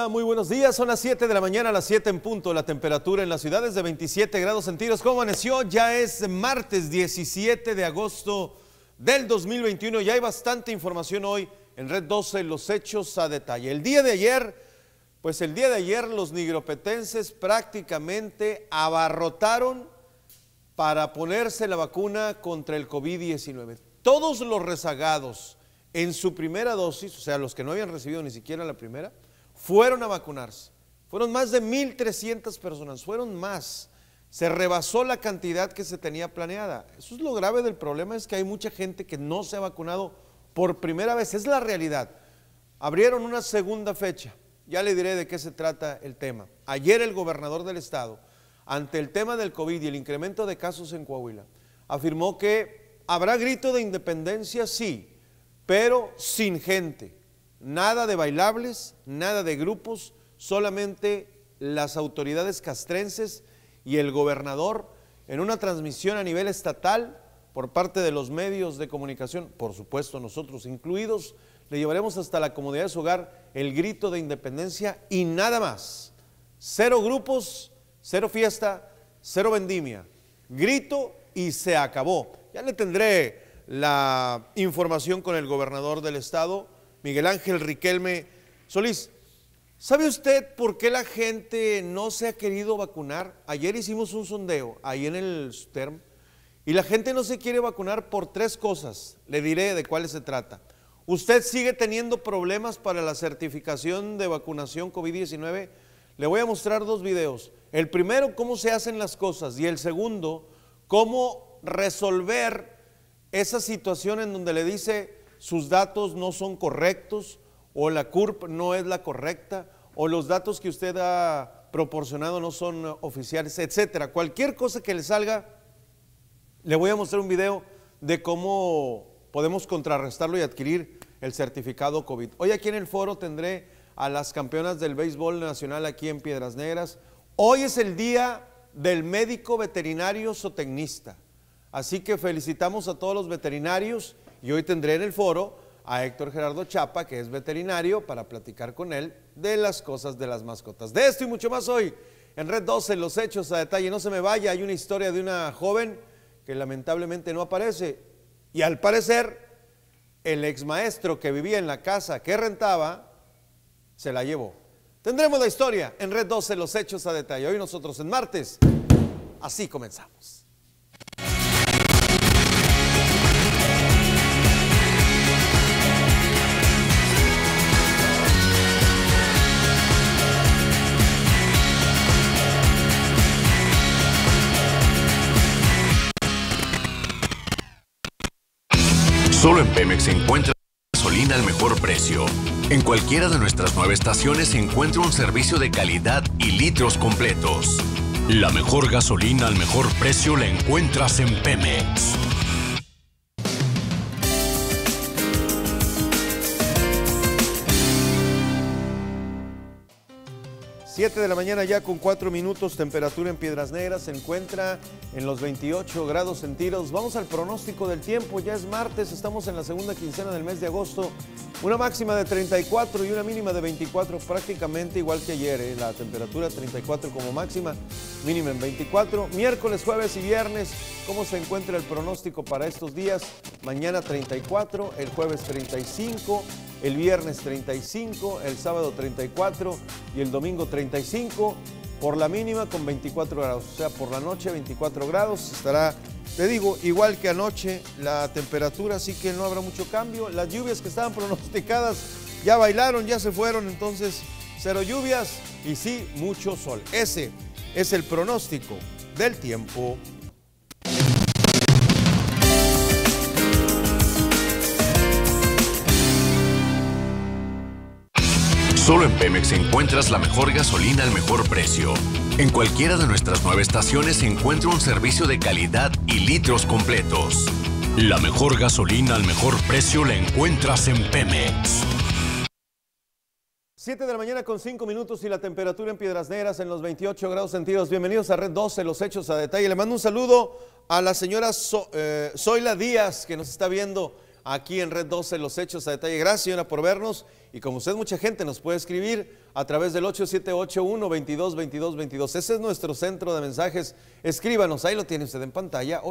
Muy buenos días, son las 7 de la mañana, a las 7 en punto. La temperatura en la ciudad es de 27 grados centígrados. ¿Cómo amaneció? Ya es martes 17 de agosto del 2021. Ya hay bastante información hoy en Red 12, los hechos a detalle. El día de ayer los nigropetenses prácticamente abarrotaron para ponerse la vacuna contra el COVID-19. Todos los rezagados en su primera dosis, o sea, los que no habían recibido ni siquiera la primera, fueron a vacunarse. Fueron más de 1,300 personas, fueron más. Se rebasó la cantidad que se tenía planeada. Eso es lo grave del problema, es que hay mucha gente que no se ha vacunado por primera vez, es la realidad. Abrieron una segunda fecha, ya le diré de qué se trata el tema. Ayer el gobernador del estado, ante el tema del COVID y el incremento de casos en Coahuila, afirmó que habrá grito de independencia, sí, pero sin gente. Nada de bailables, nada de grupos, solamente las autoridades castrenses y el gobernador en una transmisión a nivel estatal por parte de los medios de comunicación, por supuesto nosotros incluidos, le llevaremos hasta la comodidad de su hogar el grito de independencia y nada más. Cero grupos, cero fiesta, cero vendimia. Grito y se acabó. Ya le tendré la información con el gobernador del estado, Miguel Ángel Riquelme Solís. ¿Sabe usted por qué la gente no se ha querido vacunar? Ayer hicimos un sondeo ahí en el STERM y la gente no se quiere vacunar por tres cosas. Le diré de cuáles se trata. ¿Usted sigue teniendo problemas para la certificación de vacunación COVID-19? Le voy a mostrar dos videos. El primero, cómo se hacen las cosas, y el segundo, cómo resolver esa situación en donde le dice sus datos no son correctos, o la CURP no es la correcta, o los datos que usted ha proporcionado no son oficiales, etcétera. Cualquier cosa que le salga, le voy a mostrar un video de cómo podemos contrarrestarlo y adquirir el certificado COVID. Hoy aquí en el foro tendré a las campeonas del béisbol nacional aquí en Piedras Negras. Hoy es el día del médico veterinario zootecnista, así que felicitamos a todos los veterinarios y hoy tendré en el foro a Héctor Gerardo Chapa, que es veterinario, para platicar con él de las cosas de las mascotas. De esto y mucho más hoy en Red 12, los hechos a detalle. No se me vaya, hay una historia de una joven que lamentablemente no aparece y al parecer el exmaestro que vivía en la casa que rentaba se la llevó. Tendremos la historia en Red 12, los hechos a detalle. Hoy nosotros en martes, así comenzamos. Solo en Pemex encuentra gasolina al mejor precio. En cualquiera de nuestras 9 estaciones se encuentra un servicio de calidad y litros completos. La mejor gasolina al mejor precio la encuentras en Pemex. Siete de la mañana ya con 4 minutos, temperatura en Piedras Negras se encuentra en los 28 grados centígrados. Vamos al pronóstico del tiempo, ya es martes, estamos en la segunda quincena del mes de agosto. Una máxima de 34 y una mínima de 24, prácticamente igual que ayer, la temperatura 34 como máxima, mínima en 24. Miércoles, jueves y viernes, ¿cómo se encuentra el pronóstico para estos días? Mañana 34, el jueves 35, el viernes 35, el sábado 34 y el domingo 35, por la mínima con 24 grados, o sea, por la noche 24 grados, estará, te digo, igual que anoche la temperatura, así que no habrá mucho cambio. Las lluvias que estaban pronosticadas ya bailaron, ya se fueron, entonces cero lluvias y sí mucho sol. Ese es el pronóstico del tiempo. Solo en Pemex encuentras la mejor gasolina al mejor precio. En cualquiera de nuestras 9 estaciones se encuentra un servicio de calidad y litros completos. La mejor gasolina al mejor precio la encuentras en Pemex. 7 de la mañana con 5 minutos y la temperatura en Piedras Negras en los 28 grados centígrados. Bienvenidos a Red 12, los hechos a detalle. Le mando un saludo a la señora Zoila Díaz, que nos está viendo aquí en Red 12, los hechos a detalle. Gracias, señora, por vernos. Y como usted, mucha gente nos puede escribir a través del 8781-222222. Ese es nuestro centro de mensajes. Escríbanos, ahí lo tiene usted en pantalla,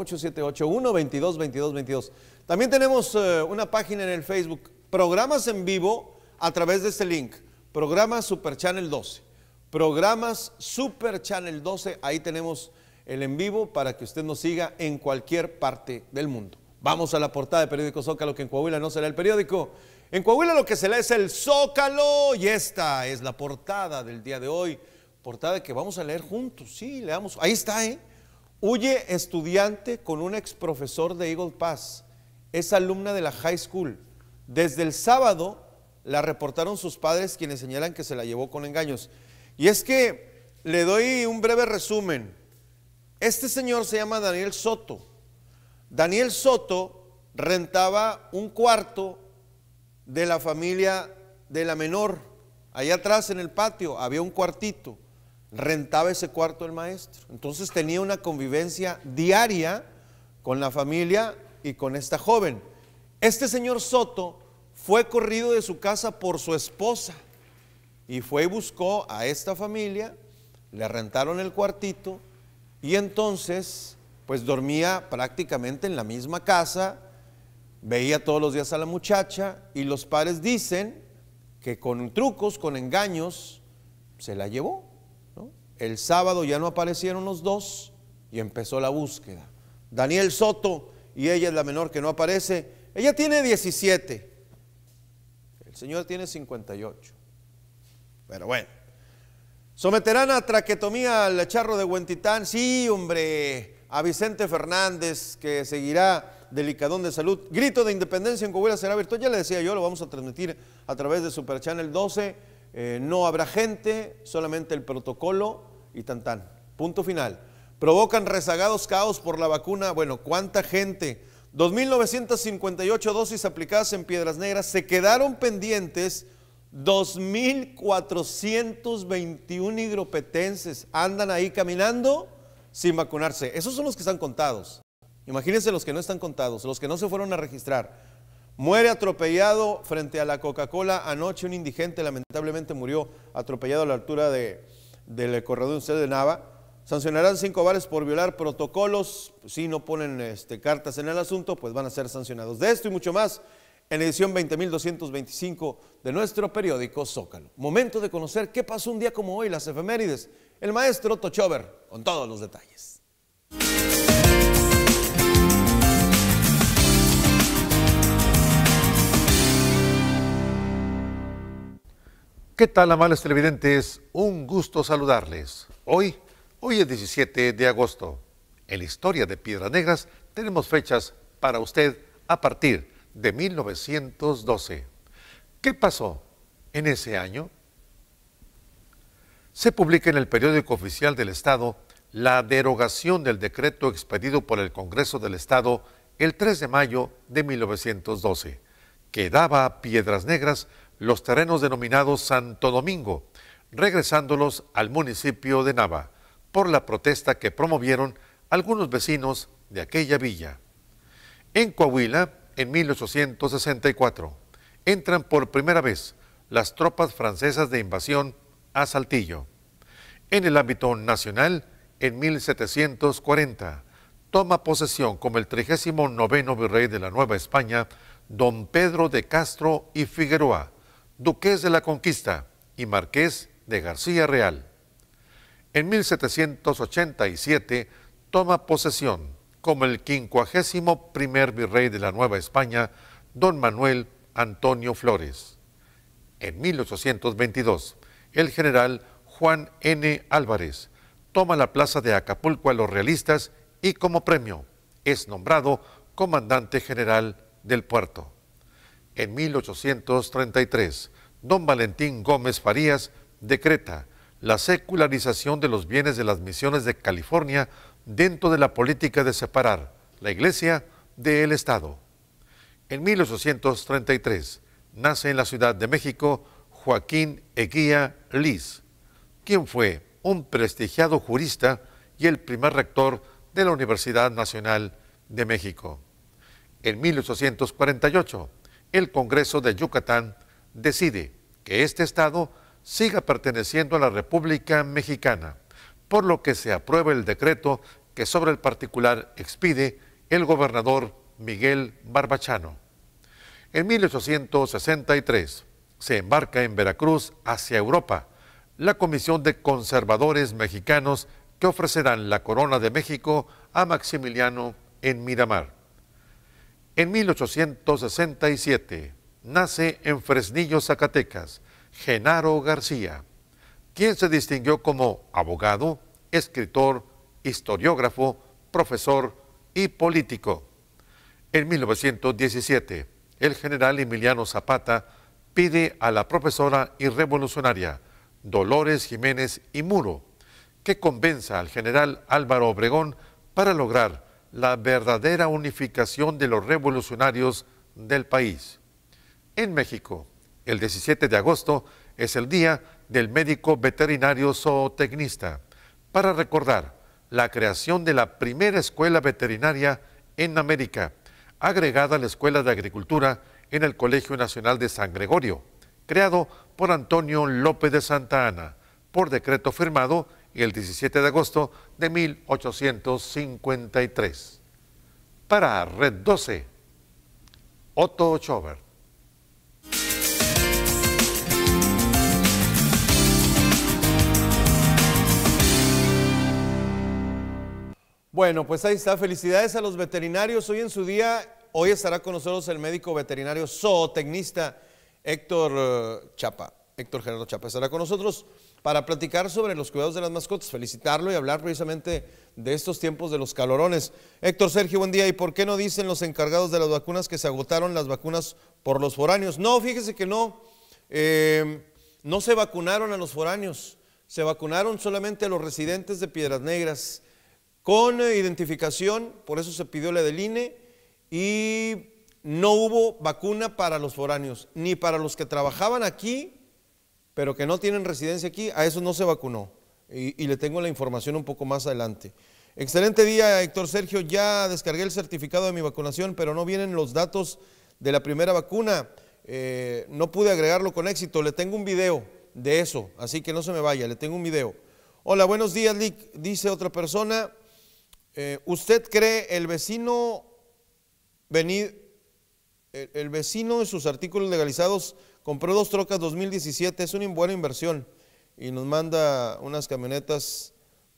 8781-222222. También tenemos una página en el Facebook, programas en vivo a través de este link, programas Super Channel 12. Programas Super Channel 12, ahí tenemos el en vivo para que usted nos siga en cualquier parte del mundo. Vamos a la portada del periódico Zócalo, que en Coahuila no se lee el periódico. En Coahuila lo que se lee es el Zócalo, y esta es la portada del día de hoy, portada que vamos a leer juntos, sí, leamos, ahí está, Huye estudiante con un ex profesor de Eagle Pass, es alumna de la high school. Desde el sábado la reportaron sus padres, quienes señalan que se la llevó con engaños. Y es que le doy un breve resumen. Este señor se llama Daniel Soto. Daniel Soto rentaba un cuarto de la familia de la menor. Allá atrás en el patio había un cuartito. Rentaba ese cuarto el maestro. Entonces tenía una convivencia diaria con la familia y con esta joven. Este señor Soto fue corrido de su casa por su esposa y fue y buscó a esta familia, le rentaron el cuartito y entonces pues dormía prácticamente en la misma casa, veía todos los días a la muchacha y los padres dicen que con trucos, con engaños, se la llevó, ¿no? El sábado ya no aparecieron los dos y empezó la búsqueda. Daniel Soto y ella es la menor que no aparece. Ella tiene 17, el señor tiene 58. Pero bueno, someterán a traquetomía al charro de Huentitán. Sí, hombre, a Vicente Fernández, que seguirá delicadón de salud. Grito de independencia en Coahuila será virtual. Ya le decía yo, lo vamos a transmitir a través de Super Channel 12. No habrá gente, solamente el protocolo y tan tan. Punto final. Provocan rezagados caos por la vacuna. Bueno, ¿cuánta gente? 2.958 dosis aplicadas en Piedras Negras. Se quedaron pendientes 2.421 hidropetenses. Andan ahí caminando sin vacunarse. Esos son los que están contados. Imagínense los que no están contados, los que no se fueron a registrar. Muere atropellado frente a la Coca-Cola anoche un indigente, lamentablemente murió atropellado a la altura del corredor de Nava. Sancionarán 5 bares por violar protocolos. Si no ponen cartas en el asunto, pues van a ser sancionados. De esto y mucho más en edición 20.225 de nuestro periódico Zócalo. Momento de conocer qué pasó un día como hoy, las efemérides. El maestro Otto Schober con todos los detalles. ¿Qué tal, amables televidentes? Un gusto saludarles. Hoy es 17 de agosto. En la historia de Piedras Negras tenemos fechas para usted a partir de 1912. ¿Qué pasó en ese año? Se publica en el periódico oficial del Estado la derogación del decreto expedido por el Congreso del Estado el 3 de mayo de 1912, que daba a Piedras Negras los terrenos denominados Santo Domingo, regresándolos al municipio de Nava, por la protesta que promovieron algunos vecinos de aquella villa. En Coahuila, en 1864, entran por primera vez las tropas francesas de invasión a Saltillo. En el ámbito nacional, en 1740, toma posesión como el 39º virrey de la Nueva España, don Pedro de Castro y Figueroa, duques de la Conquista y marqués de García Real. En 1787 toma posesión como el 51º virrey de la Nueva España, don Manuel Antonio Flores. En 1822, el general Juan N. Álvarez toma la plaza de Acapulco a los realistas y como premio es nombrado comandante general del puerto. En 1833, don Valentín Gómez Farías decreta la secularización de los bienes de las misiones de California dentro de la política de separar la Iglesia del Estado. En 1833 nace en la Ciudad de México Joaquín Eguía Liz, quien fue un prestigiado jurista y el primer rector de la Universidad Nacional de México. En 1848, el Congreso de Yucatán decide que este estado siga perteneciendo a la República Mexicana, por lo que se aprueba el decreto que sobre el particular expide el gobernador Miguel Barbachano. En 1863 se embarca en Veracruz hacia Europa la Comisión de Conservadores Mexicanos que ofrecerán la corona de México a Maximiliano en Miramar. En 1867 nace en Fresnillo, Zacatecas, Genaro García, quien se distinguió como abogado, escritor, historiógrafo, profesor y político. En 1917, el general Emiliano Zapata pide a la profesora y revolucionaria Dolores Jiménez y Muro que convenza al general Álvaro Obregón para lograr la verdadera unificación de los revolucionarios del país. En México, el 17 de agosto es el Día del Médico Veterinario Zootecnista, para recordar la creación de la primera escuela veterinaria en América, agregada a la Escuela de Agricultura en el Colegio Nacional de San Gregorio, creado por Antonio López de Santa Anna, por decreto firmado el 17 de agosto de 1853. Para Red 12, Otto Schober. Bueno, pues ahí está. Felicidades a los veterinarios. Hoy en su día, hoy estará con nosotros el médico veterinario zootecnista Héctor Gerardo Chapa. Estará con nosotros para platicar sobre los cuidados de las mascotas, felicitarlo y hablar precisamente de estos tiempos de los calorones. Héctor, Sergio, buen día. ¿Y por qué no dicen los encargados de las vacunas que se agotaron las vacunas por los foráneos? No, fíjese que no. No se vacunaron a los foráneos, se vacunaron solamente a los residentes de Piedras Negras con identificación, por eso se pidió la del INE, y no hubo vacuna para los foráneos, ni para los que trabajaban aquí, pero que no tienen residencia aquí, a esos no se vacunó. Y le tengo la información un poco más adelante. Excelente día, Héctor Sergio. Ya descargué el certificado de mi vacunación, pero no vienen los datos de la primera vacuna. No pude agregarlo con éxito. Le tengo un video de eso, así que no se me vaya, le tengo un video. Hola, buenos días, Lick. Dice otra persona, ¿usted cree el vecino en sus artículos legalizados compró 2 trocas 2017, es una buena inversión, y nos manda unas camionetas,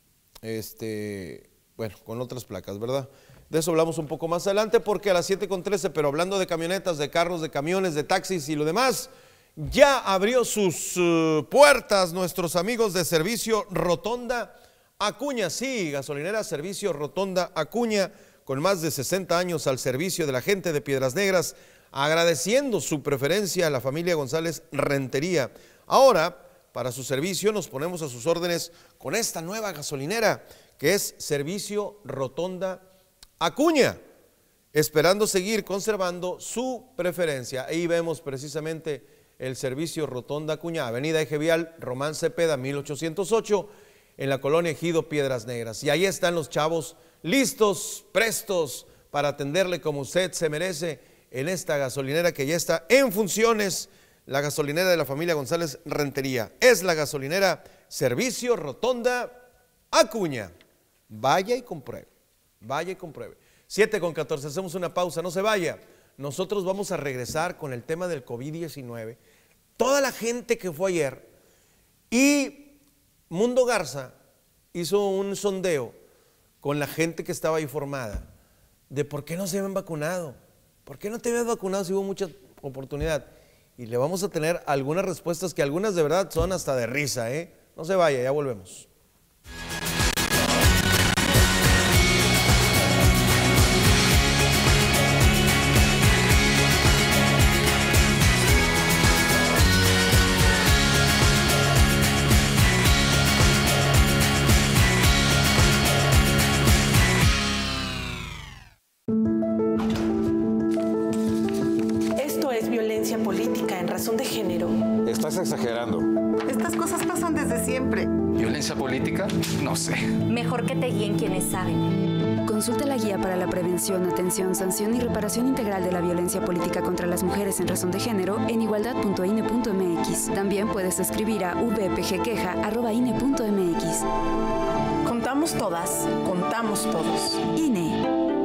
bueno, con otras placas, ¿verdad? De eso hablamos un poco más adelante, porque a las 7:13, pero hablando de camionetas, de carros, de camiones, de taxis y lo demás, ya abrió sus puertas nuestros amigos de Servicio Rotonda Acuña. Sí, gasolinera Servicio Rotonda Acuña, con más de 60 años al servicio de la gente de Piedras Negras, agradeciendo su preferencia a la familia González Rentería. Ahora, para su servicio, nos ponemos a sus órdenes con esta nueva gasolinera, que es Servicio Rotonda Acuña, esperando seguir conservando su preferencia. Ahí vemos precisamente el Servicio Rotonda Acuña, Avenida Eje Vial, Román Cepeda, 1808, en la colonia Ejido, Piedras Negras. Y ahí están los chavos listos, prestos, para atenderle como usted se merece en esta gasolinera que ya está en funciones, la gasolinera de la familia González Rentería. Es la gasolinera Servicio Rotonda Acuña. Vaya y compruebe, vaya y compruebe. 7:14, hacemos una pausa, no se vaya. Nosotros vamos a regresar con el tema del COVID-19. Toda la gente que fue ayer, y Mundo Garza hizo un sondeo con la gente que estaba informada de por qué no se habían vacunado. ¿Por qué no te habías vacunado si hubo mucha oportunidad? Y le vamos a tener algunas respuestas que algunas de verdad son hasta de risa, ¿eh? No se vaya, ya volvemos. Política en razón de género. Estás exagerando. Estas cosas pasan desde siempre. ¿Violencia política? No sé. Mejor que te guíen quienes saben. Consulta la guía para la prevención, atención, sanción y reparación integral de la violencia política contra las mujeres en razón de género en igualdad.ine.mx. También puedes escribir a vpgqueja@ine.mx. Contamos todas, contamos todos. INE.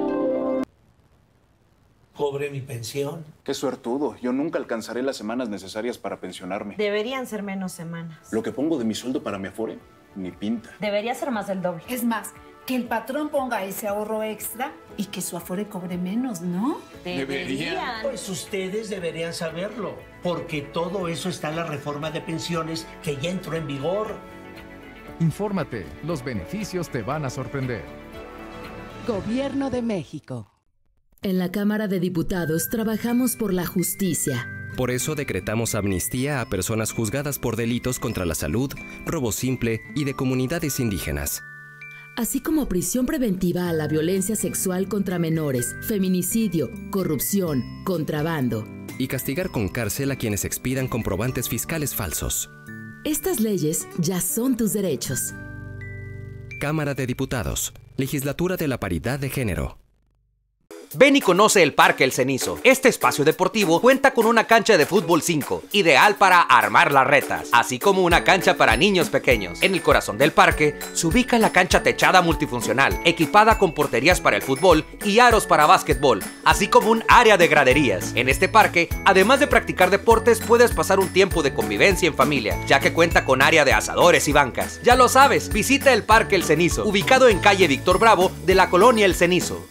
Cobre mi pensión. Qué suertudo. Yo nunca alcanzaré las semanas necesarias para pensionarme. Deberían ser menos semanas. Lo que pongo de mi sueldo para mi Afore, ni pinta. Debería ser más del doble. Es más, que el patrón ponga ese ahorro extra y que su Afore cobre menos, ¿no? Deberían. Pues ustedes deberían saberlo, porque todo eso está en la reforma de pensiones que ya entró en vigor. Infórmate, los beneficios te van a sorprender. Gobierno de México. En la Cámara de Diputados trabajamos por la justicia. Por eso decretamos amnistía a personas juzgadas por delitos contra la salud, robo simple y de comunidades indígenas. Así como prisión preventiva a la violencia sexual contra menores, feminicidio, corrupción, contrabando. Y castigar con cárcel a quienes expidan comprobantes fiscales falsos. Estas leyes ya son tus derechos. Cámara de Diputados. Legislatura de la Paridad de Género. Ven y conoce el Parque El Cenizo. Este espacio deportivo cuenta con una cancha de fútbol 5, ideal para armar las retas, así como una cancha para niños pequeños. En el corazón del parque se ubica la cancha techada multifuncional, equipada con porterías para el fútbol y aros para básquetbol, así como un área de graderías. En este parque, además de practicar deportes, puedes pasar un tiempo de convivencia en familia, ya que cuenta con área de asadores y bancas. Ya lo sabes, visita el Parque El Cenizo, ubicado en calle Víctor Bravo de la colonia El Cenizo.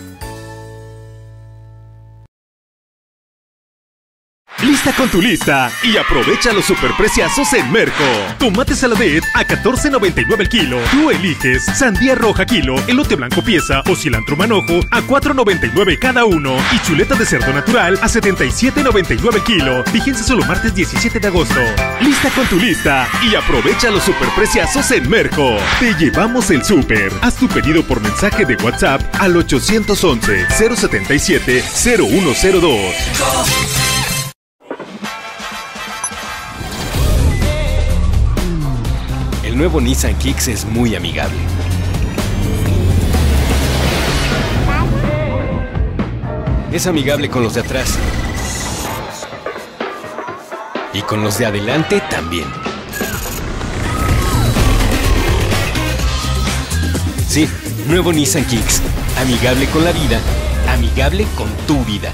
Lista con tu lista y aprovecha los superpreciazos en Merco. Tomate saladet a $14.99 el kilo. Tú eliges sandía roja kilo, elote blanco pieza o cilantro manojo a $4.99 cada uno. Y chuleta de cerdo natural a $77.99 el kilo. Vigencia solo martes 17 de agosto. Lista con tu lista y aprovecha los superpreciazos en Merco. Te llevamos el súper. Haz tu pedido por mensaje de WhatsApp al 811-077-0102. El nuevo Nissan Kicks es muy amigable. Es amigable con los de atrás. Y con los de adelante también. Sí, nuevo Nissan Kicks. Amigable con la vida, amigable con tu vida.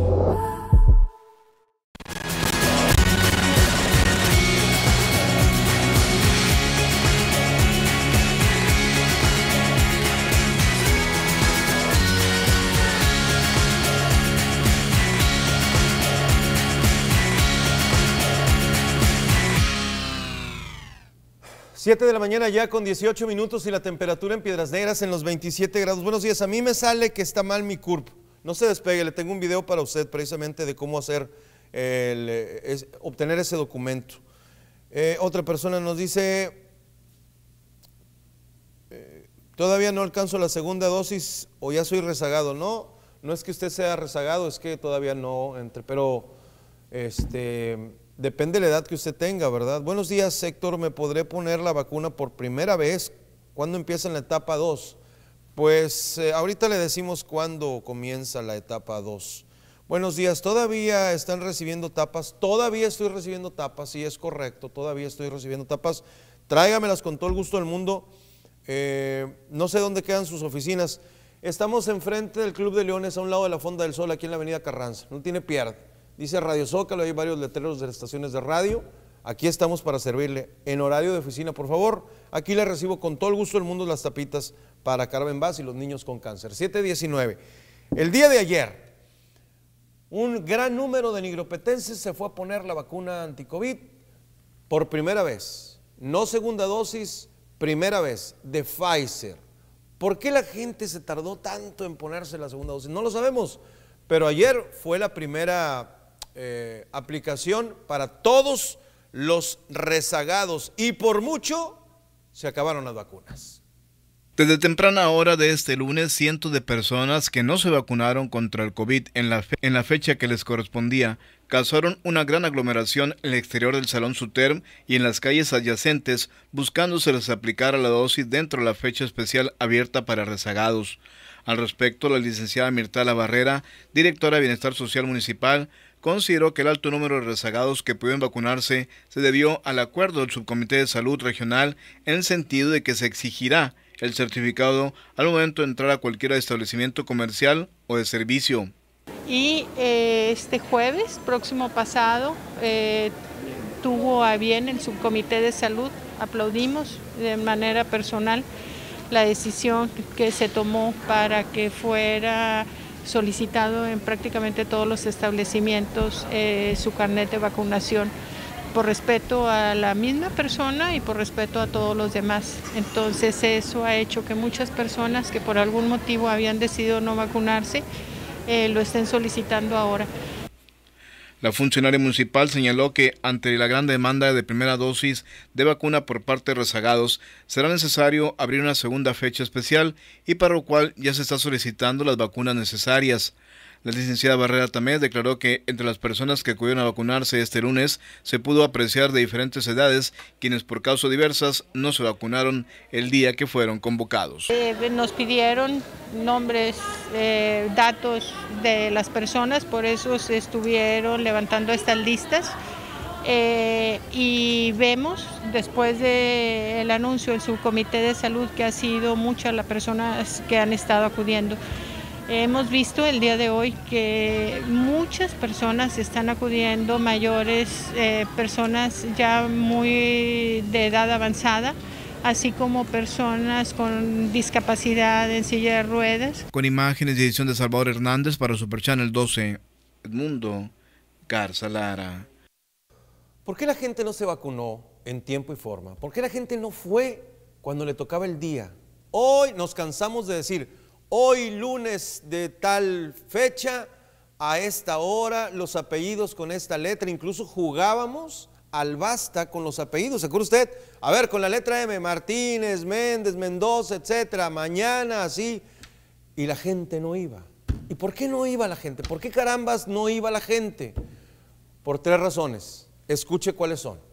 Siete de la mañana ya con 18 minutos y la temperatura en Piedras Negras en los 27 grados. Buenos días, a mí me sale que está mal mi CURP. No se despegue, le tengo un video para usted precisamente de cómo hacer obtener ese documento. Otra persona nos dice, todavía no alcanzo la segunda dosis o ya soy rezagado. No, no es que usted sea rezagado, es que todavía no entre, pero depende de la edad que usted tenga, ¿verdad? Buenos días, Héctor, ¿me podré poner la vacuna por primera vez? ¿Cuándo empieza en la etapa 2? Pues ahorita le decimos cuándo comienza la etapa 2. Buenos días, ¿todavía están recibiendo tapas? Todavía estoy recibiendo tapas, sí, es correcto, todavía estoy recibiendo tapas. Tráigamelas con todo el gusto del mundo. No sé dónde quedan sus oficinas. Estamos enfrente del Club de Leones, a un lado de la Fonda del Sol, aquí en la avenida Carranza. No tiene pierde. Dice Radio Zócalo, hay varios letreros de las estaciones de radio. Aquí estamos para servirle en horario de oficina, por favor. Aquí le recibo con todo el gusto del mundo las tapitas para Carmen Vaz y los niños con cáncer. 7:19. El día de ayer, un gran número de nigropetenses se fue a poner la vacuna anti-COVID por primera vez. No segunda dosis, primera vez, de Pfizer. ¿Por qué la gente se tardó tanto en ponerse la segunda dosis? No lo sabemos, pero ayer fue la primera aplicación para todos los rezagados y por mucho se acabaron las vacunas. Desde temprana hora de este lunes, cientos de personas que no se vacunaron contra el COVID en la fecha que les correspondía, causaron una gran aglomeración en el exterior del Salón Suterm y en las calles adyacentes, buscando se les aplicara la dosis dentro de la fecha especial abierta para rezagados. Al respecto, la licenciada Mirtala Barrera, directora de Bienestar Social Municipal, consideró que el alto número de rezagados que pudieron vacunarse se debió al acuerdo del Subcomité de Salud Regional en el sentido de que se exigirá el certificado al momento de entrar a cualquier establecimiento comercial o de servicio. Y este jueves próximo pasado tuvo a bien el Subcomité de Salud, aplaudimos de manera personal la decisión que se tomó para que fuera solicitado en prácticamente todos los establecimientos su carnet de vacunación, por respeto a la misma persona y por respeto a todos los demás. Entonces eso ha hecho que muchas personas que por algún motivo habían decidido no vacunarse, lo estén solicitando ahora. La funcionaria municipal señaló que ante la gran demanda de primera dosis de vacuna por parte de rezagados, será necesario abrir una segunda fecha especial y para lo cual ya se está solicitando las vacunas necesarias. La licenciada Barrera también declaró que entre las personas que acudieron a vacunarse este lunes se pudo apreciar de diferentes edades quienes por causas diversas no se vacunaron el día que fueron convocados. Nos pidieron nombres, datos de las personas, por eso se estuvieron levantando estas listas y vemos después del anuncio del Subcomité de Salud que ha sido muchas las personas que han estado acudiendo. Hemos visto el día de hoy que muchas personas están acudiendo, mayores, personas ya muy de edad avanzada, así como personas con discapacidad en silla de ruedas. Con imágenes y edición de Salvador Hernández para Super Channel 12, Edmundo Garza Lara. ¿Por qué la gente no se vacunó en tiempo y forma? ¿Por qué la gente no fue cuando le tocaba el día? Hoy nos cansamos de decir, hoy lunes de tal fecha, a esta hora, los apellidos con esta letra, incluso jugábamos al basta con los apellidos. ¿Se acuerda usted? A ver, con la letra M, Martínez, Méndez, Mendoza, etcétera, mañana, así. Y la gente no iba. ¿Y por qué no iba la gente? ¿Por qué carambas no iba la gente? Por 3 razones. Escuche cuáles son.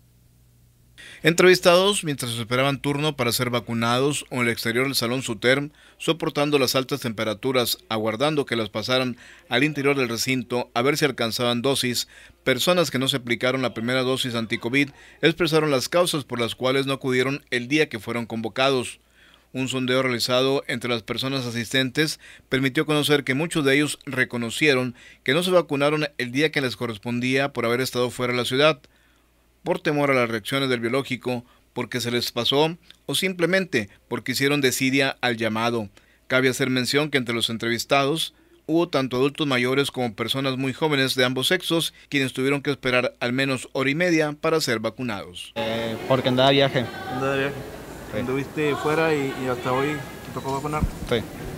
Entrevistados mientras esperaban turno para ser vacunados o en el exterior del Salón Suterm, soportando las altas temperaturas, aguardando que las pasaran al interior del recinto a ver si alcanzaban dosis, personas que no se aplicaron la primera dosis anti-COVID expresaron las causas por las cuales no acudieron el día que fueron convocados. Un sondeo realizado entre las personas asistentes permitió conocer que muchos de ellos reconocieron que no se vacunaron el día que les correspondía por haber estado fuera de la ciudad, por temor a las reacciones del biológico, porque se les pasó o simplemente porque hicieron desidia al llamado. Cabe hacer mención que entre los entrevistados hubo tanto adultos mayores como personas muy jóvenes de ambos sexos, quienes tuvieron que esperar al menos hora y media para ser vacunados. Porque andaba de viaje. ¿Andaba de viaje? Sí. ¿Anduviste fuera y hasta hoy te tocó vacunar? Sí.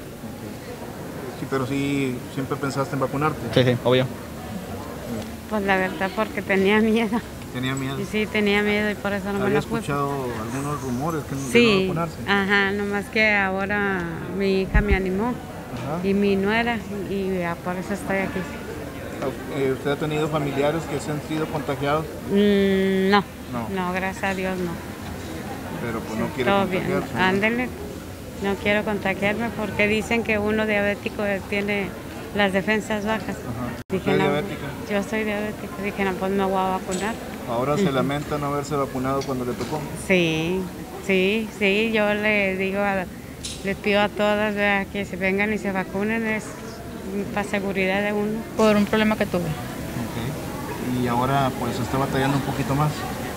Sí, pero sí, siempre pensaste en vacunarte. Sí, sí, obvio. Pues la verdad porque tenía miedo. ¿Tenía miedo? Sí, tenía miedo y por eso no me lo puse. ¿Había escuchado algunos rumores que no sí, vacunarse? Ajá, nomás que ahora mi hija me animó. Ajá. Y mi nuera, y ya por eso estoy aquí. ¿Usted ha tenido familiares que se han sido contagiados? No, gracias a Dios no. Pero pues no quiere contagiarse. ¿No? Ándele, no quiero contagiarme porque dicen que uno diabético tiene las defensas bajas. Dije, ¿Usted es diabética? Yo soy diabética, dije, no, pues me voy a vacunar. ¿Ahora se lamenta no haberse vacunado cuando le tocó? Sí, yo le digo, les pido a todas, ¿verdad?, que se vengan y se vacunen, es para seguridad de uno. Por un problema que tuve. Okay. ¿Y ahora pues está batallando un poquito más?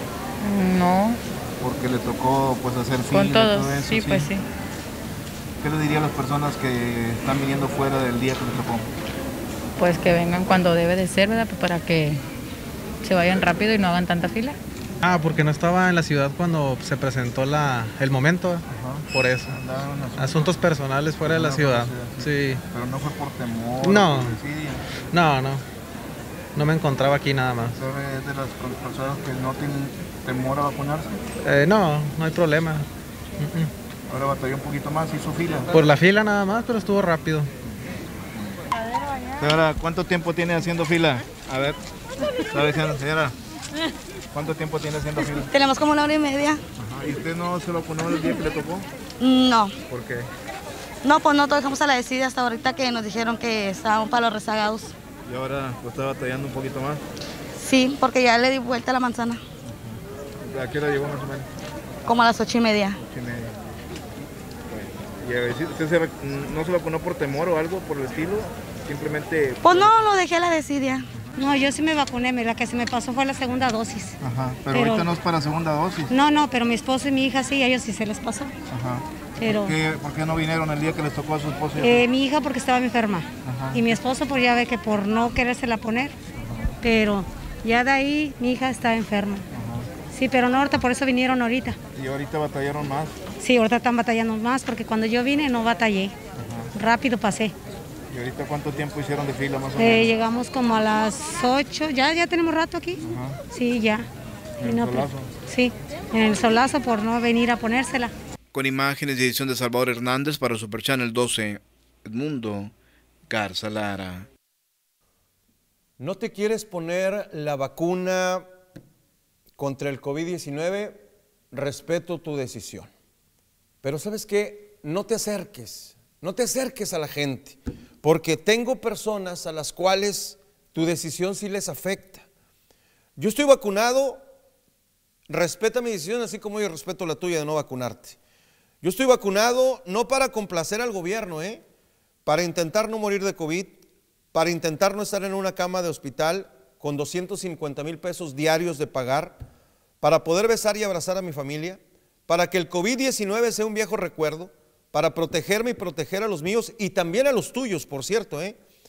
No. Porque le tocó pues hacer fila con todos, y todo eso, sí, pues sí. ¿Qué le diría a las personas que están viniendo fuera del día que le tocó? Pues que vengan cuando debe de ser, ¿verdad? Pues para que se vayan rápido y no hagan tanta fila. Porque no estaba en la ciudad cuando se presentó el momento. Ajá. Por eso. Asuntos personales fuera de la ciudad. Sí. Pero no fue por temor. No. Por no me encontraba aquí nada más. ¿Es de las personas que no tienen temor a vacunarse? No hay problema. Ahora batalló un poquito más, hizo fila. Por la fila nada más, pero estuvo rápido. Señora, ¿cuánto tiempo tiene haciendo fila? A ver, está diciendo, señora, ¿cuánto tiempo tiene haciendo fila? Tenemos como 1 hora y media. Ajá. ¿Y usted no se vacunó el día que le tocó? No. ¿Por qué? No, pues no, dejamos a la decida hasta ahorita que nos dijeron que estábamos para los rezagados. ¿Y ahora pues, está batallando un poquito más? Sí, porque ya le di vuelta a la manzana. ¿A qué hora llegó más o menos? Como a las 8:30. 8:30. Bueno. ¿Y usted no se vacunó por temor o algo por el estilo? Simplemente... Pues no, lo dejé a la desidia. No, yo sí me vacuné, la que se me pasó fue la segunda dosis. Ajá, pero ahorita no es para segunda dosis. No, pero mi esposo y mi hija sí, a ellos sí se les pasó. Ajá. Pero, ¿Por qué no vinieron el día que les tocó a su esposo? Mi hija porque estaba enferma. Ajá. Y mi esposo pues ya ve que por no querérsela poner. Ajá. Pero ya de ahí mi hija está enferma. Ajá. Sí, pero no ahorita, por eso vinieron ahorita. ¿Y ahorita batallaron más? Sí, ahorita están batallando más porque cuando yo vine no batallé. Ajá. Rápido pasé. ¿Y ahorita cuánto tiempo hicieron de fila más o menos? Llegamos como a las 8, ya tenemos rato aquí. Ajá. Sí, ya. ¿En el solazo? Sí, en el solazo por no venir a ponérsela. Con imágenes y edición de Salvador Hernández para Super Channel 12, Edmundo Garza Lara. ¿No te quieres poner la vacuna contra el COVID-19? Respeto tu decisión. Pero ¿sabes qué? No te acerques a la gente, porque tengo personas a las cuales tu decisión sí les afecta. Yo estoy vacunado, respeta mi decisión, así como yo respeto la tuya de no vacunarte. Yo estoy vacunado no para complacer al gobierno, para intentar no morir de COVID, para intentar no estar en una cama de hospital con 250,000 pesos diarios de pagar, para poder besar y abrazar a mi familia, para que el COVID-19 sea un viejo recuerdo, para protegerme y proteger a los míos y también a los tuyos, por cierto.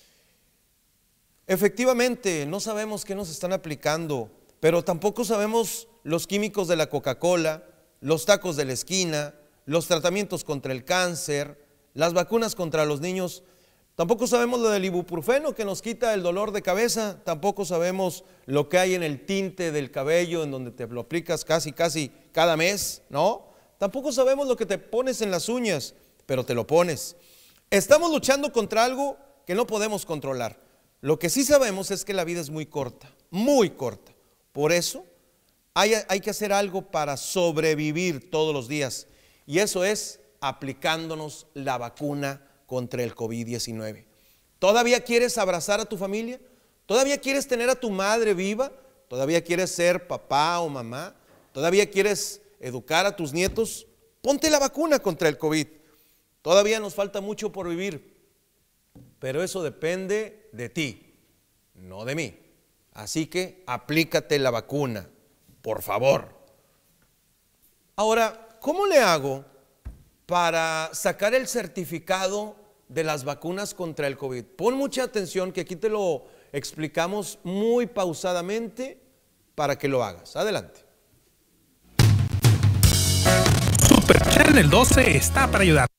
Efectivamente, no sabemos qué nos están aplicando, pero tampoco sabemos los químicos de la Coca-Cola, los tacos de la esquina, los tratamientos contra el cáncer, las vacunas contra los niños. Tampoco sabemos lo del ibuprofeno que nos quita el dolor de cabeza. Tampoco sabemos lo que hay en el tinte del cabello, en donde te lo aplicas casi cada mes, ¿no? Tampoco sabemos lo que te pones en las uñas, pero te lo pones. Estamos luchando contra algo que no podemos controlar. Lo que sí sabemos es que la vida es muy corta, muy corta. Por eso hay que hacer algo para sobrevivir todos los días. Y eso es aplicándonos la vacuna contra el COVID-19. ¿Todavía quieres abrazar a tu familia? ¿Todavía quieres tener a tu madre viva? ¿Todavía quieres ser papá o mamá? ¿Todavía quieres educar a tus nietos? Ponte la vacuna contra el COVID. Todavía nos falta mucho por vivir, pero eso depende de ti, no de mí. Así que aplícate la vacuna, por favor. Ahora, ¿cómo le hago para sacar el certificado de las vacunas contra el COVID? Pon mucha atención que aquí te lo explicamos muy pausadamente para que lo hagas. Adelante. Super Channel 12 está para ayudarte.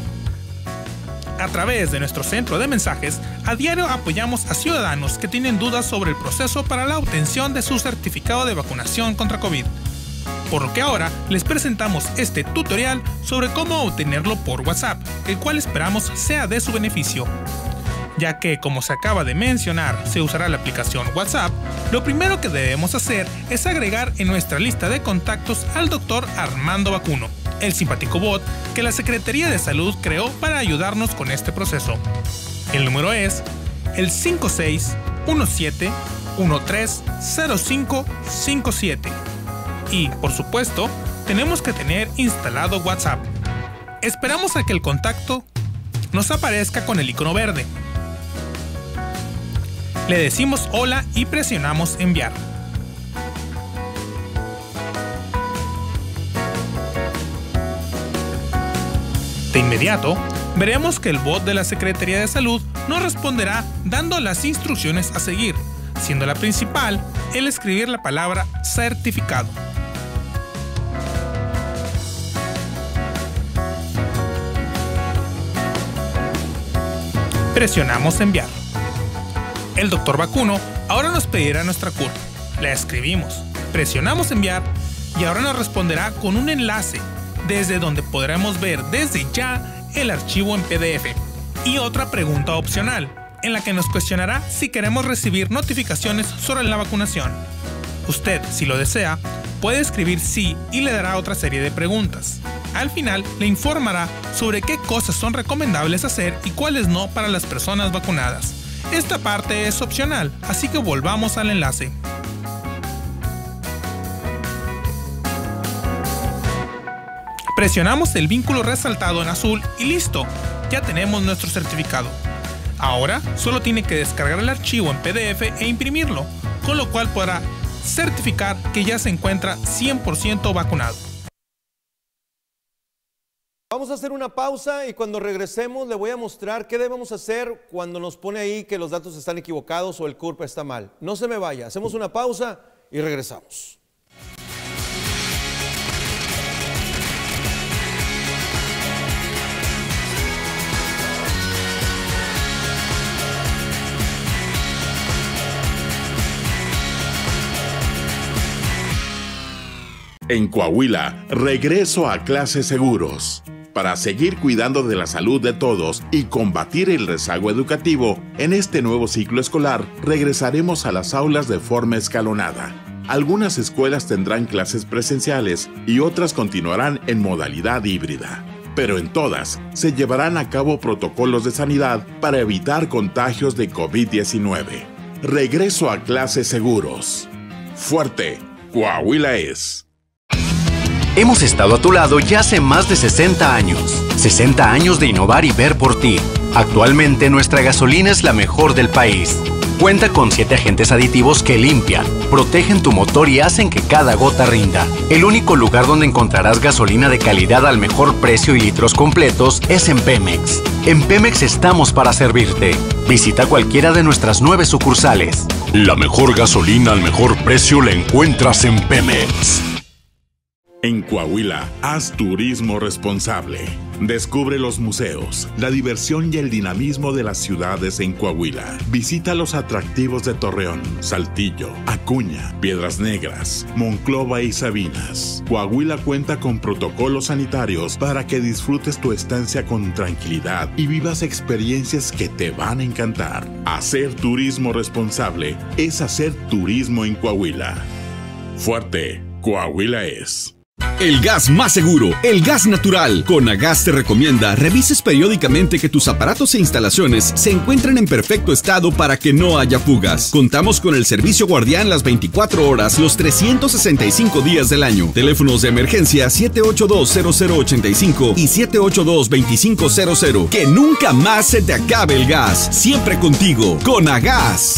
A través de nuestro centro de mensajes, a diario apoyamos a ciudadanos que tienen dudas sobre el proceso para la obtención de su certificado de vacunación contra COVID. Por lo que ahora les presentamos este tutorial sobre cómo obtenerlo por WhatsApp, el cual esperamos sea de su beneficio. Ya que, como se acaba de mencionar, se usará la aplicación WhatsApp, lo primero que debemos hacer es agregar en nuestra lista de contactos al Dr. Armando Vacuno, el simpático bot que la Secretaría de Salud creó para ayudarnos con este proceso. El número es el 5617130557. Y, por supuesto, tenemos que tener instalado WhatsApp. Esperamos a que el contacto nos aparezca con el icono verde. Le decimos hola y presionamos enviar. De inmediato, veremos que el bot de la Secretaría de Salud nos responderá dando las instrucciones a seguir, siendo la principal el escribir la palabra certificado. Presionamos enviar. El Dr. Vacuno ahora nos pedirá nuestra CURP. La escribimos, presionamos enviar y ahora nos responderá con un enlace desde donde podremos ver desde ya el archivo en PDF. Y otra pregunta opcional, en la que nos cuestionará si queremos recibir notificaciones sobre la vacunación. Usted, si lo desea, puede escribir sí y le dará otra serie de preguntas. Al final, le informará sobre qué cosas son recomendables hacer y cuáles no para las personas vacunadas. Esta parte es opcional, así que volvamos al enlace. Presionamos el vínculo resaltado en azul y listo, ya tenemos nuestro certificado. Ahora solo tiene que descargar el archivo en PDF e imprimirlo, con lo cual podrá certificar que ya se encuentra 100% vacunado. Vamos a hacer una pausa y cuando regresemos le voy a mostrar qué debemos hacer cuando nos pone ahí que los datos están equivocados o el CURP está mal. No se me vaya, hacemos una pausa y regresamos. En Coahuila, regreso a clases seguros. Para seguir cuidando de la salud de todos y combatir el rezago educativo, en este nuevo ciclo escolar regresaremos a las aulas de forma escalonada. Algunas escuelas tendrán clases presenciales y otras continuarán en modalidad híbrida. Pero en todas se llevarán a cabo protocolos de sanidad para evitar contagios de COVID-19. Regreso a clases seguros. Fuerte, Coahuila es. Hemos estado a tu lado ya hace más de 60 años. 60 años de innovar y ver por ti. Actualmente nuestra gasolina es la mejor del país. Cuenta con 7 agentes aditivos que limpian, protegen tu motor y hacen que cada gota rinda. El único lugar donde encontrarás gasolina de calidad al mejor precio y litros completos es en Pemex. En Pemex estamos para servirte. Visita cualquiera de nuestras 9 sucursales. La mejor gasolina al mejor precio la encuentras en Pemex. En Coahuila, haz turismo responsable. Descubre los museos, la diversión y el dinamismo de las ciudades en Coahuila. Visita los atractivos de Torreón, Saltillo, Acuña, Piedras Negras, Monclova y Sabinas. Coahuila cuenta con protocolos sanitarios para que disfrutes tu estancia con tranquilidad y vivas experiencias que te van a encantar. Hacer turismo responsable es hacer turismo en Coahuila. Fuerte, Coahuila es. El gas más seguro, el gas natural. Conagas te recomienda revises periódicamente que tus aparatos e instalaciones se encuentren en perfecto estado para que no haya fugas. Contamos con el servicio guardián las 24 horas, los 365 días del año. Teléfonos de emergencia 782-0085 y 782-2500. Que nunca más se te acabe el gas. Siempre contigo, Conagas.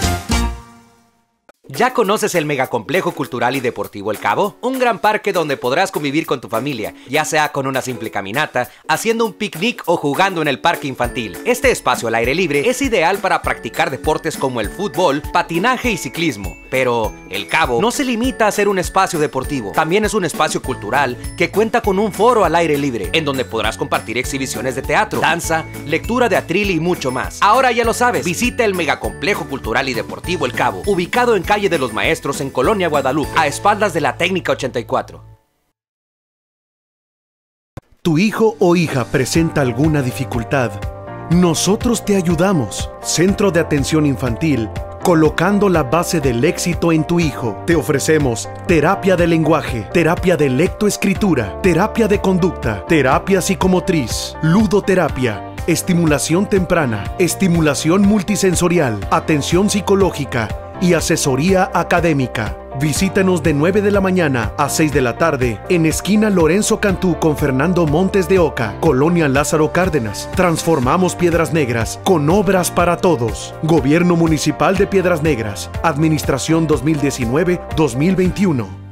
¿Ya conoces el Megacomplejo Cultural y Deportivo El Cabo? Un gran parque donde podrás convivir con tu familia, ya sea con una simple caminata, haciendo un picnic o jugando en el parque infantil. Este espacio al aire libre es ideal para practicar deportes como el fútbol, patinaje y ciclismo. Pero El Cabo no se limita a ser un espacio deportivo, también es un espacio cultural que cuenta con un foro al aire libre, en donde podrás compartir exhibiciones de teatro, danza, lectura de atril y mucho más. Ahora ya lo sabes, visita el Megacomplejo Cultural y Deportivo El Cabo, ubicado en calle de los Maestros en Colonia Guadalupe, a espaldas de la Técnica 84. ¿Tu hijo o hija presenta alguna dificultad? Nosotros te ayudamos. Centro de Atención Infantil, colocando la base del éxito en tu hijo. Te ofrecemos terapia de lenguaje, terapia de lectoescritura, terapia de conducta, terapia psicomotriz, ludoterapia, estimulación temprana, estimulación multisensorial, atención psicológica y asesoría académica. Visítanos de 9 de la mañana a 6 de la tarde en esquina Lorenzo Cantú con Fernando Montes de Oca, Colonia Lázaro Cárdenas. Transformamos Piedras Negras con obras para todos. Gobierno Municipal de Piedras Negras. Administración 2019-2021.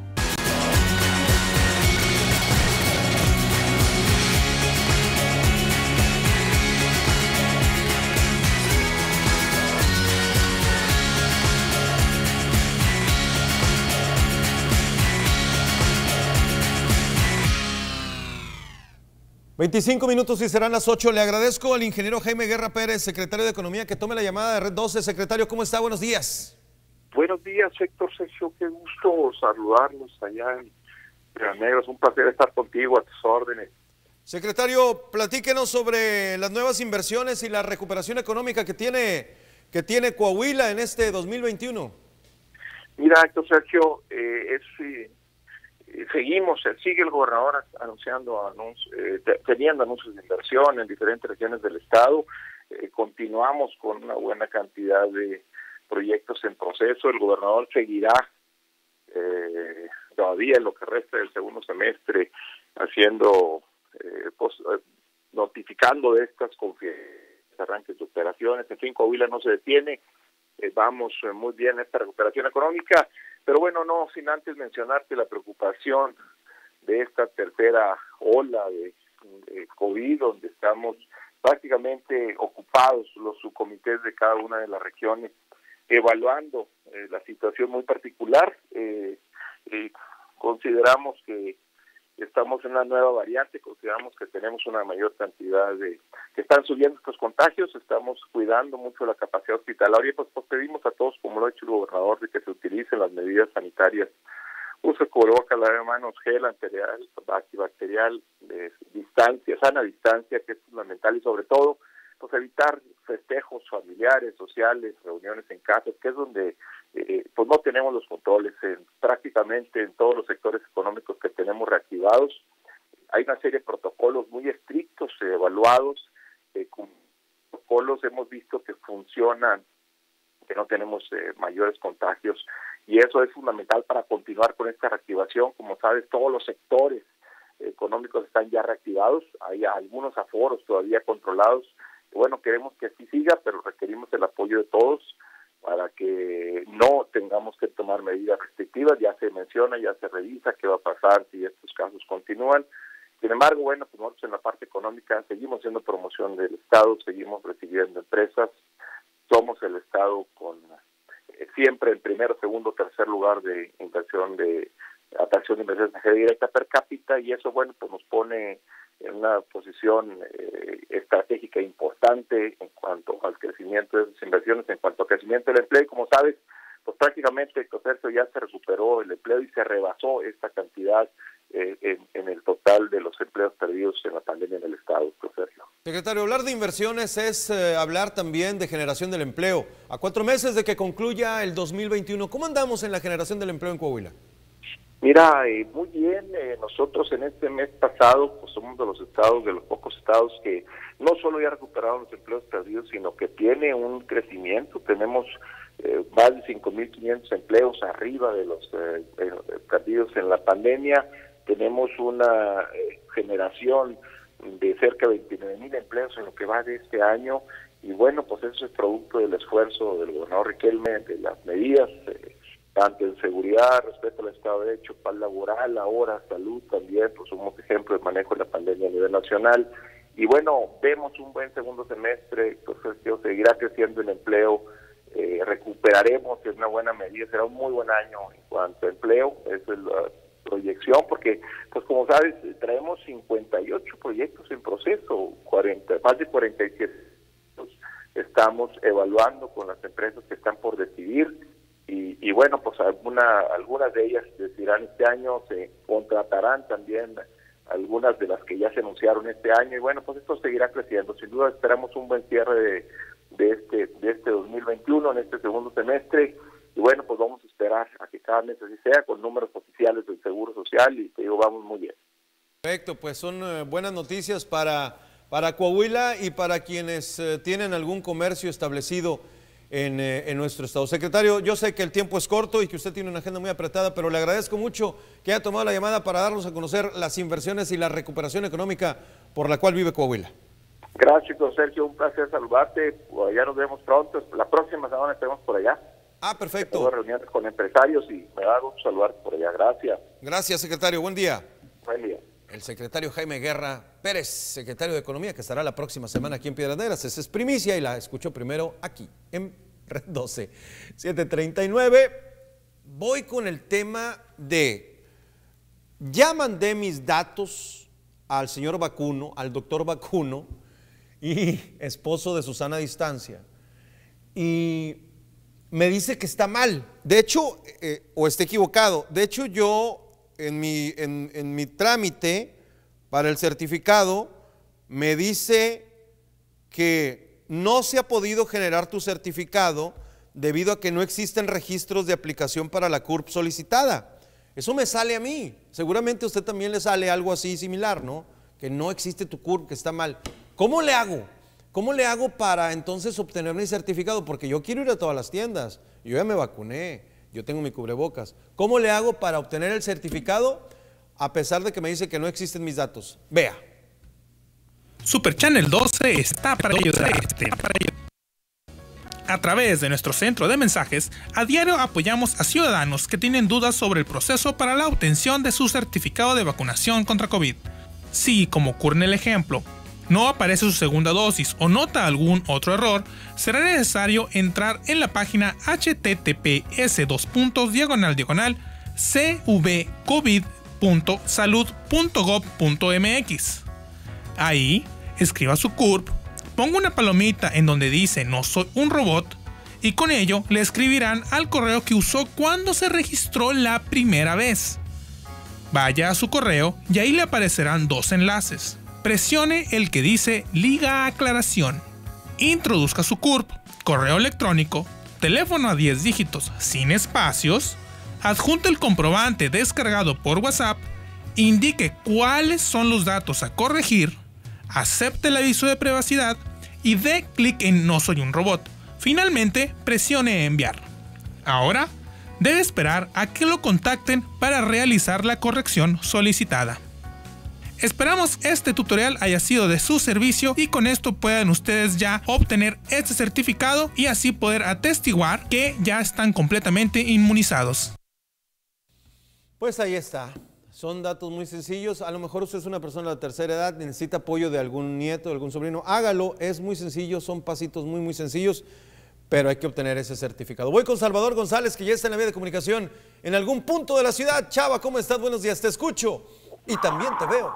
$25 minutos y serán las 8. Le agradezco al ingeniero Jaime Guerra Pérez, secretario de Economía, que tome la llamada de Red 12. Secretario, ¿cómo está? Buenos días. Buenos días, Héctor Sergio. Qué gusto saludarlos allá Negro, es un placer estar contigo, a tus órdenes. Secretario, platíquenos sobre las nuevas inversiones y la recuperación económica que tiene Coahuila en este 2021. Mira, Héctor Sergio, sigue el gobernador anunciando teniendo anuncios de inversión en diferentes regiones del estado. Continuamos con una buena cantidad de proyectos en proceso. El gobernador seguirá todavía en lo que resta del segundo semestre haciendo, notificando de estas arranques de operaciones. En fin, Coahuila no se detiene. Vamos muy bien en esta recuperación económica, pero bueno, no sin antes mencionarte la preocupación de esta tercera ola de COVID, donde estamos prácticamente ocupados los subcomités de cada una de las regiones, evaluando la situación muy particular. Consideramos que estamos en una nueva variante, consideramos que tenemos una mayor cantidad que están subiendo estos contagios, estamos cuidando mucho la capacidad hospitalaria, pues pedimos a todos, como lo ha hecho el gobernador, de que se utilicen las medidas sanitarias, uso de cubrebocas, lavado de manos, gel antibacterial, distancia, sana distancia, que es fundamental, y sobre todo, pues evitar festejos familiares, sociales, reuniones en casas, que es donde pues no tenemos los controles prácticamente en todos los sectores económicos que tenemos reactivados. Hay una serie de protocolos muy estrictos, evaluados, con protocolos hemos visto que funcionan, que no tenemos mayores contagios, y eso es fundamental para continuar con esta reactivación. Como sabes, todos los sectores económicos están ya reactivados, hay algunos aforos todavía controlados. Bueno, queremos que así siga, pero requerimos el apoyo de todos para que no tengamos que tomar medidas restrictivas. Ya se menciona, ya se revisa qué va a pasar si estos casos continúan. Sin embargo, bueno, pues nosotros en la parte económica seguimos haciendo promoción del Estado, seguimos recibiendo empresas, somos el Estado con siempre en primero, segundo, tercer lugar de inversión de atracción de inversión extranjera directa per cápita, y eso, bueno, pues nos pone en una posición estratégica importante en cuanto al crecimiento de esas inversiones, en cuanto al crecimiento del empleo. Y como sabes, pues prácticamente ya se recuperó el empleo y se rebasó esta cantidad en el total de los empleos perdidos en la pandemia en el estado, Sergio. Secretario, hablar de inversiones es hablar también de generación del empleo. A 4 meses de que concluya el 2021, ¿cómo andamos en la generación del empleo en Coahuila? Mira, muy bien. Nosotros en este mes pasado pues somos de los pocos estados que no solo ya recuperaron los empleos perdidos, sino que tiene un crecimiento. Tenemos más de 5.500 empleos arriba de los perdidos en la pandemia. Tenemos una generación de cerca de 29,000 empleos en lo que va de este año, y bueno, pues eso es producto del esfuerzo del gobernador Riquelme, de las medidas tanto en seguridad, respeto al Estado de Derecho, paz laboral, ahora salud también, pues somos ejemplo de manejo de la pandemia a nivel nacional. Y bueno, vemos un buen segundo semestre, entonces seguirá creciendo el empleo, recuperaremos en una buena medida, será un muy buen año en cuanto a empleo, esa es la proyección, porque pues como sabes, traemos 58 proyectos en proceso, más de 47 estamos evaluando con las empresas que están por decidir. Y bueno, pues algunas de ellas decidirán este año, se contratarán también algunas de las que ya se anunciaron este año, y bueno, pues esto seguirá creciendo. Sin duda esperamos un buen cierre de este 2021 en este segundo semestre, y bueno, pues vamos a esperar a que cada mes así sea, con números oficiales del Seguro Social, y te digo, vamos muy bien. Perfecto, pues son buenas noticias para Coahuila y para quienes tienen algún comercio establecido en nuestro estado. Secretario, yo sé que el tiempo es corto y que usted tiene una agenda muy apretada, pero le agradezco mucho que haya tomado la llamada para darnos a conocer las inversiones y la recuperación económica por la cual vive Coahuila. Gracias, don Sergio, un placer saludarte. Ya nos vemos pronto, la próxima semana estaremos por allá. Ah, perfecto. Tengo reuniones con empresarios y me da gusto saludarte por allá. Gracias. Gracias, secretario. Buen día. Buen día. El secretario Jaime Guerra Pérez, secretario de Economía, que estará la próxima semana aquí en Piedras Negras. Esa es primicia y la escuchó primero aquí en Red 12. 7:39. Voy con el tema de, ya mandé mis datos al señor Vacuno, al doctor Vacuno, y esposo de Susana Distancia, y me dice que está mal. De hecho, o está equivocado. De hecho, yo en mi trámite para el certificado, me dice que no se ha podido generar tu certificado debido a que no existen registros de aplicación para la CURP solicitada. Eso me sale a mí. Seguramente a usted también le sale algo así similar, ¿no? Que no existe tu CURP, que está mal. ¿Cómo le hago? ¿Cómo le hago para entonces obtener mi certificado? Porque yo quiero ir a todas las tiendas. Yo ya me vacuné, yo tengo mi cubrebocas. ¿Cómo le hago para obtener el certificado a pesar de que me dice que no existen mis datos? Vea. Super Channel 12 está para ayudarte. A través de nuestro centro de mensajes, a diario apoyamos a ciudadanos que tienen dudas sobre el proceso para la obtención de su certificado de vacunación contra COVID. Si, como ocurre en el ejemplo, no aparece su segunda dosis o nota algún otro error, será necesario entrar en la página https://cvcovid.salud.gov.mx. Ahí, escriba su CURP, ponga una palomita en donde dice "no soy un robot" y con ello le escribirán al correo que usó cuando se registró la primera vez. Vaya a su correo y ahí le aparecerán dos enlaces. Presione el que dice Liga Aclaración. Introduzca su CURP, correo electrónico, teléfono a 10 dígitos sin espacios, adjunte el comprobante descargado por WhatsApp, indique cuáles son los datos a corregir, acepte el aviso de privacidad y dé clic en "no soy un robot". Finalmente, presione enviar. Ahora, debe esperar a que lo contacten para realizar la corrección solicitada. Esperamos este tutorial haya sido de su servicio y con esto puedan ustedes ya obtener este certificado y así poder atestiguar que ya están completamente inmunizados. Pues ahí está. Son datos muy sencillos. A lo mejor usted es una persona de la tercera edad, necesita apoyo de algún nieto, de algún sobrino. Hágalo, es muy sencillo, son pasitos muy sencillos, pero hay que obtener ese certificado. Voy con Salvador González, que ya está en la vía de comunicación en algún punto de la ciudad. Chava, ¿cómo estás? Buenos días, te escucho y también te veo.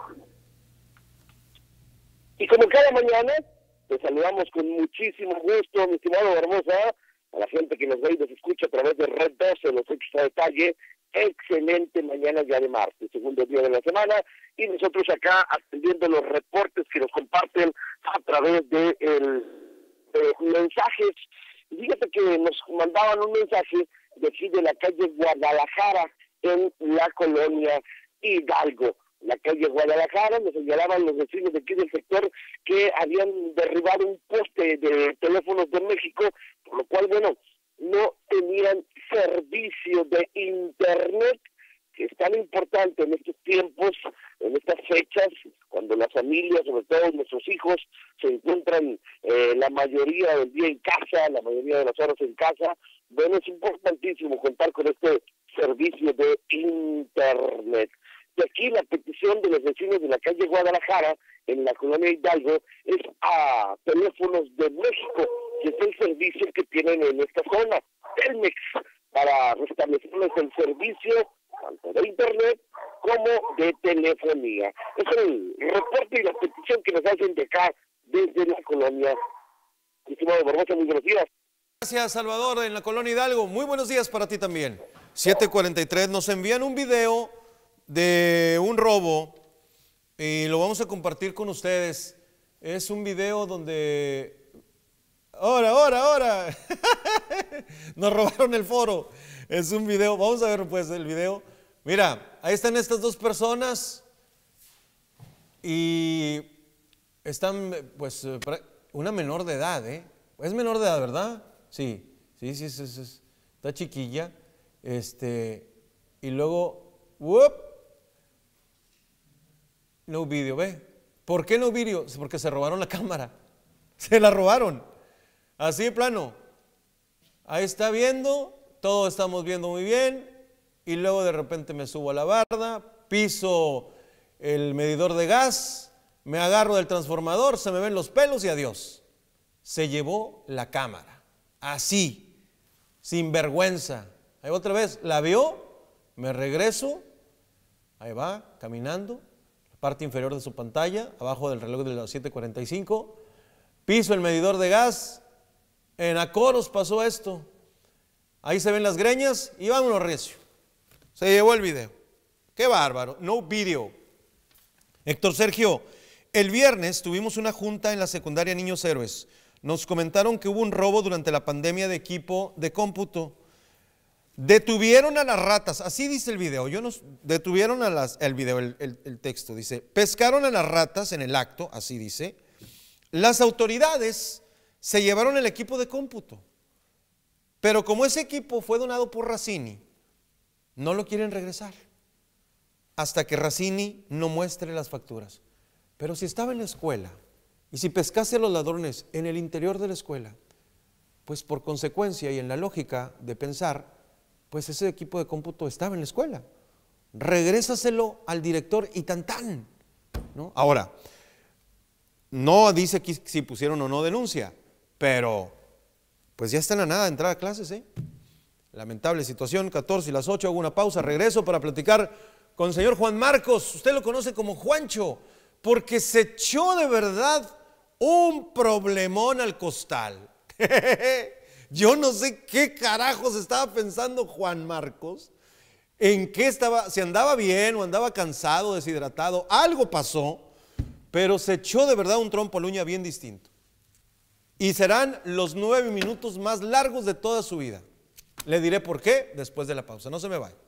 Y como cada mañana, te saludamos con muchísimo gusto, mi estimado Barbosa, a la gente que nos ve y nos escucha a través de Red 12, los Extra Detalle. Excelente mañana ya de martes, segundo día de la semana, y nosotros acá atendiendo los reportes que nos comparten a través de mensajes. Fíjate que nos mandaban un mensaje de aquí de la calle Guadalajara, en la colonia Hidalgo. La calle Guadalajara, nos señalaban los vecinos de aquí del sector que habían derribado un poste de teléfonos de México, por lo cual, bueno, no tenían servicio de internet, que es tan importante en estos tiempos, en estas fechas, cuando las familias, sobre todo nuestros hijos, se encuentran la mayoría del día en casa, la mayoría de las horas en casa. Bueno, es importantísimo contar con este servicio de internet. De aquí la petición de los vecinos de la calle Guadalajara, en la colonia Hidalgo, es a Teléfonos de México, que es el servicio que tienen en esta zona, Telmex, para restablecerles el servicio tanto de internet como de telefonía. Es el reporte y la petición que nos hacen de acá, desde la colonia. Estimado Barbosa, muy buenos días. Gracias, Salvador, en la colonia Hidalgo. Muy buenos días para ti también. 7:43, nos envían un video de un robo y lo vamos a compartir con ustedes. Es un video donde... ¡Ahora! Nos robaron el foro. Es un video, vamos a ver pues el video. Mira, ahí están estas dos personas y están pues una menor de edad, ¿eh? Es menor de edad, ¿verdad? Sí, está chiquilla. Y luego, no video, ¿ve? ¿Por qué no video? Porque se robaron la cámara. Se la robaron. Así de plano. Ahí está viendo, todos estamos viendo muy bien. Y luego de repente me subo a la barda, piso el medidor de gas, me agarro del transformador, se me ven los pelos y adiós. Se llevó la cámara. Así, sin vergüenza. Ahí otra vez, la vio, me regreso, ahí va, caminando. Parte inferior de su pantalla, abajo del reloj de las 7:45, piso el medidor de gas, en Acoros pasó esto, ahí se ven las greñas y vámonos recio, se llevó el video. Qué bárbaro, no video. Héctor Sergio, el viernes tuvimos una junta en la secundaria Niños Héroes. Nos comentaron que hubo un robo durante la pandemia de equipo de cómputo. Detuvieron a las ratas, así dice el video, detuvieron a el texto, dice, pescaron a las ratas en el acto, así dice. Las autoridades se llevaron el equipo de cómputo, pero como ese equipo fue donado por Racini, no lo quieren regresar hasta que Racini no muestre las facturas. Pero si estaba en la escuela y si pescase a los ladrones en el interior de la escuela, pues por consecuencia y en la lógica de pensar, pues ese equipo de cómputo estaba en la escuela. Regrésaselo al director y tan, ¿no? Ahora, no dice aquí si pusieron o no denuncia, pero pues ya están a nada de entrar a clases, ¿eh? Lamentable situación, 14 y las 8, hago una pausa, regreso para platicar con el señor Juan Marcos. Usted lo conoce como Juancho, porque se echó de verdad un problemón al costal. Yo no sé qué carajos estaba pensando Juan Marcos, en qué estaba, si andaba bien o andaba cansado, deshidratado, algo pasó, pero se echó de verdad un trompo a la uña bien distinto. Y serán los 9 minutos más largos de toda su vida. Le diré por qué después de la pausa, no se me vaya.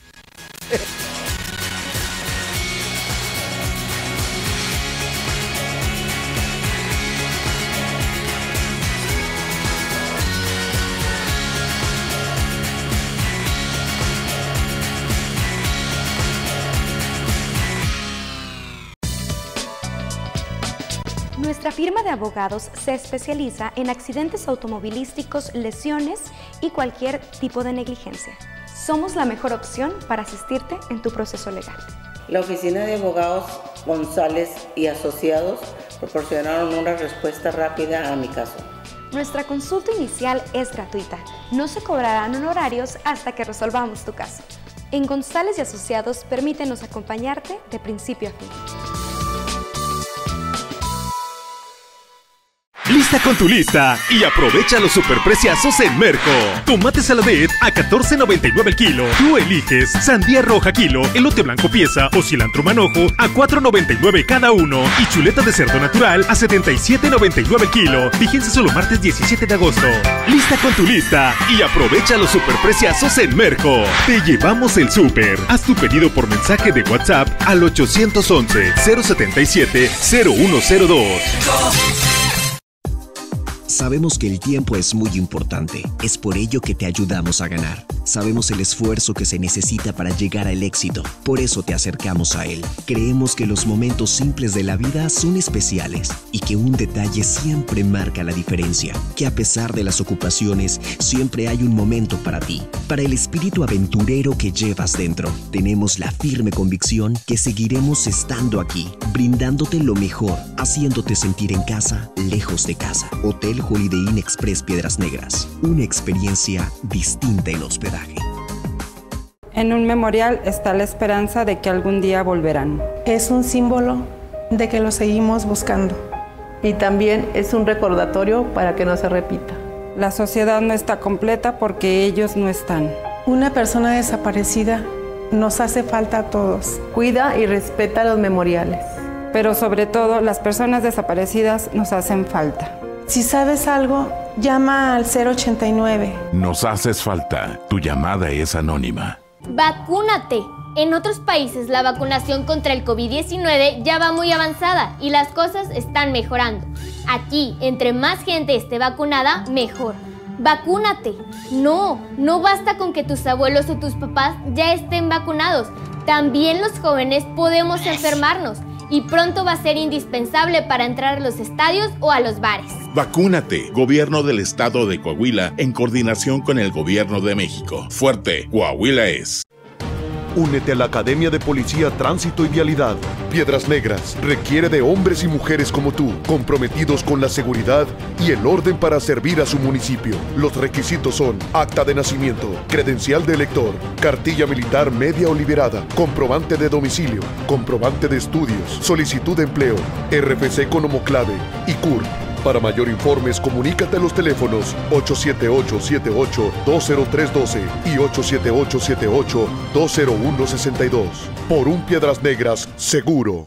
Nuestra firma de abogados se especializa en accidentes automovilísticos, lesiones y cualquier tipo de negligencia. Somos la mejor opción para asistirte en tu proceso legal. La oficina de abogados González y Asociados proporcionaron una respuesta rápida a mi caso. Nuestra consulta inicial es gratuita. No se cobrarán honorarios hasta que resolvamos tu caso. En González y Asociados, permítenos acompañarte de principio a fin. Lista con tu lista y aprovecha los superpreciazos en Merco. Tomate saladet a $14.99 el kilo. Tú eliges sandía roja kilo, elote blanco pieza o cilantro manojo a $4.99 cada uno. Y chuleta de cerdo natural a $77.99 el kilo. Fíjense solo martes 17 de agosto. Lista con tu lista y aprovecha los superpreciazos en Merco. Te llevamos el súper. Haz tu pedido por mensaje de WhatsApp al 811-077-0102. Sabemos que el tiempo es muy importante, es por ello que te ayudamos a ganar. Sabemos el esfuerzo que se necesita para llegar al éxito, por eso te acercamos a él. Creemos que los momentos simples de la vida son especiales y que un detalle siempre marca la diferencia, que a pesar de las ocupaciones, siempre hay un momento para ti, para el espíritu aventurero que llevas dentro. Tenemos la firme convicción que seguiremos estando aquí, brindándote lo mejor, haciéndote sentir en casa, lejos de casa. Hotel Holiday Inn Express Piedras Negras, una experiencia distinta en hospedaje. En un memorial está la esperanza de que algún día volverán. Es un símbolo de que lo seguimos buscando. Y también es un recordatorio para que no se repita. La sociedad no está completa porque ellos no están. Una persona desaparecida nos hace falta a todos. Cuida y respeta los memoriales. Pero sobre todo, las personas desaparecidas nos hacen falta. Si sabes algo, llama al 089. Nos haces falta. Tu llamada es anónima. ¡Vacúnate! En otros países la vacunación contra el COVID-19 ya va muy avanzada y las cosas están mejorando. Aquí, entre más gente esté vacunada, mejor. ¡Vacúnate! No basta con que tus abuelos o tus papás ya estén vacunados. También los jóvenes podemos enfermarnos. Y pronto va a ser indispensable para entrar a los estadios o a los bares. Vacúnate. Gobierno del Estado de Coahuila en coordinación con el Gobierno de México. Fuerte, Coahuila es. Únete a la Academia de Policía, Tránsito y Vialidad. Piedras Negras requiere de hombres y mujeres como tú, comprometidos con la seguridad y el orden para servir a su municipio. Los requisitos son acta de nacimiento, credencial de elector, cartilla militar media o liberada, comprobante de domicilio, comprobante de estudios, solicitud de empleo, RFC con homoclave y CURP. Para mayor informes, comunícate a los teléfonos 878-78-20312 y 878-78-20162. Por un Piedras Negras seguro.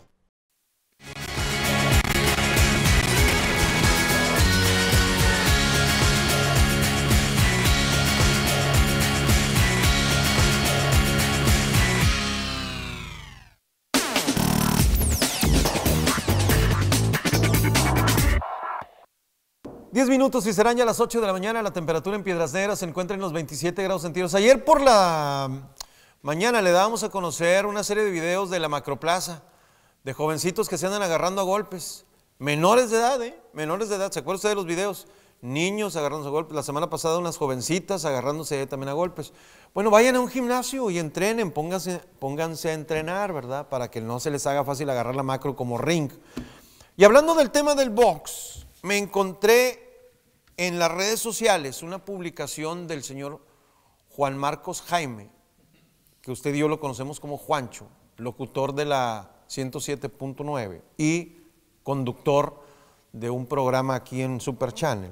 Minutos y serán ya las 8 de la mañana. La temperatura en Piedras Negras se encuentra en los 27 grados centígrados. Ayer por la mañana le dábamos a conocer una serie de videos de la Macroplaza, de jovencitos que se andan agarrando a golpes. Menores de edad, menores de edad. ¿Se acuerda usted de los videos? Niños agarrándose a golpes. La semana pasada unas jovencitas agarrándose también a golpes. Bueno, vayan a un gimnasio y entrenen, pónganse a entrenar, ¿verdad? Para que no se les haga fácil agarrar la macro como ring. Y hablando del tema del box, me encontré en las redes sociales una publicación del señor Juan Marcos Jaime, que usted y yo lo conocemos como Juancho, locutor de la 107.9 y conductor de un programa aquí en Super Channel,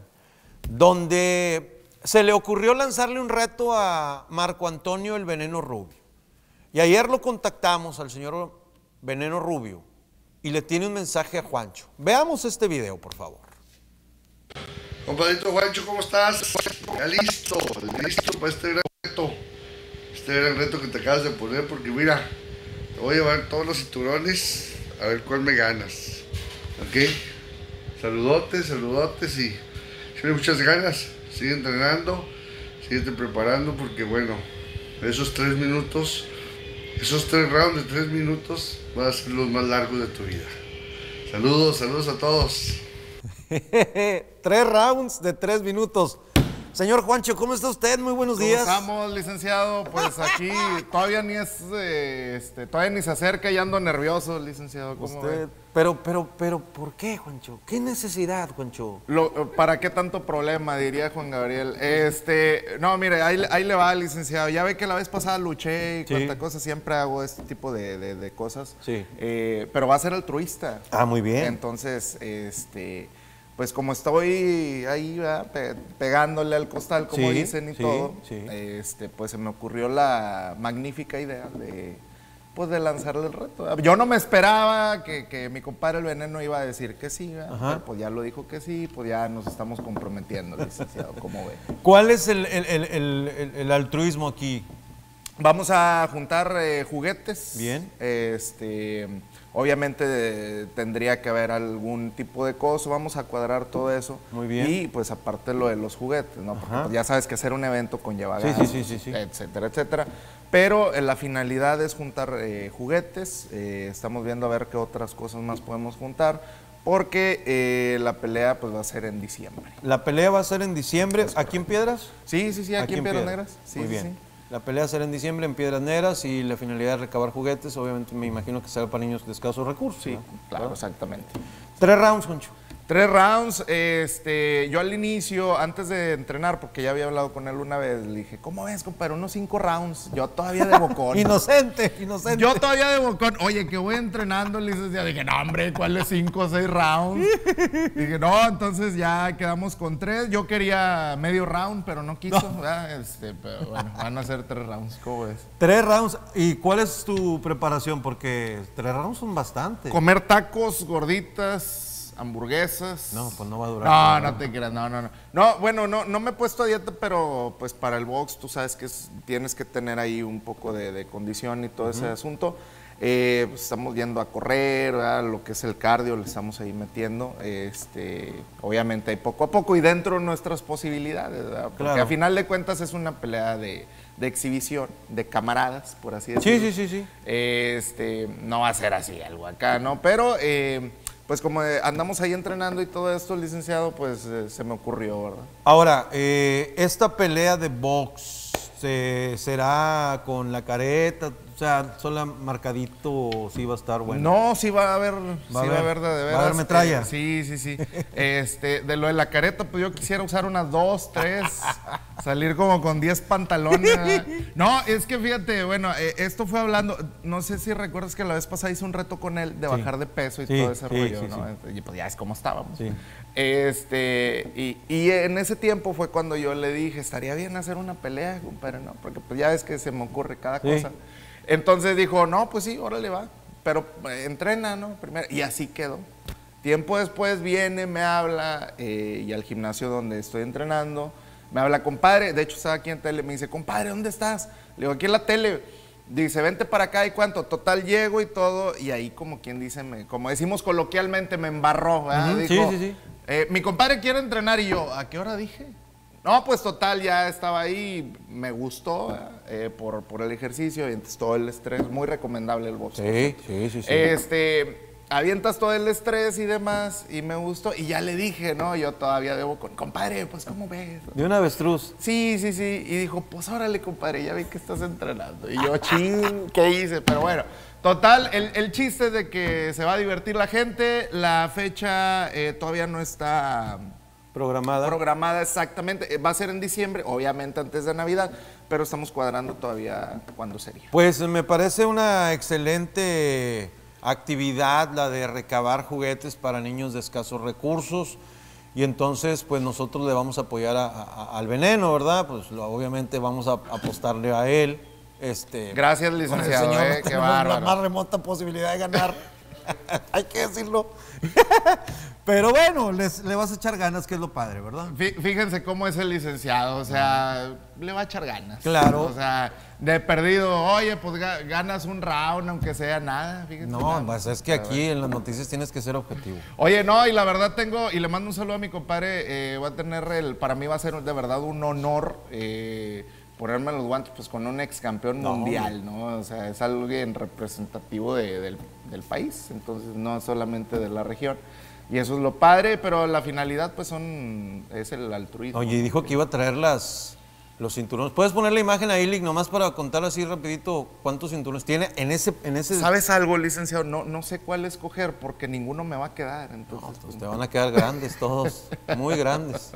donde se le ocurrió lanzarle un reto a Marco Antonio el Veneno Rubio. Y ayer lo contactamos al señor Veneno Rubio y le tiene un mensaje a Juancho. Veamos este video, por favor. Compadrito Juancho, ¿cómo estás? Ya listo para este gran reto que te acabas de poner, porque mira, te voy a llevar todos los cinturones a ver cuál me ganas, ¿ok? Saludotes y tienes muchas ganas, sigue entrenando, síguete preparando, porque bueno, esos 3 minutos, esos 3 rounds de 3 minutos van a ser los más largos de tu vida. Saludos a todos. 3 rounds de 3 minutos. Señor Juancho, ¿cómo está usted? Muy buenos días. ¿Cómo estamos, licenciado? Pues aquí todavía ni es, todavía ni se acerca y ando nervioso, licenciado. ¿Cómo usted? Pero, ¿por qué, Juancho? ¿Qué necesidad, Juancho? ¿Para qué tanto problema, diría Juan Gabriel? No, mire, ahí le va, licenciado. Ya ve que la vez pasada luché y cuánta cosa, siempre hago este tipo de cosas. Sí. Pero va a ser altruista. Ah, muy bien. Entonces, pues como estoy ahí pegándole al costal, como dicen y todo, pues se me ocurrió la magnífica idea de lanzarle el reto. Yo no me esperaba que mi compadre el Veneno iba a decir que sí, pero pues ya lo dijo que sí, pues ya nos estamos comprometiendo, licenciado, ¿cómo ve? ¿Cuál es el altruismo aquí? Vamos a juntar juguetes. Bien. Obviamente tendría que haber algún tipo de costo, vamos a cuadrar todo eso. Muy bien. Y pues aparte lo de los juguetes, ¿no? Porque pues, ya sabes que hacer un evento conlleva gastos, etcétera, etcétera. Pero la finalidad es juntar juguetes, estamos viendo a ver qué otras cosas más podemos juntar, porque la pelea pues va a ser en diciembre. ¿La pelea va a ser en diciembre? ¿Aquí en Piedras? Sí, aquí en Piedras Negras. Sí, muy bien. Sí. La pelea será en diciembre en Piedras Negras y la finalidad es recabar juguetes, obviamente me imagino que será para niños de escasos recursos. Sí, ¿no? claro, exactamente. 3 rounds, Juancho. 3 rounds, yo al inicio, antes de entrenar, porque ya había hablado con él una vez, le dije, ¿cómo ves, compadre? Unos 5 rounds, yo todavía de bocón. Inocente. Yo todavía de bocón, oye, que voy entrenando, licenciado. Dije, no, hombre, ¿cuáles 5 o 6 rounds? Dije, no, entonces ya quedamos con 3. Yo quería medio round, pero no quiso, ¿verdad? Pero bueno, van a ser 3 rounds, ¿cómo ves? 3 rounds, ¿y cuál es tu preparación? Porque 3 rounds son bastante. Comer tacos, gorditas, hamburguesas. No, pues no va a durar. No te creas, no. No, bueno, no me he puesto a dieta, pero pues para el box tú sabes que tienes que tener ahí un poco de condición y todo ese asunto. Pues estamos yendo a correr, ¿verdad? Lo que es el cardio, le estamos ahí metiendo. Obviamente hay poco a poco y dentro de nuestras posibilidades, ¿verdad? Porque a final de cuentas es una pelea de exhibición, de camaradas, por así decirlo. Sí. No va a ser así algo acá, ¿no? Pero pues como andamos ahí entrenando y todo esto, licenciado, pues se me ocurrió, ¿verdad? Ahora, esta pelea de box será con la careta, O sea, solo marcadito, sí va a estar bueno. No, sí va a haber, va a haber de veras. Va a haber metralla. Sí. De lo de la careta, pues yo quisiera usar unas 2, 3, salir como con 10 pantalones, ¿verdad? No, es que fíjate, bueno, esto fue hablando, no sé si recuerdas que la vez pasada hice un reto con él de bajar de peso y todo ese rollo, ¿no? Y pues ya es como estábamos. Sí. Y en ese tiempo fue cuando yo le dije, estaría bien hacer una pelea, compadre, ¿no? Porque pues ya ves que se me ocurre cada cosa. Entonces dijo, no, pues sí, órale va, pero entrena, ¿no? Primero, y así quedó. Tiempo después viene, me habla, y al gimnasio donde estoy entrenando, me habla, compadre, de hecho estaba aquí en tele, me dice, compadre, ¿dónde estás? Le digo, aquí en la tele. Dice, vente para acá, ¿y cuánto? Total, llego y todo, y ahí como quien dice, como decimos coloquialmente, me embarró, ¿verdad? Dijo, sí. Mi compadre quiere entrenar, y yo, ¿a qué hora dije? No, pues total, ya estaba ahí, me gustó por el ejercicio y entonces todo el estrés, muy recomendable el boxeo. Sí. Avientas todo el estrés y demás, y me gustó, y ya le dije, ¿no? Yo todavía debo compadre, pues, ¿cómo ves? De un avestruz. Sí, y dijo, pues, órale, compadre, ya vi que estás entrenando. Y yo, ching, ¿qué hice? Pero bueno, total, el chiste es de que se va a divertir la gente, la fecha todavía no está... Programada exactamente, va a ser en diciembre, obviamente antes de Navidad, pero estamos cuadrando todavía cuándo sería. Pues me parece una excelente actividad la de recabar juguetes para niños de escasos recursos y entonces pues nosotros le vamos a apoyar al Veneno, ¿verdad? Pues obviamente vamos a apostarle a él. Gracias, licenciado, señor, qué bárbaro. La más remota posibilidad de ganar, hay que decirlo. Pero bueno, le vas a echar ganas, que es lo padre, ¿verdad? Fíjense cómo es el licenciado, o sea, le va a echar ganas. Claro. O sea, de perdido, oye, pues ganas un round, aunque sea nada. Fíjense, no, pues es que aquí en las noticias tienes que ser objetivo. Oye, no, y la verdad y le mando un saludo a mi compadre, voy a tener para mí va a ser de verdad un honor ponerme los guantes pues con un ex campeón mundial, ¿no? O sea, es alguien representativo del país, entonces no solamente de la región. Y eso es lo padre, pero la finalidad pues es el altruismo. Oye, dijo que iba a traer los cinturones. ¿Puedes poner la imagen ahí, Lick, nomás para contar así rapidito cuántos cinturones tiene en ese... ¿Sabes algo, licenciado? No sé cuál escoger porque ninguno me va a quedar. Entonces, no, pues te van a quedar grandes todos, muy grandes,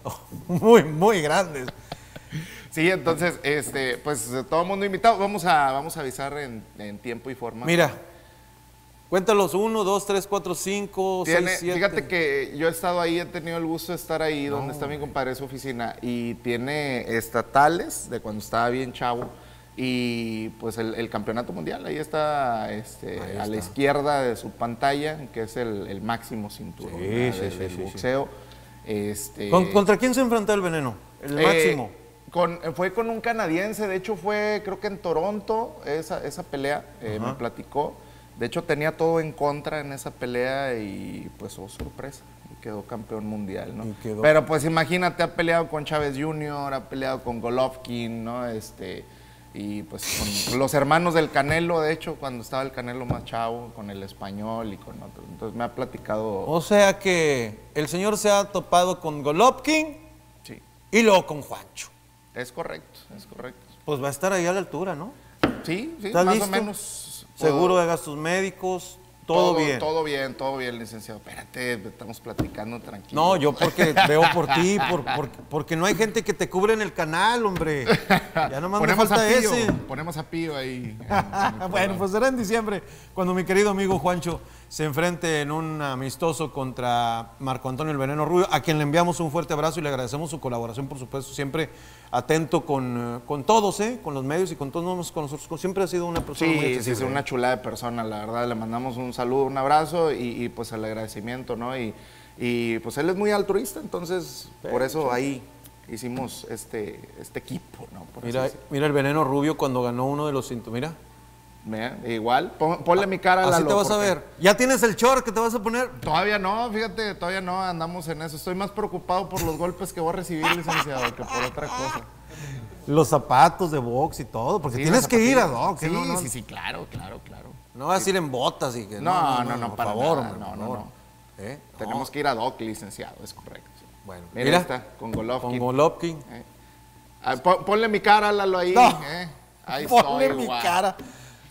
muy grandes. Sí, entonces, pues todo el mundo invitado. Vamos a avisar en tiempo y forma. Mira. Cuéntalos, 1, 2, 3, 4, 5, 6, 7. Fíjate que yo he estado ahí, he tenido el gusto de estar ahí donde está mi compadre, su oficina, y tiene estatales de cuando estaba bien chavo, y pues el campeonato mundial, ahí está, a la izquierda de su pantalla, que es el máximo cinturón del boxeo. ¿Contra quién se enfrentó el Veneno? El máximo. Fue con un canadiense, de hecho fue, creo que en Toronto, esa pelea, me platicó. De hecho, tenía todo en contra en esa pelea y pues, sorpresa, y quedó campeón mundial, ¿no? Pero pues imagínate, ha peleado con Chávez Jr., ha peleado con Golovkin, ¿no? Y pues con los hermanos del Canelo, de hecho, cuando estaba el Canelo más chavo, con el Español y con otros. Entonces me ha platicado... O sea que el señor se ha topado con Golovkin y luego con Juancho. Es correcto, es correcto. Pues va a estar ahí a la altura, ¿no? Sí, más listo? O menos... Seguro de gastos médicos, todo bien. Todo bien, licenciado. Espérate, estamos platicando tranquilo. No, yo porque veo por ti, porque no hay gente que te cubre en el canal, hombre. Ya nomás me falta ese. Ponemos a Pío ahí. Bueno, pues será en diciembre, cuando mi querido amigo Juancho se enfrente en un amistoso contra Marco Antonio el Veneno Rubio, a quien le enviamos un fuerte abrazo y le agradecemos su colaboración, por supuesto, siempre atento con todos, con los medios y con todos nosotros. Siempre ha sido una persona muy accesible. Sí, es una chulada de persona, la verdad. Le mandamos un saludo, un abrazo y pues el agradecimiento, ¿no? Y pues él es muy altruista, entonces por eso ahí hicimos este equipo, ¿no? Mira el Veneno Rubio cuando ganó uno de los cinturones, mira. Igual, ponle mi cara a Lalo. Así te vas a ver. ¿Ya tienes el short que te vas a poner? Todavía no, fíjate, todavía no, andamos en eso. Estoy más preocupado por los golpes que voy a recibir, licenciado, que por otra cosa. Los zapatos de box y todo, porque tienes que ir a Doc. Sí, claro. No vas a ir en botas y que no, por favor. No. Tenemos que ir a Doc, licenciado, es correcto. Bueno, mira está, con Golovkin. Ponle mi cara, Lalo, ahí. No. Ahí ponle mi cara.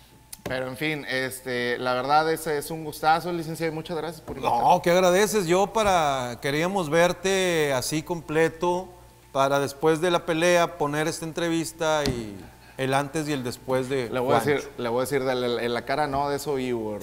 Pero en fin, la verdad es un gustazo, licenciado, y muchas gracias por invitarme. No, ¿qué agradeces? Queríamos verte así completo para después de la pelea poner esta entrevista y el antes y el después de Le voy a decir en la cara no, de eso vivo.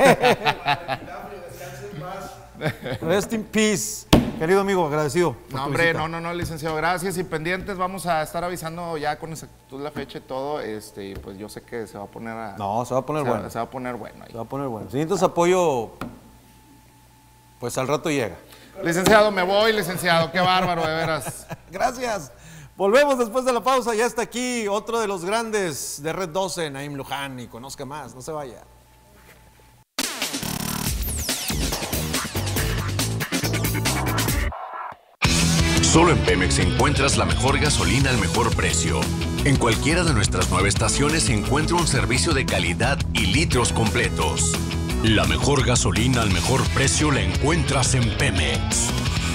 Rest in peace, querido amigo, agradecido. No, hombre, no, licenciado, gracias. Y pendientes, vamos a estar avisando ya con exactitud la fecha y todo. Pues yo sé que se va a poner se va a poner bueno. Se va a poner bueno ahí. Se va a poner bueno. Si necesitas apoyo, pues al rato llega. Licenciado, me voy, licenciado. Qué bárbaro, de veras. Gracias. Volvemos después de la pausa. Ya está aquí otro de los grandes de Red 12, Naim Luján, y conozca más. No se vaya. Solo en Pemex encuentras la mejor gasolina al mejor precio. En cualquiera de nuestras 9 estaciones encuentra un servicio de calidad y litros completos. La mejor gasolina al mejor precio la encuentras en Pemex.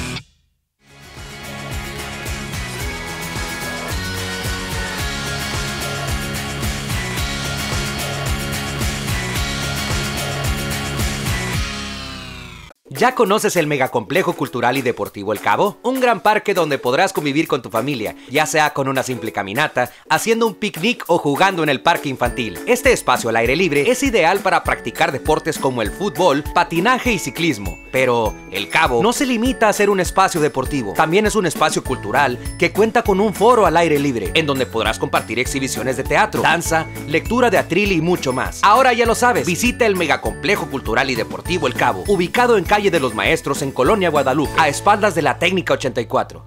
¿Ya conoces el Megacomplejo Cultural y Deportivo El Cabo? Un gran parque donde podrás convivir con tu familia, ya sea con una simple caminata, haciendo un picnic o jugando en el parque infantil. Este espacio al aire libre es ideal para practicar deportes como el fútbol, patinaje y ciclismo. Pero El Cabo no se limita a ser un espacio deportivo, también es un espacio cultural que cuenta con un foro al aire libre, en donde podrás compartir exhibiciones de teatro, danza, lectura de atril y mucho más. Ahora ya lo sabes, visita el Megacomplejo Cultural y Deportivo El Cabo, ubicado en calle de los Maestros en Colonia Guadalupe, a espaldas de la Técnica 84.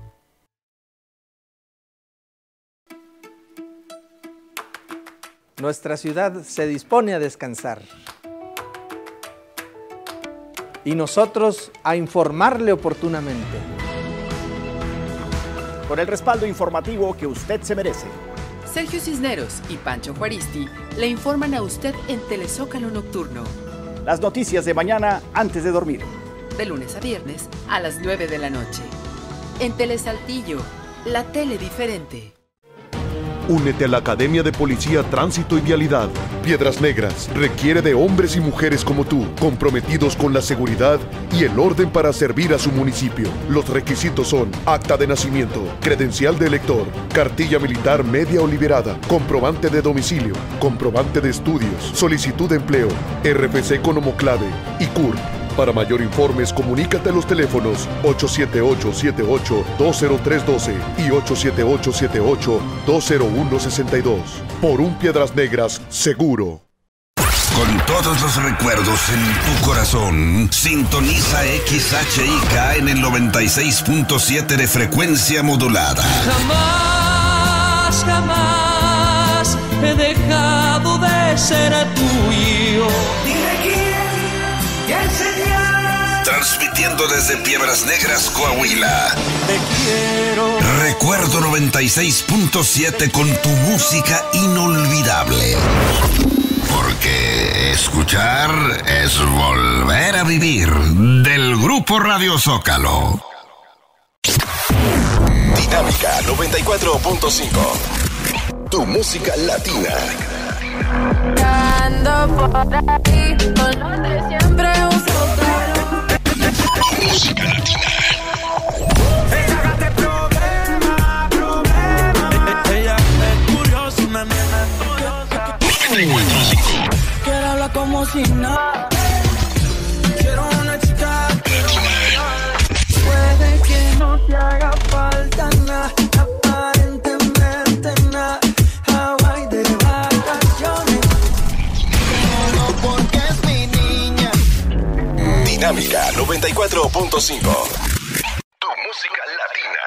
Nuestra ciudad se dispone a descansar y nosotros a informarle oportunamente. Con el respaldo informativo que usted se merece. Sergio Cisneros y Pancho Juaristi le informan a usted en Telezócalo Nocturno. Las noticias de mañana antes de dormir. De lunes a viernes a las 9 de la noche. En Telesaltillo, la tele diferente. Únete a la Academia de Policía, Tránsito y Vialidad. Piedras Negras requiere de hombres y mujeres como tú, comprometidos con la seguridad y el orden para servir a su municipio. Los requisitos son acta de nacimiento, credencial de elector, cartilla militar media o liberada, comprobante de domicilio, comprobante de estudios, solicitud de empleo, RFC con homoclave y CURP. Para mayor informes, comunícate a los teléfonos 878-78-20312 y 878-78-20162. Por un Piedras Negras seguro. Con todos los recuerdos en tu corazón, sintoniza XHIK en el 96.7 de frecuencia modulada. Jamás, jamás he dejado de ser tuyo. Transmitiendo desde Piedras Negras, Coahuila. Te quiero. Recuerdo 96.7 con tu música inolvidable. Porque escuchar es volver a vivir. Del Grupo Radio Zócalo. Dinámica 94.5. Tu música latina. Ando por ahí, con los de siempre uso caro. Música latina. Ella es curiosa, una nena curiosa. 94.5. Quiero hablar como si nada. Quiero una chica latina. Puede que no te haga falta nada, aparentemente nada. Hawaii de vacaciones. No, porque es mi niña. Dinámica 94.5. Tu música latina.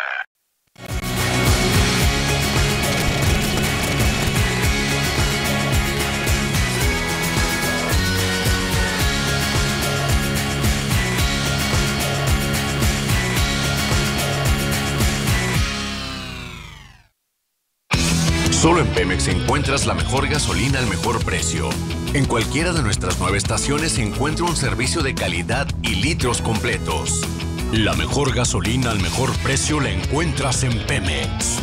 Solo en Pemex encuentras la mejor gasolina al mejor precio. En cualquiera de nuestras 9 estaciones se encuentra un servicio de calidad y litros completos. La mejor gasolina al mejor precio la encuentras en Pemex.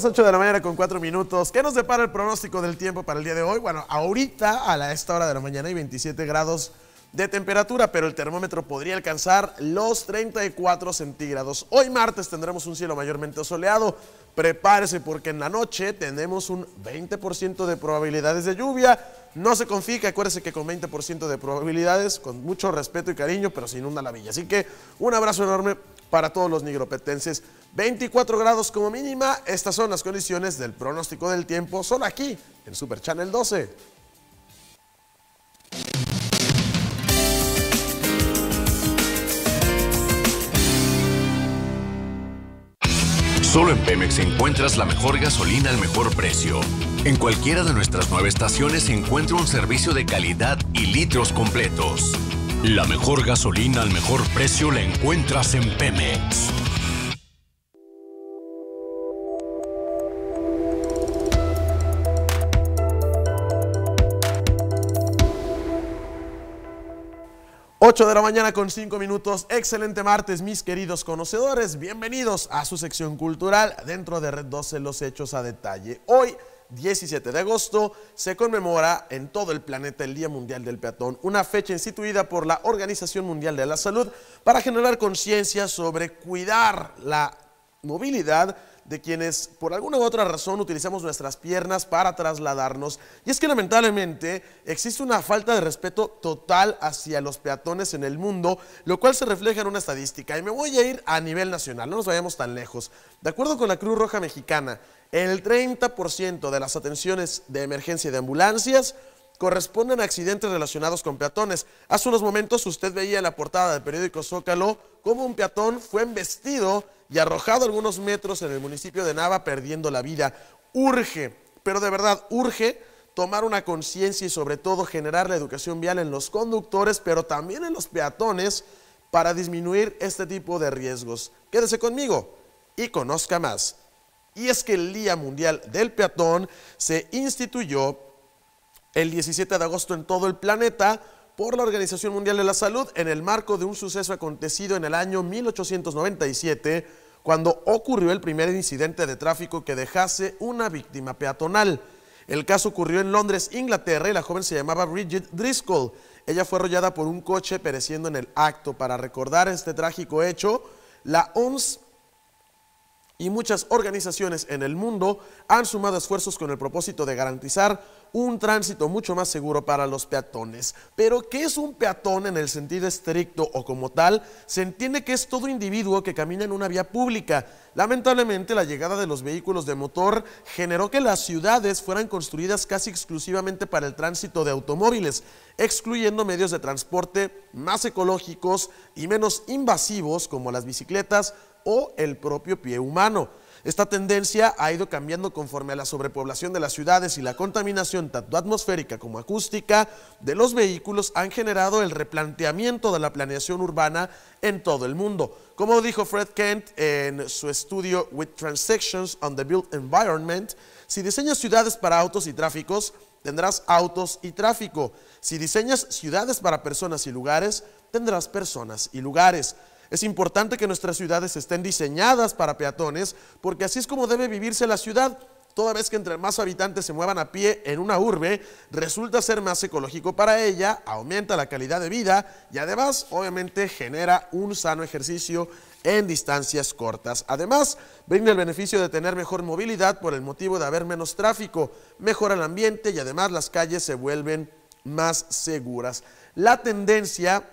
las 8 de la mañana con 4 minutos. ¿Qué nos depara el pronóstico del tiempo para el día de hoy? Bueno, ahorita a esta hora de la mañana hay 27 grados de temperatura, pero el termómetro podría alcanzar los 34 centígrados. Hoy martes tendremos un cielo mayormente soleado. Prepárese porque en la noche tenemos un 20% de probabilidades de lluvia. No se confíe, acuérdese que con 20% de probabilidades, con mucho respeto y cariño, pero se inunda la villa. Así que un abrazo enorme para todos los nigropetenses. 24 grados como mínima. Estas son las condiciones del pronóstico del tiempo, solo aquí en Super Channel 12. Solo en Pemex encuentras la mejor gasolina al mejor precio. En cualquiera de nuestras 9 estaciones se encuentra un servicio de calidad y litros completos. La mejor gasolina al mejor precio la encuentras en Pemex. Ocho de la mañana con 5 minutos. Excelente martes, mis queridos conocedores. Bienvenidos a su sección cultural dentro de Red 12, los hechos a detalle. Hoy, 17 de agosto, se conmemora en todo el planeta el Día Mundial del Peatón, una fecha instituida por la Organización Mundial de la Salud para generar conciencia sobre cuidar la movilidad de quienes por alguna u otra razón utilizamos nuestras piernas para trasladarnos. Y es que lamentablemente existe una falta de respeto total hacia los peatones en el mundo, lo cual se refleja en una estadística. Y me voy a ir a nivel nacional, no nos vayamos tan lejos. De acuerdo con la Cruz Roja Mexicana, el 30% de las atenciones de emergencia de ambulancias corresponden a accidentes relacionados con peatones. Hace unos momentos usted veía en la portada del periódico Zócalo cómo un peatón fue embestido y arrojado algunos metros en el municipio de Nava, perdiendo la vida. Urge, pero de verdad urge, tomar una conciencia y sobre todo generar la educación vial en los conductores, pero también en los peatones, para disminuir este tipo de riesgos. Quédese conmigo y conozca más. Y es que el Día Mundial del Peatón se instituyó el 17 de agosto en todo el planeta por la Organización Mundial de la Salud en el marco de un suceso acontecido en el año 1897, cuando ocurrió el primer incidente de tráfico que dejase una víctima peatonal. El caso ocurrió en Londres, Inglaterra, y la joven se llamaba Bridget Driscoll. Ella fue arrollada por un coche, pereciendo en el acto. Para recordar este trágico hecho, la OMS y muchas organizaciones en el mundo han sumado esfuerzos con el propósito de garantizar un tránsito mucho más seguro para los peatones. Pero, ¿qué es un peatón en el sentido estricto o como tal? Se entiende que es todo individuo que camina en una vía pública. Lamentablemente, la llegada de los vehículos de motor generó que las ciudades fueran construidas casi exclusivamente para el tránsito de automóviles, excluyendo medios de transporte más ecológicos y menos invasivos como las bicicletas o el propio pie humano. Esta tendencia ha ido cambiando conforme a la sobrepoblación de las ciudades y la contaminación tanto atmosférica como acústica de los vehículos han generado el replanteamiento de la planeación urbana en todo el mundo. Como dijo Fred Kent en su estudio With Transactions on the Built Environment, si diseñas ciudades para autos y tráficos, tendrás autos y tráfico. Si diseñas ciudades para personas y lugares, tendrás personas y lugares. Es importante que nuestras ciudades estén diseñadas para peatones, porque así es como debe vivirse la ciudad. Toda vez que entre más habitantes se muevan a pie en una urbe, resulta ser más ecológico para ella, aumenta la calidad de vida y además, obviamente, genera un sano ejercicio en distancias cortas. Además, brinda el beneficio de tener mejor movilidad por el motivo de haber menos tráfico, mejora el ambiente y además las calles se vuelven más seguras. La tendencia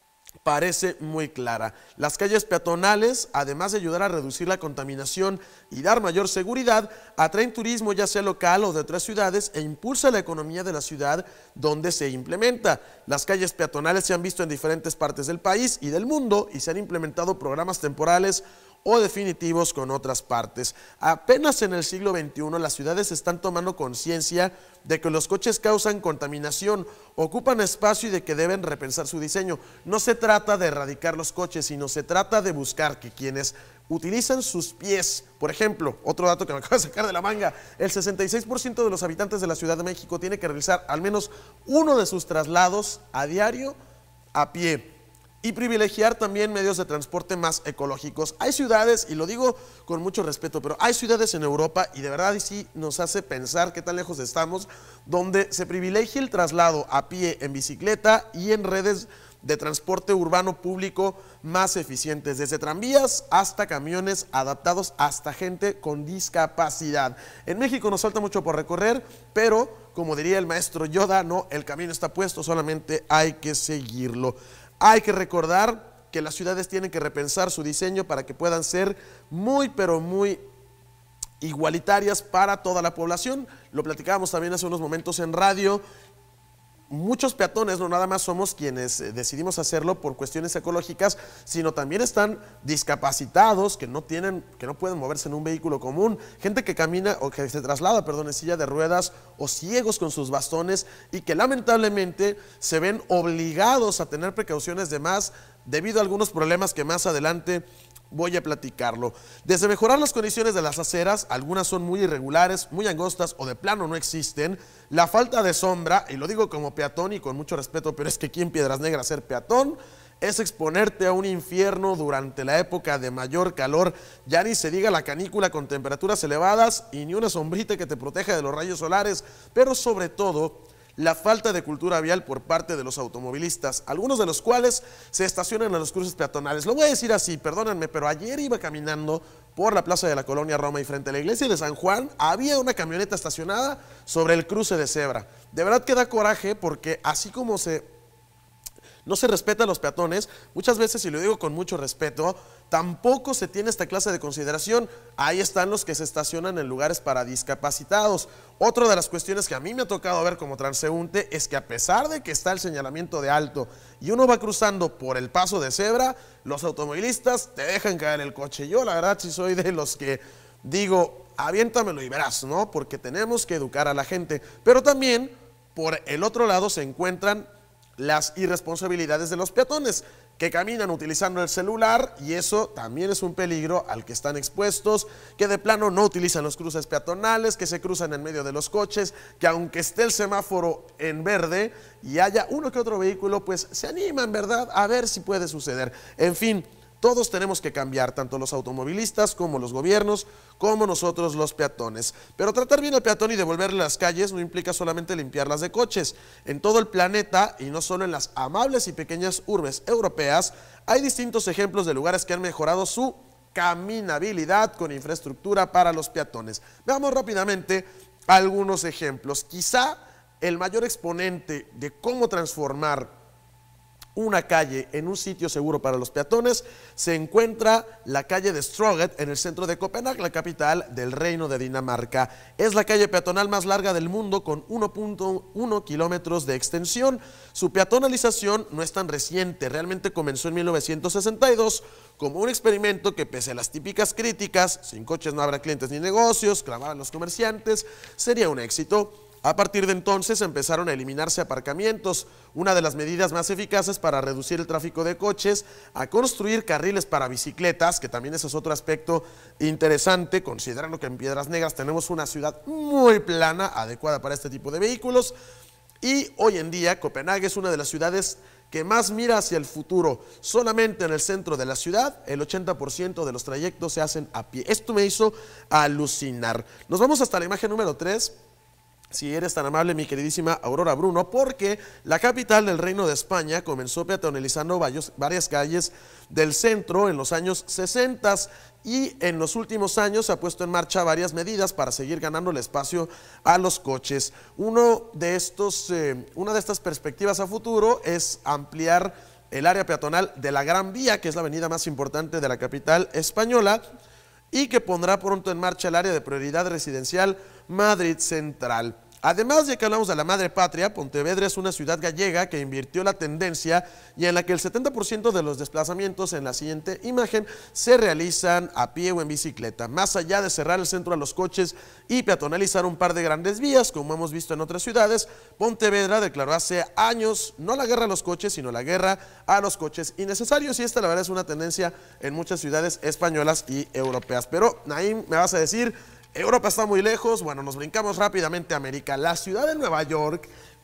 parece muy clara. Las calles peatonales, además de ayudar a reducir la contaminación y dar mayor seguridad, atraen turismo ya sea local o de otras ciudades e impulsa la economía de la ciudad donde se implementa. Las calles peatonales se han visto en diferentes partes del país y del mundo y se han implementado programas temporales o definitivos con otras partes. Apenas en el siglo XXI las ciudades están tomando conciencia de que los coches causan contaminación, ocupan espacio y de que deben repensar su diseño. No se trata de erradicar los coches, sino se trata de buscar que quienes utilizan sus pies, por ejemplo, otro dato que me acabo de sacar de la manga, el 66% de los habitantes de la Ciudad de México tiene que realizar al menos uno de sus traslados a diario a pie. y privilegiar también medios de transporte más ecológicos. Hay ciudades, y lo digo con mucho respeto, pero hay ciudades en Europa, y de verdad sí nos hace pensar qué tan lejos estamos, donde se privilegia el traslado a pie, en bicicleta y en redes de transporte urbano público más eficientes, desde tranvías hasta camiones adaptados, hasta gente con discapacidad. En México nos falta mucho por recorrer, pero como diría el maestro Yoda, no, el camino está puesto, solamente hay que seguirlo. Hay que recordar que las ciudades tienen que repensar su diseño para que puedan ser muy, pero muy igualitarias para toda la población. Lo platicábamos también hace unos momentos en radio. Muchos peatones no nada más somos quienes decidimos hacerlo por cuestiones ecológicas, sino también están discapacitados, que no pueden moverse en un vehículo común, gente que camina o que se traslada, en silla de ruedas, o ciegos con sus bastones, y que lamentablemente se ven obligados a tener precauciones de más debido a algunos problemas que más adelante voy a platicarlo. Desde mejorar las condiciones de las aceras, algunas son muy irregulares, muy angostas o de plano no existen, la falta de sombra, y lo digo como peatón y con mucho respeto, pero es que aquí en Piedras Negras ser peatón es exponerte a un infierno durante la época de mayor calor, ya ni se diga la canícula con temperaturas elevadas y ni una sombrita que te proteja de los rayos solares, pero sobre todo la falta de cultura vial por parte de los automovilistas, algunos de los cuales se estacionan en los cruces peatonales. Lo voy a decir así, perdónenme, pero ayer iba caminando por la plaza de la Colonia Roma y frente a la iglesia de San Juan, había una camioneta estacionada sobre el cruce de cebra. De verdad que da coraje, porque así como no se respeta a los peatones, muchas veces, y lo digo con mucho respeto, tampoco se tiene esta clase de consideración. Ahí están los que se estacionan en lugares para discapacitados. Otra de las cuestiones que a mí me ha tocado ver como transeúnte es que, a pesar de que está el señalamiento de alto y uno va cruzando por el paso de cebra, los automovilistas te dejan caer el coche. Yo la verdad sí soy de los que digo, aviéntamelo y verás, ¿no? Porque tenemos que educar a la gente. Pero también, por el otro lado, se encuentran las irresponsabilidades de los peatones, que caminan utilizando el celular, y eso también es un peligro al que están expuestos, que de plano no utilizan los cruces peatonales, que se cruzan en medio de los coches, que aunque esté el semáforo en verde y haya uno que otro vehículo, pues se animan, ¿verdad?, a ver si puede suceder. En fin, todos tenemos que cambiar, tanto los automovilistas como los gobiernos, como nosotros los peatones. Pero tratar bien al peatón y devolverle las calles no implica solamente limpiarlas de coches. En todo el planeta, y no solo en las amables y pequeñas urbes europeas, hay distintos ejemplos de lugares que han mejorado su caminabilidad con infraestructura para los peatones. Veamos rápidamente algunos ejemplos. Quizá el mayor exponente de cómo transformar una calle en un sitio seguro para los peatones se encuentra la calle de Strøget en el centro de Copenhague, la capital del Reino de Dinamarca. Es la calle peatonal más larga del mundo, con 1.1 kilómetros de extensión. Su peatonalización no es tan reciente, realmente comenzó en 1962 como un experimento que, pese a las típicas críticas, sin coches no habrá clientes ni negocios, clamaban los comerciantes, sería un éxito. A partir de entonces empezaron a eliminarse aparcamientos, una de las medidas más eficaces para reducir el tráfico de coches, a construir carriles para bicicletas, que también ese es otro aspecto interesante, considerando que en Piedras Negras tenemos una ciudad muy plana, adecuada para este tipo de vehículos, y hoy en día Copenhague es una de las ciudades que más mira hacia el futuro. Solamente en el centro de la ciudad, el 80% de los trayectos se hacen a pie. Esto me hizo alucinar. Nos vamos hasta la imagen número 3. Si eres tan amable, mi queridísima Aurora Bruno, porque la capital del Reino de España comenzó peatonalizando varias calles del centro en los años 60 y en los últimos años se ha puesto en marcha varias medidas para seguir ganando el espacio a los coches. Una de estas perspectivas a futuro es ampliar el área peatonal de la Gran Vía, que es la avenida más importante de la capital española, y que pondrá pronto en marcha el área de prioridad residencial Madrid Central. Además, ya que hablamos de la madre patria, Pontevedra es una ciudad gallega que invirtió la tendencia y en la que el 70% de los desplazamientos en la siguiente imagen se realizan a pie o en bicicleta. Más allá de cerrar el centro a los coches y peatonalizar un par de grandes vías, como hemos visto en otras ciudades, Pontevedra declaró hace años no la guerra a los coches, sino la guerra a los coches innecesarios, y esta la verdad es una tendencia en muchas ciudades españolas y europeas. Pero ahí me vas a decir, Europa está muy lejos. Bueno, nos brincamos rápidamente a América. La ciudad de Nueva York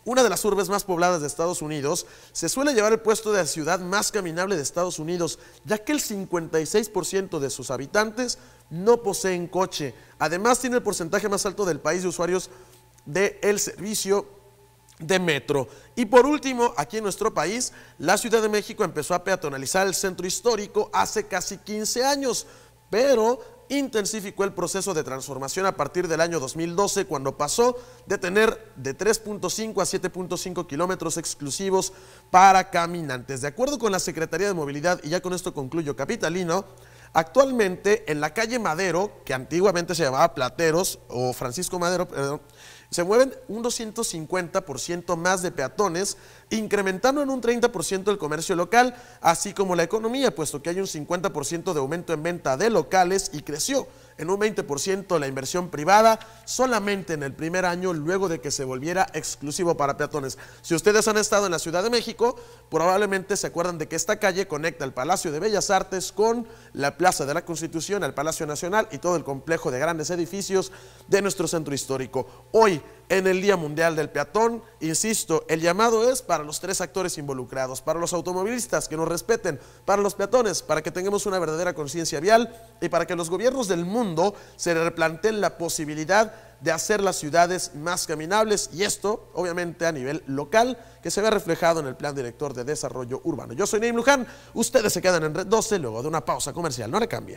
una de las urbes más pobladas de Estados Unidos, se suele llevar el puesto de la ciudad más caminable de Estados Unidos, ya que el 56% de sus habitantes no poseen coche. Además, tiene el porcentaje más alto del país de usuarios del servicio de metro. Y por último, aquí en nuestro país, la Ciudad de México empezó a peatonalizar el centro histórico hace casi 15 años, pero intensificó el proceso de transformación a partir del año 2012, cuando pasó de tener de 3.5 a 7.5 kilómetros exclusivos para caminantes. De acuerdo con la Secretaría de Movilidad, y ya con esto concluyo capitalino, actualmente en la calle Madero, que antiguamente se llamaba Plateros, o Francisco Madero, perdón, se mueven un 250% más de peatones, incrementando en un 30% el comercio local, así como la economía, puesto que hay un 50% de aumento en venta de locales y creció en un 20% la inversión privada solamente en el primer año luego de que se volviera exclusivo para peatones. Si ustedes han estado en la Ciudad de México, probablemente se acuerdan de que esta calle conecta el Palacio de Bellas Artes con la Plaza de la Constitución, el Palacio Nacional y todo el complejo de grandes edificios de nuestro centro histórico. Hoy, en el Día Mundial del Peatón, insisto, el llamado es para los tres actores involucrados, para los automovilistas que nos respeten, para los peatones, para que tengamos una verdadera conciencia vial y para que los gobiernos del mundo se replanteen la posibilidad de hacer las ciudades más caminables, y esto obviamente a nivel local, que se ve reflejado en el Plan Director de Desarrollo Urbano. Yo soy Neim Luján, ustedes se quedan en Red 12 luego de una pausa comercial, no le cambien.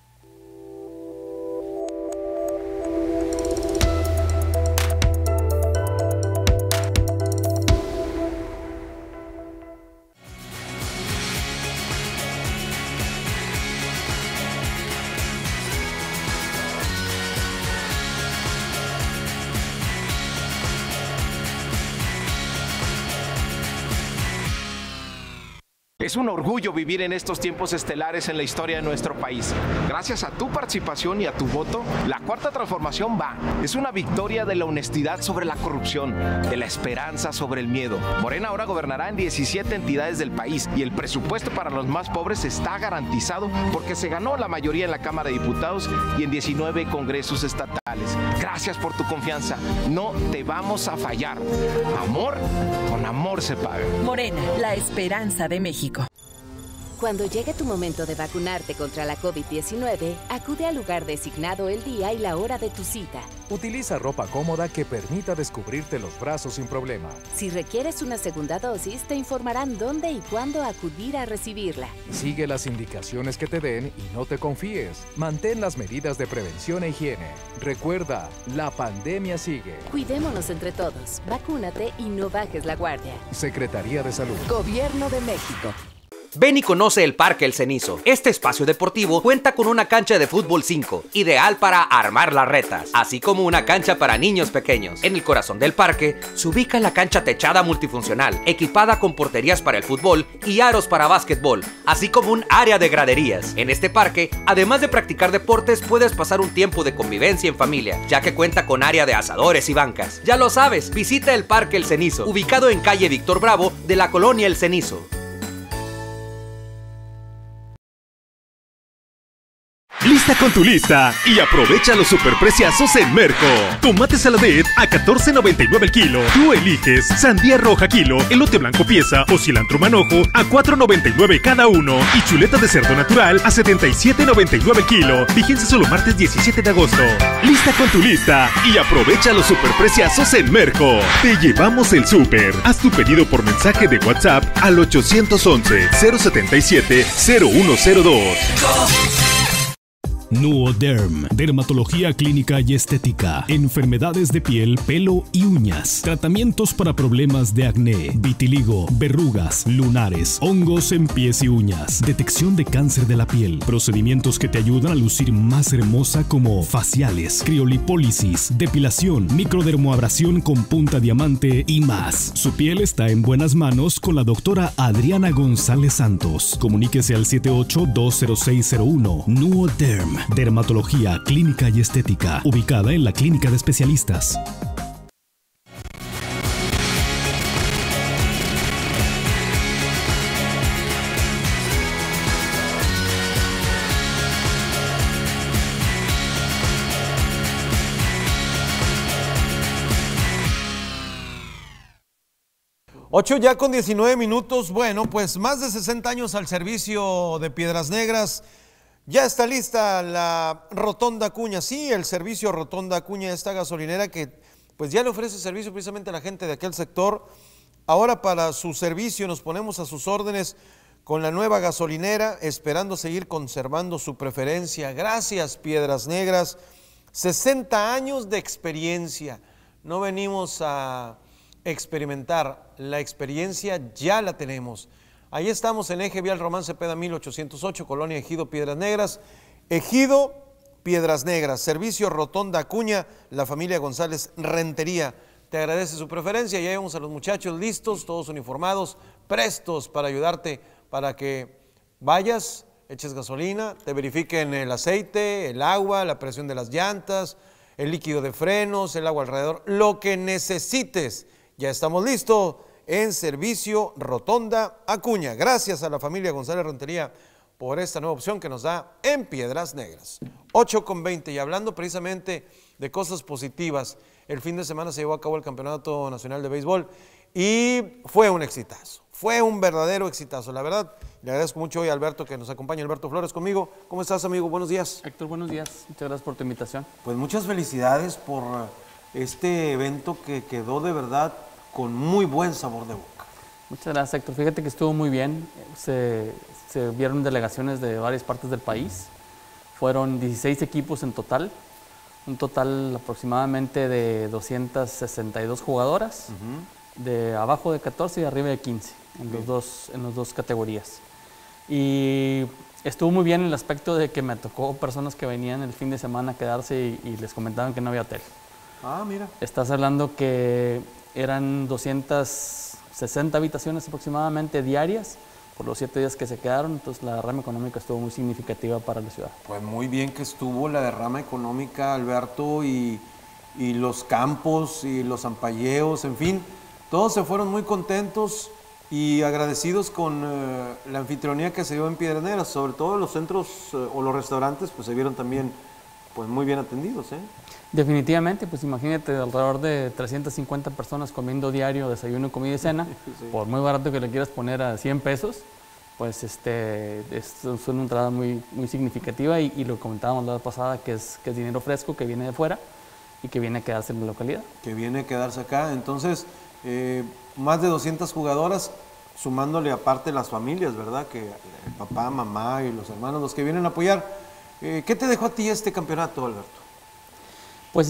Es un orgullo vivir en estos tiempos estelares en la historia de nuestro país. Gracias a tu participación y a tu voto, la Cuarta Transformación va. Es una victoria de la honestidad sobre la corrupción, de la esperanza sobre el miedo. Morena ahora gobernará en 17 entidades del país y el presupuesto para los más pobres está garantizado porque se ganó la mayoría en la Cámara de Diputados y en 19 congresos estatales. Gracias por tu confianza. No te vamos a fallar. Amor, con amor se paga. Morena, la esperanza de México. Cuando llegue tu momento de vacunarte contra la COVID-19, acude al lugar designado el día y la hora de tu cita. Utiliza ropa cómoda que permita descubrirte los brazos sin problema. Si requieres una segunda dosis, te informarán dónde y cuándo acudir a recibirla. Sigue las indicaciones que te den y no te confíes. Mantén las medidas de prevención e higiene. Recuerda, la pandemia sigue. Cuidémonos entre todos, vacúnate y no bajes la guardia. Secretaría de Salud. Gobierno de México. Ven y conoce el Parque El Cenizo. Este espacio deportivo cuenta con una cancha de fútbol 5, ideal para armar las retas, así como una cancha para niños pequeños. En el corazón del parque se ubica la cancha techada multifuncional, equipada con porterías para el fútbol y aros para básquetbol, así como un área de graderías. En este parque, además de practicar deportes, puedes pasar un tiempo de convivencia en familia, ya que cuenta con área de asadores y bancas. Ya lo sabes, visita el Parque El Cenizo, ubicado en calle Víctor Bravo de la colonia El Cenizo. Lista con tu lista y aprovecha los superpreciazos en Merco. Tomate saladet a $14.99 el kilo. Tú eliges sandía roja kilo, elote blanco pieza o cilantro manojo a $4.99 cada uno. Y chuleta de cerdo natural a $77.99 el kilo. Vigencia solo martes 17 de agosto. Lista con tu lista y aprovecha los superpreciazos en Merco. Te llevamos el súper. Haz tu pedido por mensaje de WhatsApp al 811-077-0102. Nuoderm, dermatología clínica y estética, enfermedades de piel, pelo y uñas, tratamientos para problemas de acné, vitiligo, verrugas, lunares, hongos en pies y uñas, detección de cáncer de la piel, procedimientos que te ayudan a lucir más hermosa como faciales, criolipólisis, depilación, microdermoabrasión con punta diamante y más. Su piel está en buenas manos con la doctora Adriana González Santos. Comuníquese al 78-20601. Nuoderm, dermatología clínica y estética, ubicada en la Clínica de Especialistas. 8 ya con 19 minutos. Bueno, pues más de 60 años al servicio de Piedras Negras. Ya está lista la Rotonda Acuña. Sí, el servicio Rotonda Acuña, esta gasolinera que pues ya le ofrece servicio precisamente a la gente de aquel sector. Ahora para su servicio nos ponemos a sus órdenes con la nueva gasolinera, esperando seguir conservando su preferencia. Gracias, Piedras Negras. 60 años de experiencia. No venimos a experimentar, la experiencia ya la tenemos. Ahí estamos en Eje Vial Román Cepeda 1808, Colonia Ejido, Piedras Negras. Ejido, Piedras Negras, servicio Rotonda Acuña, la familia González Rentería. Te agradece su preferencia. Ya vemos a los muchachos listos, todos uniformados, prestos para ayudarte, para que vayas, eches gasolina, te verifiquen el aceite, el agua, la presión de las llantas, el líquido de frenos, el agua alrededor, lo que necesites. Ya estamos listos en servicio Rotonda Acuña. Gracias a la familia González Rentería por esta nueva opción que nos da en Piedras Negras. 8:20, y hablando precisamente de cosas positivas, el fin de semana se llevó a cabo el Campeonato Nacional de Béisbol y fue un exitazo, fue un verdadero exitazo. La verdad, le agradezco mucho hoy a Alberto que nos acompaña, Alberto Flores conmigo. ¿Cómo estás, amigo? Buenos días. Héctor, buenos días. Muchas gracias por tu invitación. Pues muchas felicidades por este evento que quedó de verdad con muy buen sabor de boca. Muchas gracias, Héctor. Fíjate que estuvo muy bien. Se vieron delegaciones de varias partes del país. Fueron 16 equipos en total. Un total aproximadamente de 262 jugadoras, de abajo de 14 y arriba de 15, en las dos categorías. Y estuvo muy bien el aspecto de que me tocó personas que venían el fin de semana a quedarse y les comentaban que no había hotel. Ah, mira. Estás hablando que eran 260 habitaciones aproximadamente diarias por los 7 días que se quedaron, entonces la derrama económica estuvo muy significativa para la ciudad. Pues muy bien que estuvo la derrama económica, Alberto, y los campos y los ampalleos, en fin, todos se fueron muy contentos y agradecidos con la anfitrionía que se dio en Piedras Negras, sobre todo los centros o los restaurantes, pues se vieron también pues muy bien atendidos, ¿eh? Definitivamente, pues imagínate alrededor de 350 personas comiendo diario, desayuno, comida y cena, sí. Por muy barato que le quieras poner a 100 pesos, pues es una entrada muy significativa y lo comentábamos la vez pasada que es dinero fresco que viene de fuera y que viene a quedarse en la localidad. Que viene a quedarse acá, entonces más de 200 jugadoras, sumándole aparte las familias, ¿verdad? Que el papá, mamá y los hermanos, los que vienen a apoyar. ¿Qué te dejó a ti este campeonato, Alberto? Pues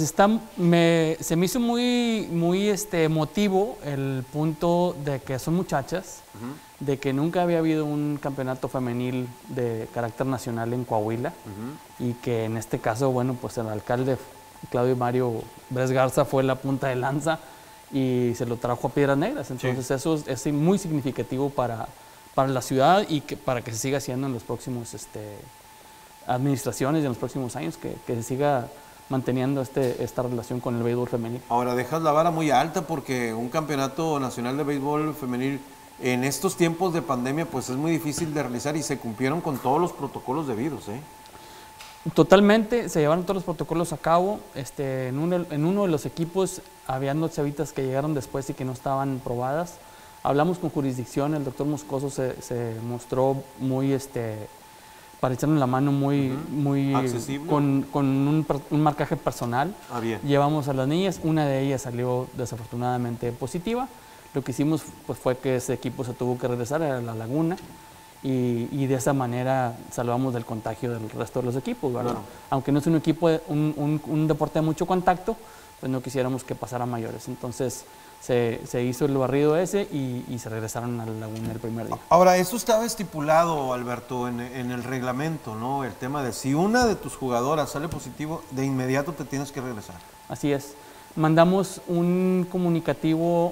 se me hizo muy emotivo el punto de que son muchachas, de que nunca había habido un campeonato femenil de carácter nacional en Coahuila y que en este caso, bueno, pues el alcalde Claudio Mario Bres Garza fue la punta de lanza y se lo trajo a Piedras Negras. Entonces eso es muy significativo para la ciudad y para que se siga haciendo en los próximos administraciones y en los próximos años, que se siga manteniendo esta relación con el béisbol femenil. Ahora dejas la vara muy alta porque un campeonato nacional de béisbol femenil en estos tiempos de pandemia pues es muy difícil de realizar y se cumplieron con todos los protocolos debidos, ¿eh? Totalmente, se llevaron todos los protocolos a cabo. En uno de los equipos habían 2 chavitas que llegaron después y que no estaban probadas. Hablamos con jurisdicción, el doctor Moscoso se mostró muy para echarnos la mano muy accesible, con un marcaje personal. Bien. Llevamos a las niñas, una de ellas salió desafortunadamente positiva. Lo que hicimos pues, fue que ese equipo se tuvo que regresar a la laguna y de esa manera salvamos del contagio del resto de los equipos, ¿verdad? Claro. Aunque no es un equipo, un deporte de mucho contacto, pues no quisiéramos que pasara a mayores. Entonces se hizo el barrido ese y se regresaron a la laguna el primer día. Ahora, eso estaba estipulado, Alberto, en el reglamento, ¿no? El tema de si una de tus jugadoras sale positivo, de inmediato te tienes que regresar. Así es. Mandamos un comunicado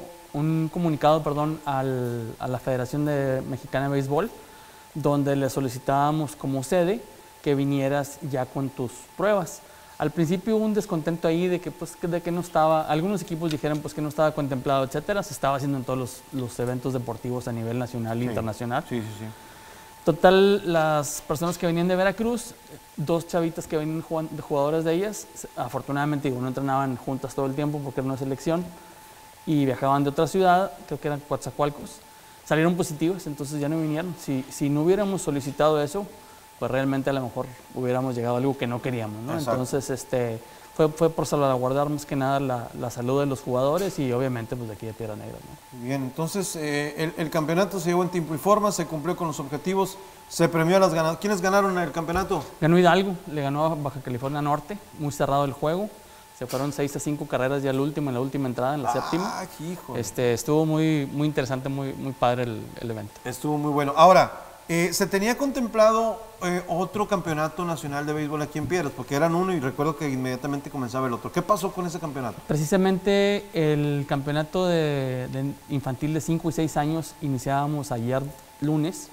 a la Federación Mexicana de Béisbol, donde le solicitábamos como sede que vinieras ya con tus pruebas. Al principio hubo un descontento ahí de que no estaba, algunos equipos dijeron pues que no estaba contemplado, etcétera. Se estaba haciendo en todos los eventos deportivos a nivel nacional e internacional. Sí. Total, las personas que venían de Veracruz, 2 chavitas que venían jugadoras de ellas, afortunadamente no entrenaban juntas todo el tiempo porque era una selección, y viajaban de otra ciudad, creo que eran Coatzacoalcos, salieron positivos, entonces ya no vinieron. Si no hubiéramos solicitado eso, pues realmente a lo mejor hubiéramos llegado a algo que no queríamos, ¿no? Entonces, fue por salvaguardar más que nada la salud de los jugadores y obviamente pues de aquí de Piedras Negras, ¿no? Bien, entonces el campeonato se llevó en tiempo y forma, se cumplió con los objetivos, se premió a las ganadoras. ¿Quiénes ganaron el campeonato? Ganó Hidalgo, le ganó a Baja California Norte, muy cerrado el juego. Se fueron 6 a 5 carreras ya en la última entrada, en la séptima. Hijo. Estuvo muy interesante, muy padre el evento. Estuvo muy bueno. Ahora, ¿se tenía contemplado otro campeonato nacional de béisbol aquí en Piedras? Porque eran uno y recuerdo que inmediatamente comenzaba el otro. ¿Qué pasó con ese campeonato? Precisamente el campeonato de infantil de 5 y 6 años iniciábamos ayer lunes,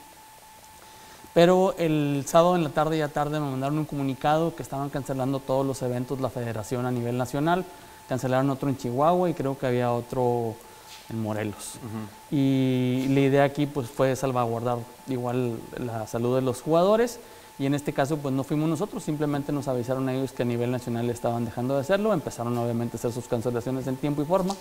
pero el sábado en la tarde me mandaron un comunicado que estaban cancelando todos los eventos de la federación a nivel nacional. Cancelaron otro en Chihuahua y creo que había otro en Morelos. Y la idea aquí pues fue salvaguardar igual la salud de los jugadores y en este caso pues no fuimos nosotros, simplemente nos avisaron a ellos que a nivel nacional estaban dejando de hacerlo, empezaron obviamente a hacer sus cancelaciones en tiempo y forma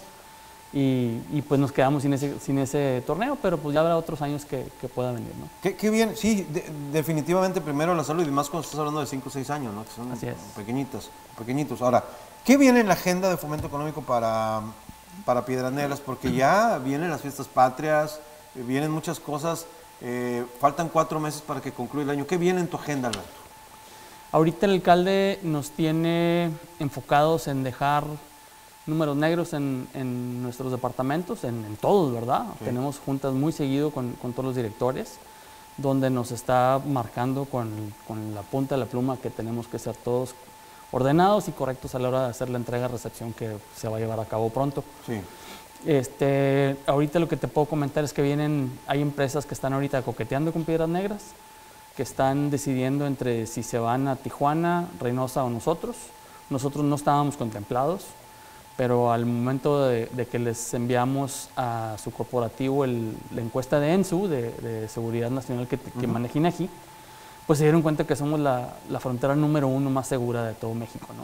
y pues nos quedamos sin ese torneo, pero pues ya habrá otros años que pueda venir, ¿no? Qué bien, sí, definitivamente primero la salud y más cuando estás hablando de 5 o 6 años, ¿no? Que son Así es. pequeñitos. Ahora, ¿qué viene en la agenda de fomento económico para Piedras Negras? Porque ya vienen las fiestas patrias, vienen muchas cosas, faltan 4 meses para que concluya el año. ¿Qué viene en tu agenda, Alberto? Ahorita el alcalde nos tiene enfocados en dejar números negros en nuestros departamentos, en todos, ¿verdad? Sí. Tenemos juntas muy seguido con todos los directores, donde nos está marcando con la punta de la pluma que tenemos que ser todos ordenados y correctos a la hora de hacer la entrega-recepción que se va a llevar a cabo pronto. Sí. Ahorita lo que te puedo comentar es que hay empresas que están ahorita coqueteando con Piedras Negras, que están decidiendo entre si se van a Tijuana, Reynosa o nosotros. Nosotros no estábamos contemplados, pero al momento de que les enviamos a su corporativo la encuesta de ENSU, de Seguridad Nacional que maneja INEGI, pues se dieron cuenta que somos la frontera número 1 más segura de todo México, ¿no?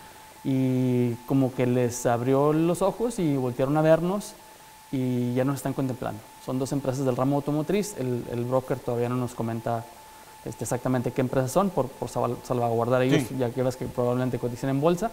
Y como que les abrió los ojos y voltearon a vernos y ya nos están contemplando. Son 2 empresas del ramo automotriz, el broker todavía no nos comenta exactamente qué empresas son por salvaguardar ellos, sí. Ya que ves que probablemente cotizan en bolsa.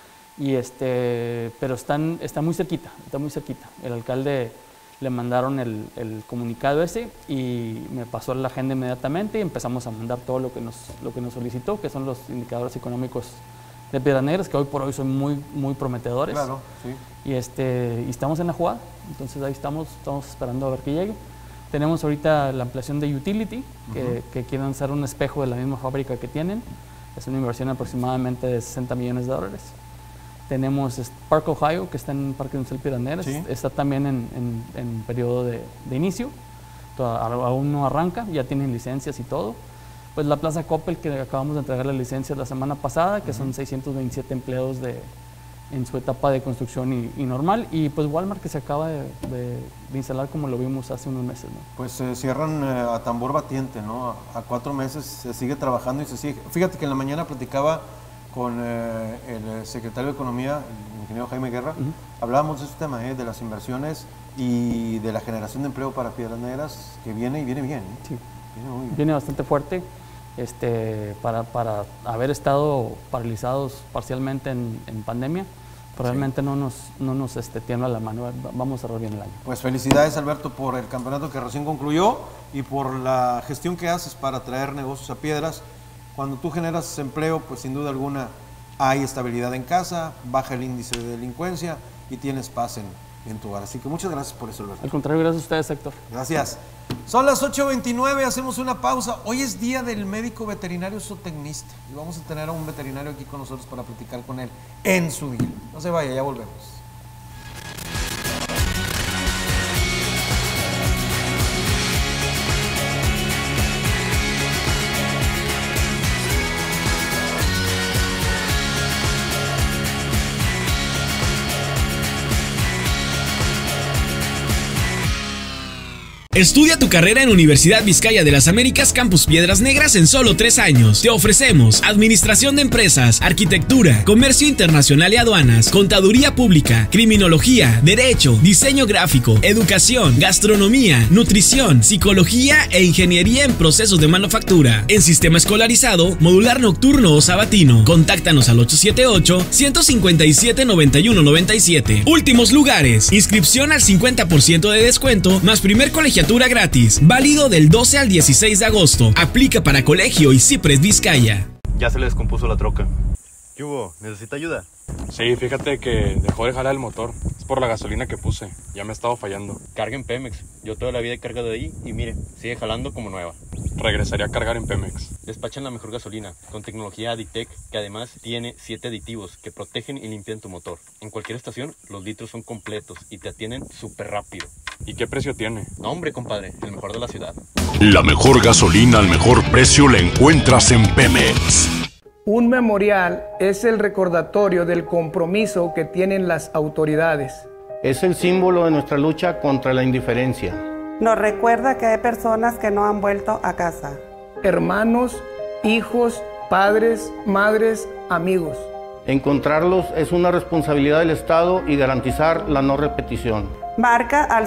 Pero está muy cerquita, El alcalde le mandaron el comunicado ese y me pasó la agenda inmediatamente y empezamos a mandar todo lo que nos solicitó, que son los indicadores económicos de Piedras Negras, que hoy por hoy son muy prometedores. Claro, sí. Y estamos en la jugada, entonces ahí estamos esperando a ver que llegue. Tenemos ahorita la ampliación de Utility, que quieren hacer un espejo de la misma fábrica que tienen. Es una inversión aproximadamente de $60 millones. Tenemos Park Ohio, que está en Parque Industrial Piedras Negras, sí. Está también en periodo de inicio, aún no arranca, ya tienen licencias y todo. Pues la Plaza Coppel, que acabamos de entregar la licencia la semana pasada, que son 627 empleos en su etapa de construcción y normal, y pues Walmart, que se acaba de instalar como lo vimos hace unos meses, ¿no? Pues se cierran a tambor batiente, ¿no? A 4 meses se sigue trabajando y se sigue. Fíjate que en la mañana platicaba con el secretario de Economía, el ingeniero Jaime Guerra, hablábamos de este tema, de las inversiones y de la generación de empleo para Piedras Negras, que viene y viene bien. Sí, viene bastante fuerte. Para haber estado paralizados parcialmente en pandemia, pero realmente no nos tiembla la mano. Vamos a cerrar bien el año. Pues felicidades, Alberto, por el campeonato que recién concluyó y por la gestión que haces para traer negocios a Piedras. Cuando tú generas empleo, pues sin duda alguna hay estabilidad en casa, baja el índice de delincuencia y tienes paz en tu hogar. Así que muchas gracias por eso, Alberto. Al contrario, gracias a ustedes, Héctor. Gracias. Son las 8:29, hacemos una pausa. Hoy es día del médico veterinario zootecnista y vamos a tener a un veterinario aquí con nosotros para platicar con él en su día. No se vaya, ya volvemos. Estudia tu carrera en Universidad Vizcaya de las Américas Campus Piedras Negras en solo 3 años. Te ofrecemos Administración de Empresas, Arquitectura, Comercio Internacional y Aduanas, Contaduría Pública, Criminología, Derecho, Diseño Gráfico, Educación, Gastronomía, Nutrición, Psicología e Ingeniería en Procesos de Manufactura. En sistema escolarizado, modular nocturno o sabatino. Contáctanos al 878-157-9197. Últimos lugares. Inscripción al 50% de descuento, más primer colegiatura gratis. Válido del 12 al 16 de agosto. Aplica para Colegio y Cipres Vizcaya. Ya se le descompuso la troca. ¿Qué hubo? ¿Necesita ayuda? Sí, fíjate que dejó de jalar el motor. Es por la gasolina que puse. Ya me ha estado fallando. Carga en Pemex. Yo toda la vida he cargado de ahí y mire, sigue jalando como nueva. Regresaría a cargar en Pemex. Despachan la mejor gasolina, con tecnología Aditec, que además tiene 7 aditivos que protegen y limpian tu motor. En cualquier estación, los litros son completos y te atienden súper rápido. ¿Y qué precio tiene? No, hombre, compadre, el mejor de la ciudad. La mejor gasolina al mejor precio la encuentras en Pemex. Un memorial es el recordatorio del compromiso que tienen las autoridades. Es el símbolo de nuestra lucha contra la indiferencia. Nos recuerda que hay personas que no han vuelto a casa. Hermanos, hijos, padres, madres, amigos. Encontrarlos es una responsabilidad del Estado y garantizar la no repetición. Marca al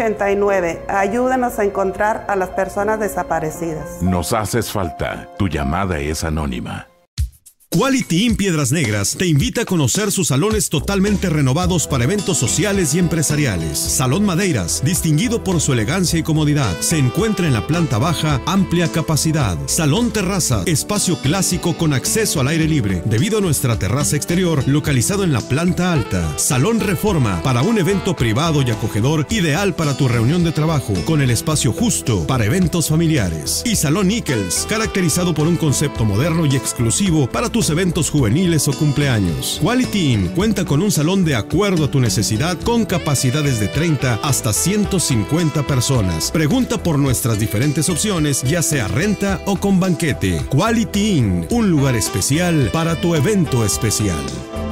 089. Ayúdanos a encontrar a las personas desaparecidas. Nos haces falta. Tu llamada es anónima. Quality Inn Piedras Negras te invita a conocer sus salones totalmente renovados para eventos sociales y empresariales. Salón Madeiras, distinguido por su elegancia y comodidad, se encuentra en la planta baja, amplia capacidad. Salón Terraza, espacio clásico con acceso al aire libre, debido a nuestra terraza exterior localizado en la planta alta. Salón Reforma, para un evento privado y acogedor, ideal para tu reunión de trabajo, con el espacio justo para eventos familiares. Y Salón Nichols, caracterizado por un concepto moderno y exclusivo para tus eventos juveniles o cumpleaños. Quality Inn cuenta con un salón de acuerdo a tu necesidad con capacidades de 30 hasta 150 personas. Pregunta por nuestras diferentes opciones, ya sea renta o con banquete. Quality Inn, un lugar especial para tu evento especial.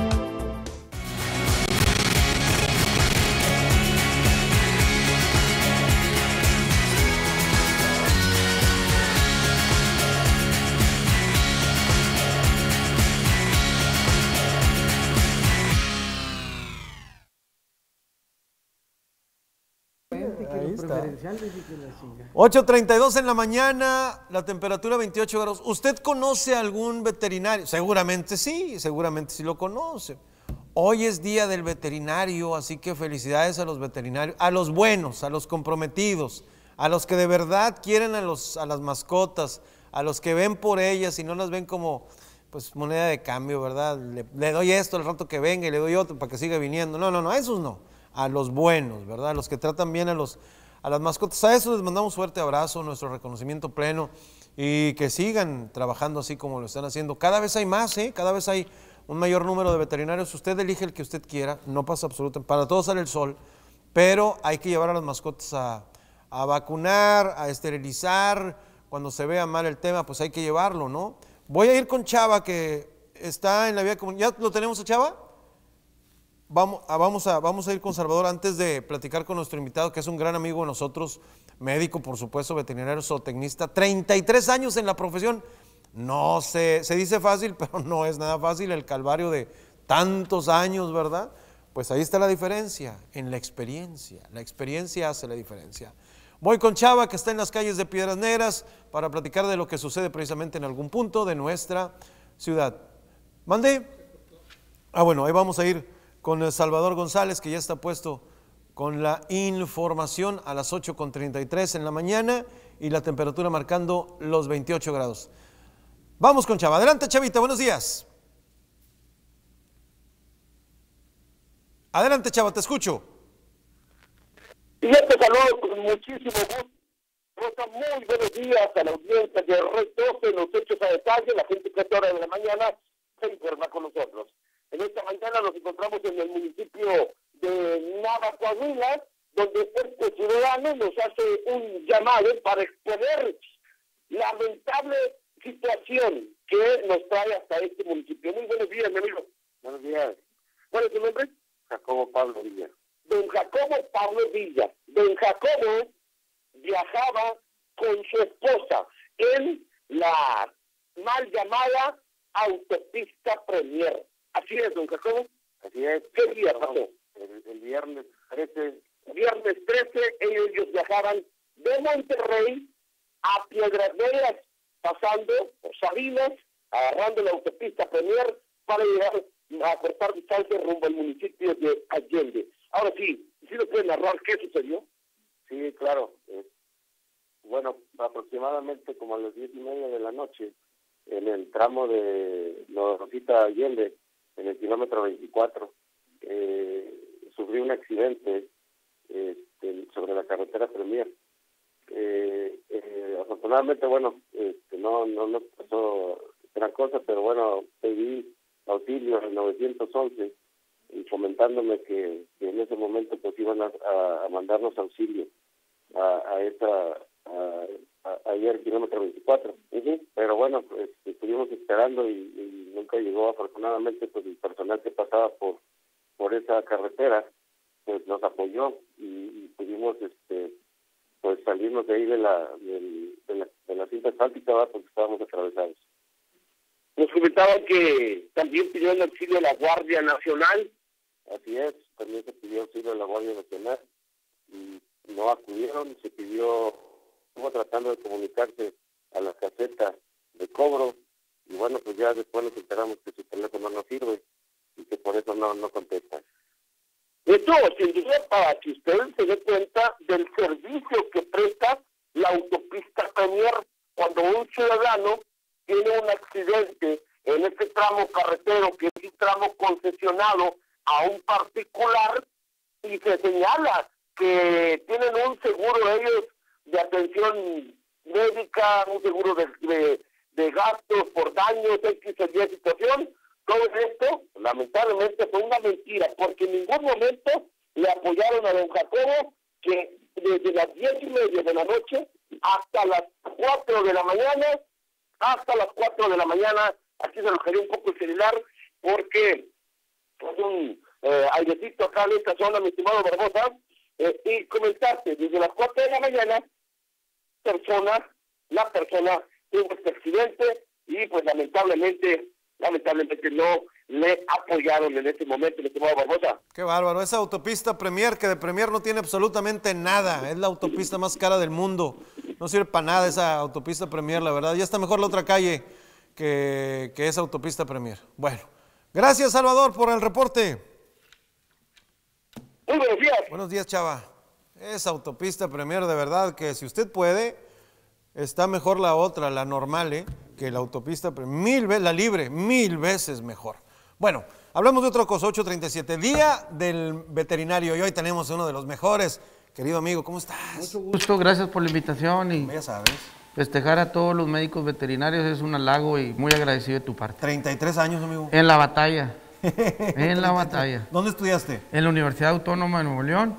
Ahí está. 8:32 en la mañana, la temperatura 28 grados. ¿Usted conoce algún veterinario? Seguramente sí lo conoce. Hoy es día del veterinario, así que felicidades a los veterinarios, a los buenos, a los comprometidos, a los que de verdad quieren a las mascotas, a los que ven por ellas y no las ven como pues moneda de cambio, ¿verdad? Le doy esto al rato que venga y le doy otro para que siga viniendo. No, a esos no. A los buenos, ¿verdad? A los que tratan bien a las mascotas. A eso les mandamos fuerte abrazo, nuestro reconocimiento pleno y que sigan trabajando así como lo están haciendo. Cada vez hay más, cada vez hay un mayor número de veterinarios. Usted elige el que usted quiera, no pasa absolutamente, para todos sale el sol, pero hay que llevar a las mascotas a vacunar, a esterilizar. Cuando se vea mal el tema, pues hay que llevarlo, ¿no? Voy a ir con Chava, que está en la vía comunitaria. ¿Ya lo tenemos a Chava? Vamos a ir con Salvador antes de platicar con nuestro invitado, que es un gran amigo de nosotros, médico, por supuesto, veterinario, zootecnista, 33 años en la profesión. No sé, se dice fácil, pero no es nada fácil el calvario de tantos años, ¿verdad? Pues ahí está la diferencia, en la experiencia hace la diferencia. Voy con Chava, que está en las calles de Piedras Negras, para platicar de lo que sucede precisamente en algún punto de nuestra ciudad. ¿Mande? Bueno, ahí vamos a ir con Salvador González, que ya está puesto con la información a las 8:33 en la mañana y la temperatura marcando los 28 grados. Vamos con Chava. Adelante, Chavita, buenos días. Adelante, Chava, te escucho. Y yo te saludo con muchísimo gusto. Muy buenos días a la audiencia de Red 12, los hechos a detalle. La gente que a esta hora de la mañana se informa con nosotros. En esta mañana nos encontramos en el municipio de Nava, Coahuila, donde este ciudadano nos hace un llamado para exponer la lamentable situación que nos trae hasta este municipio. Muy buenos días, mi amigo. Buenos días. ¿Cuál es tu nombre? Jacobo Pablo Villa. Don Jacobo Pablo Villa. Don Jacobo viajaba con su esposa en la mal llamada autopista Premier. Así es, don Jacobo. Así es. ¿Qué día pasó? El viernes 13. Viernes 13, ellos viajaban de Monterrey a Piedras Negras, pasando por Sabinas, agarrando la autopista Premier para llegar a cortar distancia rumbo al municipio de Allende. Ahora sí, ¿sí lo pueden narrar qué sucedió? Sí, claro. Bueno, aproximadamente como a las 10:30 de la noche, en el tramo de Rosita Allende, en el kilómetro 24, sufrí un accidente sobre la carretera Premier. Afortunadamente, bueno, no pasó gran cosa, pero bueno, pedí auxilio al 911 y comentándome que en ese momento pues iban a mandarnos auxilio ahí al kilómetro 24. Pero bueno, pues estuvimos esperando y nunca llegó. Afortunadamente, pues el personal que pasaba por esa carretera pues nos apoyó y pudimos pues salirnos de ahí de la cinta asfáltica, porque estábamos atravesados. Nos comentaban que también pidió el auxilio de la Guardia Nacional. Así es, también se pidió auxilio de la Guardia Nacional y no acudieron. Estuvo tratando de comunicarse a la caseta de cobro y bueno, pues ya después nos enteramos que su teléfono no sirve y que por eso no contestan. Esto, sin duda, para que usted se dé cuenta del servicio que presta la autopista Premier cuando un ciudadano tiene un accidente en este tramo carretero, que es un tramo concesionado a un particular, y se señala que tienen un seguro ellos de atención médica, un seguro de gastos por daños, X o Y situación. Todo esto, lamentablemente, fue una mentira, porque en ningún momento le apoyaron a don Jacobo, que desde las 10:30 de la noche hasta las 4 de la mañana, aquí se lo quería un poco el celular, porque es un airecito acá en esta zona, mi estimado Barbosa, y comentarte, desde las 4 de la mañana, la persona tuvo este accidente y pues lamentablemente no le apoyaron en este momento, mi estimado Barbosa. Qué bárbaro, esa autopista Premier, que de Premier no tiene absolutamente nada, es la autopista más cara del mundo, no sirve para nada esa autopista Premier, la verdad, ya está mejor la otra calle que esa autopista Premier. Bueno, gracias Salvador por el reporte. Muy buenos días. Buenos días, chava. Esa autopista Premier, de verdad, que si usted puede, está mejor la otra, la normal, que la autopista Premier, la libre, 1000 veces mejor. Bueno, hablamos de otra cosa, 8:37, Día del Veterinario, y hoy tenemos uno de los mejores. Querido amigo, ¿cómo estás? Mucho gusto, gracias por la invitación y ya sabes. Festejar a todos los médicos veterinarios es un halago y muy agradecido de tu parte. 33 años, amigo. En la batalla. En la batalla. ¿Dónde estudiaste? En la Universidad Autónoma de Nuevo León.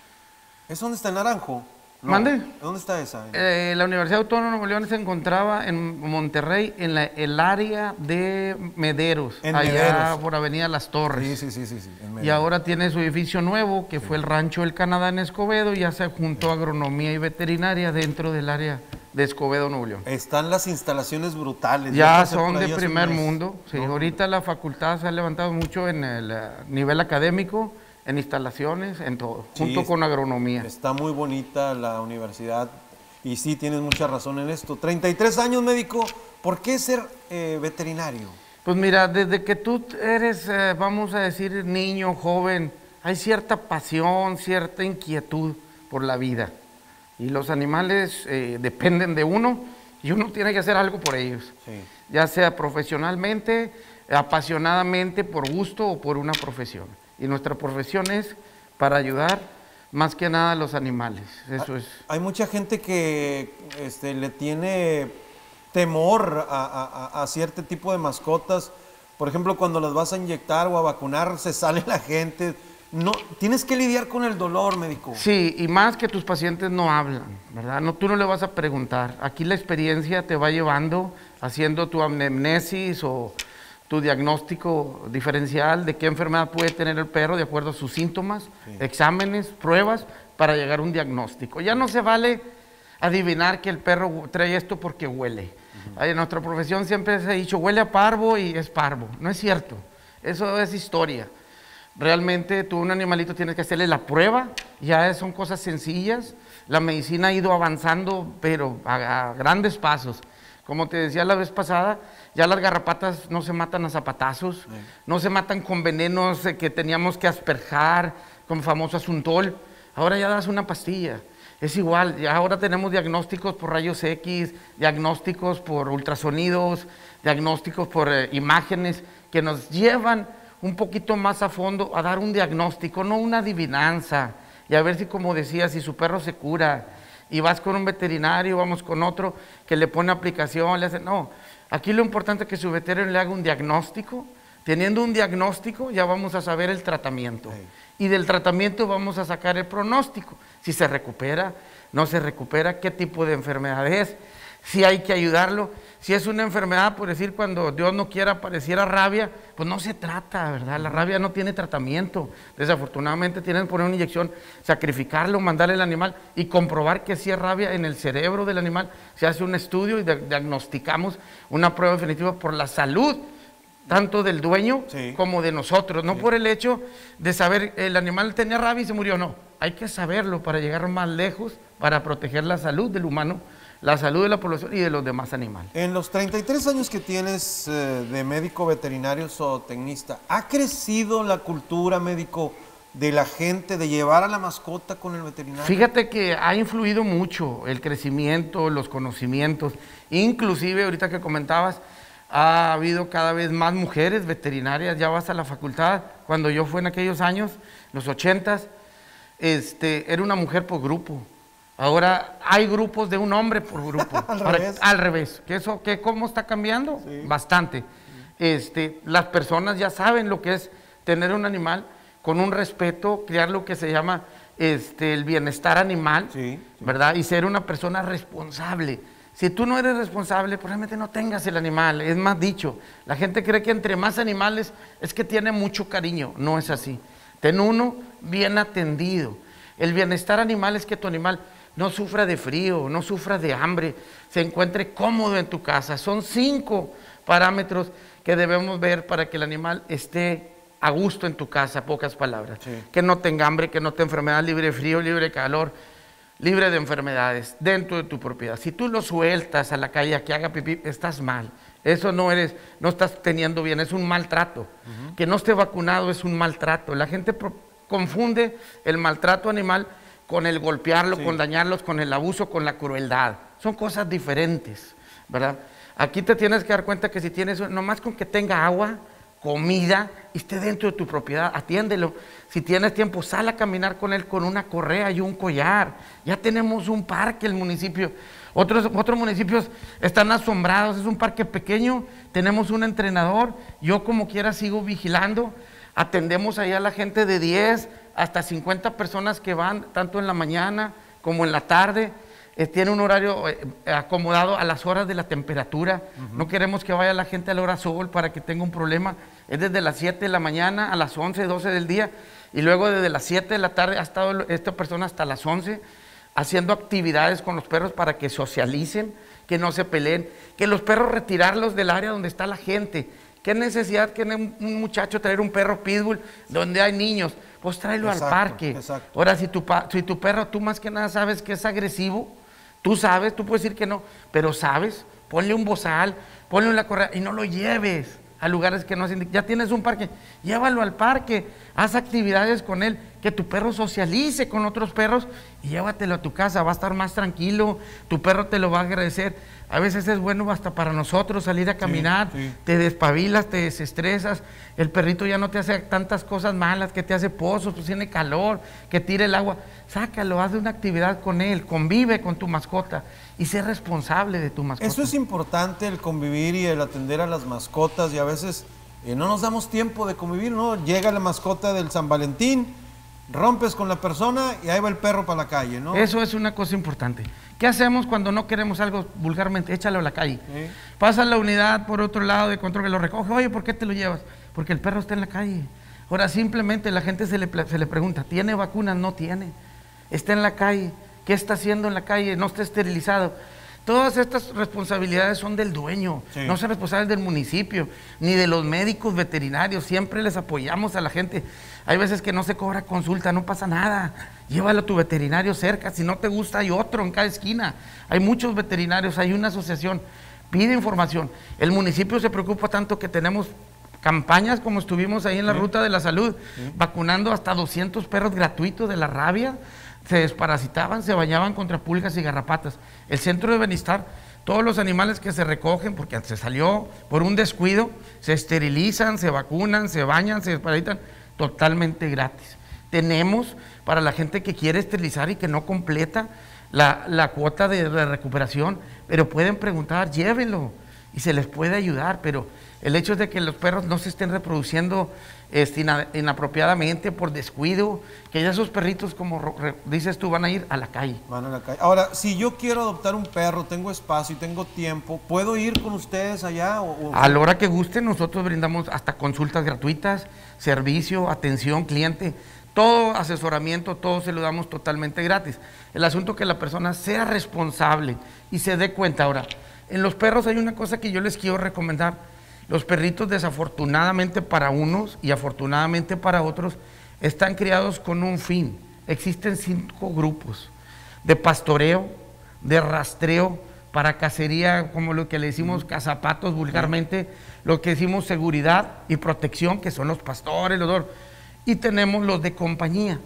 ¿Es donde está el Naranjo? No. ¿Mande? ¿Dónde está esa? La Universidad Autónoma de Nuevo León se encontraba en Monterrey, en el área de Mederos, allá por Avenida Las Torres. Sí. Y ahora tiene su edificio nuevo, que fue el Rancho del Canadá en Escobedo, y ya se juntó Agronomía y Veterinaria dentro del área de Escobedo, Nuevo León. Están las instalaciones brutales. Ya son de primer mundo. Sí, no. Ahorita la facultad se ha levantado mucho en el nivel académico, en instalaciones, en todo, junto con agronomía. Está muy bonita la universidad y sí, tienes mucha razón en esto. 33 años, médico, ¿por qué ser veterinario? Pues mira, desde que tú eres, vamos a decir, niño, joven, hay cierta pasión, cierta inquietud por la vida. Y los animales dependen de uno y uno tiene que hacer algo por ellos. Sí. Ya sea profesionalmente, apasionadamente, por gusto o por una profesión. Y nuestra profesión es para ayudar más que nada a los animales. Eso es. Hay mucha gente que le tiene temor a cierto tipo de mascotas. Por ejemplo, cuando las vas a inyectar o a vacunar, se sale la gente. No, tienes que lidiar con el dolor, médico. Sí, y más que tus pacientes no hablan, ¿verdad? No, tú no le vas a preguntar. Aquí la experiencia te va llevando, haciendo tu anamnesis o tu diagnóstico diferencial de qué enfermedad puede tener el perro de acuerdo a sus síntomas, exámenes, pruebas, para llegar a un diagnóstico. Ya no se vale adivinar que el perro trae esto porque huele. En nuestra profesión siempre se ha dicho, huele a parvo y es parvo. No es cierto, eso es historia. Realmente tú un animalito tienes que hacerle la prueba, ya son cosas sencillas. La medicina ha ido avanzando, pero a grandes pasos. Como te decía la vez pasada, ya las garrapatas no se matan a zapatazos, no se matan con venenos que teníamos que asperjar, con famoso asuntol. Ahora ya das una pastilla. Es igual, ya ahora tenemos diagnósticos por rayos X, diagnósticos por ultrasonidos, diagnósticos por imágenes que nos llevan un poquito más a fondo a dar un diagnóstico, no una adivinanza. Y a ver si, como decía, si su perro se cura y vas con un veterinario, vamos con otro que le pone aplicación, le hace, no. Aquí lo importante es que su veterinario le haga un diagnóstico. Teniendo un diagnóstico ya vamos a saber el tratamiento. Y del tratamiento vamos a sacar el pronóstico. Si se recupera, no se recupera, qué tipo de enfermedad es, si hay que ayudarlo. Si es una enfermedad, por decir, cuando Dios no quiera apareciera rabia, pues no se trata, ¿verdad? La rabia no tiene tratamiento. Desafortunadamente tienen que poner una inyección, sacrificarlo, mandarle al animal y comprobar que sí es rabia en el cerebro del animal. Se hace un estudio y diagnosticamos una prueba definitiva por la salud, tanto del dueño como de nosotros. No por el hecho de saber el animal tenía rabia y se murió, no. Hay que saberlo para llegar más lejos, para proteger la salud del humano, la salud de la población y de los demás animales. En los 33 años que tienes de médico veterinario zootecnista, ¿ha crecido la cultura médico de la gente de llevar a la mascota con el veterinario? Fíjate que ha influido mucho el crecimiento, los conocimientos, inclusive ahorita que comentabas, ha habido cada vez más mujeres veterinarias. Ya vas a la facultad, cuando yo fui en aquellos años, los 80s, era una mujer por grupo. Ahora hay grupos de un hombre por grupo. Al revés. ¿Cómo está cambiando? Sí. Bastante. Las personas ya saben lo que es tener un animal con un respeto, crear lo que se llama el bienestar animal, ¿verdad? Y ser una persona responsable. Si tú no eres responsable, probablemente no tengas el animal. Es más dicho, la gente cree que entre más animales es que tiene mucho cariño. No es así. Ten uno bien atendido. El bienestar animal es que tu animal no sufra de frío, no sufra de hambre, se encuentre cómodo en tu casa. Son 5 parámetros que debemos ver para que el animal esté a gusto en tu casa, pocas palabras. Que no tenga hambre, que no tenga enfermedad, libre de frío, libre de calor, libre de enfermedades, dentro de tu propiedad. Si tú lo sueltas a la calle a que haga pipí, estás mal. Eso no estás teniendo bien, es un maltrato. Que no esté vacunado es un maltrato. La gente confunde el maltrato animal con el golpearlo, con dañarlos, con el abuso, con la crueldad. Son cosas diferentes, ¿verdad? Aquí te tienes que dar cuenta que si tienes, nomás con que tenga agua, comida, y esté dentro de tu propiedad, atiéndelo. Si tienes tiempo, sal a caminar con él con una correa y un collar. Ya tenemos un parque, el municipio. Otros municipios están asombrados, es un parque pequeño, tenemos un entrenador, yo como quiera sigo vigilando, atendemos ahí a la gente de 10 hasta 50 personas que van, tanto en la mañana como en la tarde. Tiene un horario acomodado a las horas de la temperatura. No queremos que vaya la gente a la hora sol para que tenga un problema. Es desde las 7 de la mañana a las 11, 12 del día, y luego desde las 7 de la tarde ha estado esta persona hasta las 11 haciendo actividades con los perros para que socialicen, que no se peleen, que los perros retirarlos del área donde está la gente. ¿Qué necesidad tiene un muchacho traer un perro pitbull donde hay niños? Pues tráelo al parque. Ahora, si tu perro, tú más que nada sabes que es agresivo, tú sabes, tú puedes decir que no, pero sabes, ponle un bozal, ponle una correa y no lo lleves a lugares que no se indican. Ya tienes un parque, llévalo al parque, haz actividades con él, que tu perro socialice con otros perros y llévatelo a tu casa, va a estar más tranquilo, tu perro te lo va a agradecer. A veces es bueno hasta para nosotros salir a caminar, te despabilas, te desestresas, el perrito ya no te hace tantas cosas malas, que te hace pozos, pues tiene calor, que tire el agua, sácalo, haz una actividad con él, convive con tu mascota y sé responsable de tu mascota. Eso es importante, el convivir y el atender a las mascotas, y a veces no nos damos tiempo de convivir, ¿no? Llega la mascota del San Valentín, rompes con la persona y ahí va el perro para la calle, ¿no? Eso es una cosa importante. ¿Qué hacemos cuando no queremos algo vulgarmente? Échalo a la calle. Pasa la unidad por otro lado de control que lo recoge. Oye, ¿por qué te lo llevas? Porque el perro está en la calle. Ahora simplemente la gente se le pregunta, ¿tiene vacunas? No tiene. Está en la calle. ¿Qué está haciendo en la calle? No está esterilizado. Todas estas responsabilidades son del dueño, no son responsables del municipio, ni de los médicos veterinarios. Siempre les apoyamos a la gente. Hay veces que no se cobra consulta, no pasa nada. Llévalo a tu veterinario cerca. Si no te gusta, hay otro en cada esquina. Hay muchos veterinarios, hay una asociación. Pide información. El municipio se preocupa tanto que tenemos campañas como estuvimos ahí en la Ruta de la Salud, vacunando hasta 200 perros gratuitos de la rabia. Se desparasitaban, se bañaban contra pulgas y garrapatas. El centro de bienestar, todos los animales que se recogen, porque se salió por un descuido, se esterilizan, se vacunan, se bañan, se desparasitan, totalmente gratis. Tenemos para la gente que quiere esterilizar y que no completa la cuota de recuperación, pero pueden preguntar, llévenlo y se les puede ayudar, pero el hecho es de que los perros no se estén reproduciendo inapropiadamente por descuido, que ya esos perritos, como dices tú, van a ir a la calle. Van a la calle. Ahora, si yo quiero adoptar un perro, tengo espacio y tengo tiempo, ¿puedo ir con ustedes allá? A la hora que gusten, nosotros brindamos hasta consultas gratuitas, servicio, atención, cliente, todo asesoramiento, todo se lo damos totalmente gratis. El asunto es que la persona sea responsable y se dé cuenta. Ahora, en los perros hay una cosa que yo les quiero recomendar. Los perritos, desafortunadamente para unos y afortunadamente para otros, están criados con un fin. Existen 5 grupos: de pastoreo, de rastreo, para cacería, como lo que le decimos cazapatos vulgarmente, lo que decimos seguridad y protección, que son los pastores, los dos. Y tenemos los de compañía.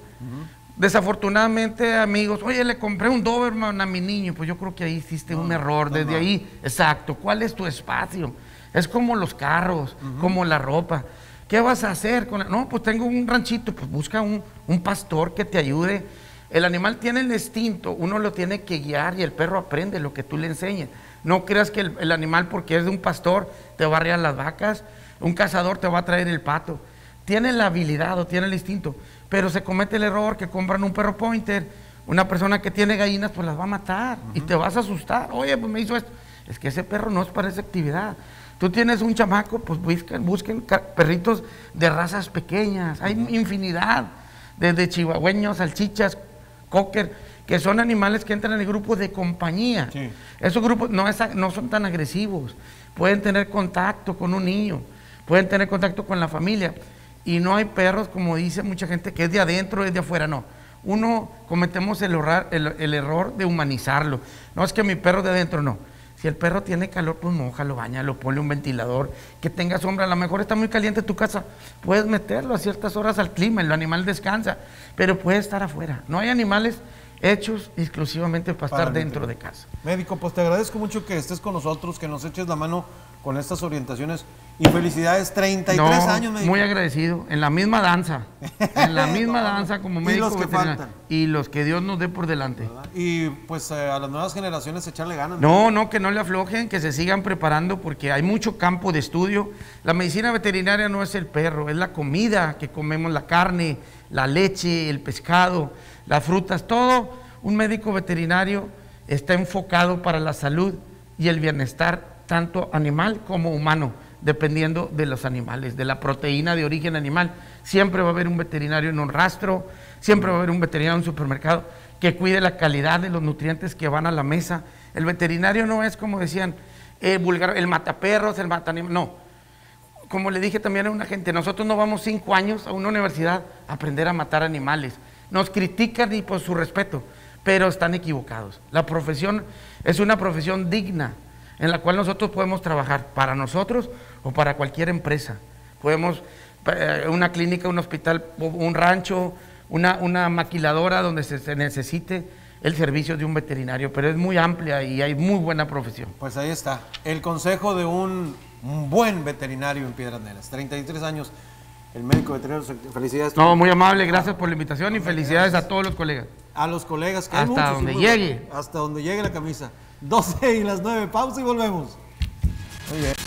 Desafortunadamente, amigos, oye, le compré un Doberman a mi niño, pues yo creo que ahí hiciste un error, desde ahí, exacto. ¿Cuál es tu espacio? Es como los carros, como la ropa. ¿Qué vas a hacer? No, pues tengo un ranchito, pues busca un pastor que te ayude. El animal tiene el instinto, uno lo tiene que guiar y el perro aprende lo que tú le enseñes. No creas que el animal, porque es de un pastor, te va a arrear las vacas, un cazador te va a traer el pato. Tiene la habilidad o tiene el instinto, pero se comete el error que compran un perro pointer, una persona que tiene gallinas, pues las va a matar y te vas a asustar. Oye, pues me hizo esto. Es que ese perro no es para esa actividad. Tú tienes un chamaco, pues busquen perritos de razas pequeñas. Hay infinidad, desde chihuahueños, salchichas, cocker, que son animales que entran en el grupo de compañía. Sí. Esos grupos no son tan agresivos. Pueden tener contacto con un niño, pueden tener contacto con la familia. Y no hay perros, como dice mucha gente, que es de adentro, es de afuera. No. Uno cometemos el error de humanizarlo. No es que mi perro de adentro, no. Si el perro tiene calor, pues mójalo, báñalo, ponle un ventilador, que tenga sombra. A lo mejor está muy caliente tu casa, puedes meterlo a ciertas horas al clima, el animal descansa, pero puede estar afuera. No hay animales hechos exclusivamente para estar dentro de casa. Médico, pues te agradezco mucho que estés con nosotros, que nos eches la mano con estas orientaciones. Y felicidades, 33 años, médico. Muy agradecido, en la misma danza, danza como médico. Y los que faltan. Y los que Dios nos dé por delante. ¿Verdad? Y pues a las nuevas generaciones echarle ganas. No, que no le aflojen, que se sigan preparando porque hay mucho campo de estudio. La medicina veterinaria no es el perro, es la comida que comemos, la carne, la leche, el pescado, las frutas, todo. Un médico veterinario está enfocado para la salud y el bienestar tanto animal como humano, dependiendo de los animales, de la proteína de origen animal. Siempre va a haber un veterinario en un rastro, siempre va a haber un veterinario en un supermercado que cuide la calidad de los nutrientes que van a la mesa. El veterinario no es, como decían, el mataperros, el mataanimal, no. Como le dije también a una gente, nosotros no vamos 5 años a una universidad a aprender a matar animales. Nos critican y por su respeto, pero están equivocados. La profesión es una profesión digna, en la cual nosotros podemos trabajar para nosotros o para cualquier empresa. Podemos, una clínica, un hospital, un rancho, una maquiladora donde se necesite el servicio de un veterinario, pero es muy amplia y hay muy buena profesión. Pues ahí está, el consejo de un buen veterinario en Piedras Negras. 33 años, el médico veterinario. Felicidades. No, muy amable, gracias por la invitación y felicidades a todos los colegas. A los colegas, que hasta hay muchos, donde llegue. Hasta donde llegue la camisa. 12 y las 9, pausa y volvemos. Muy bien.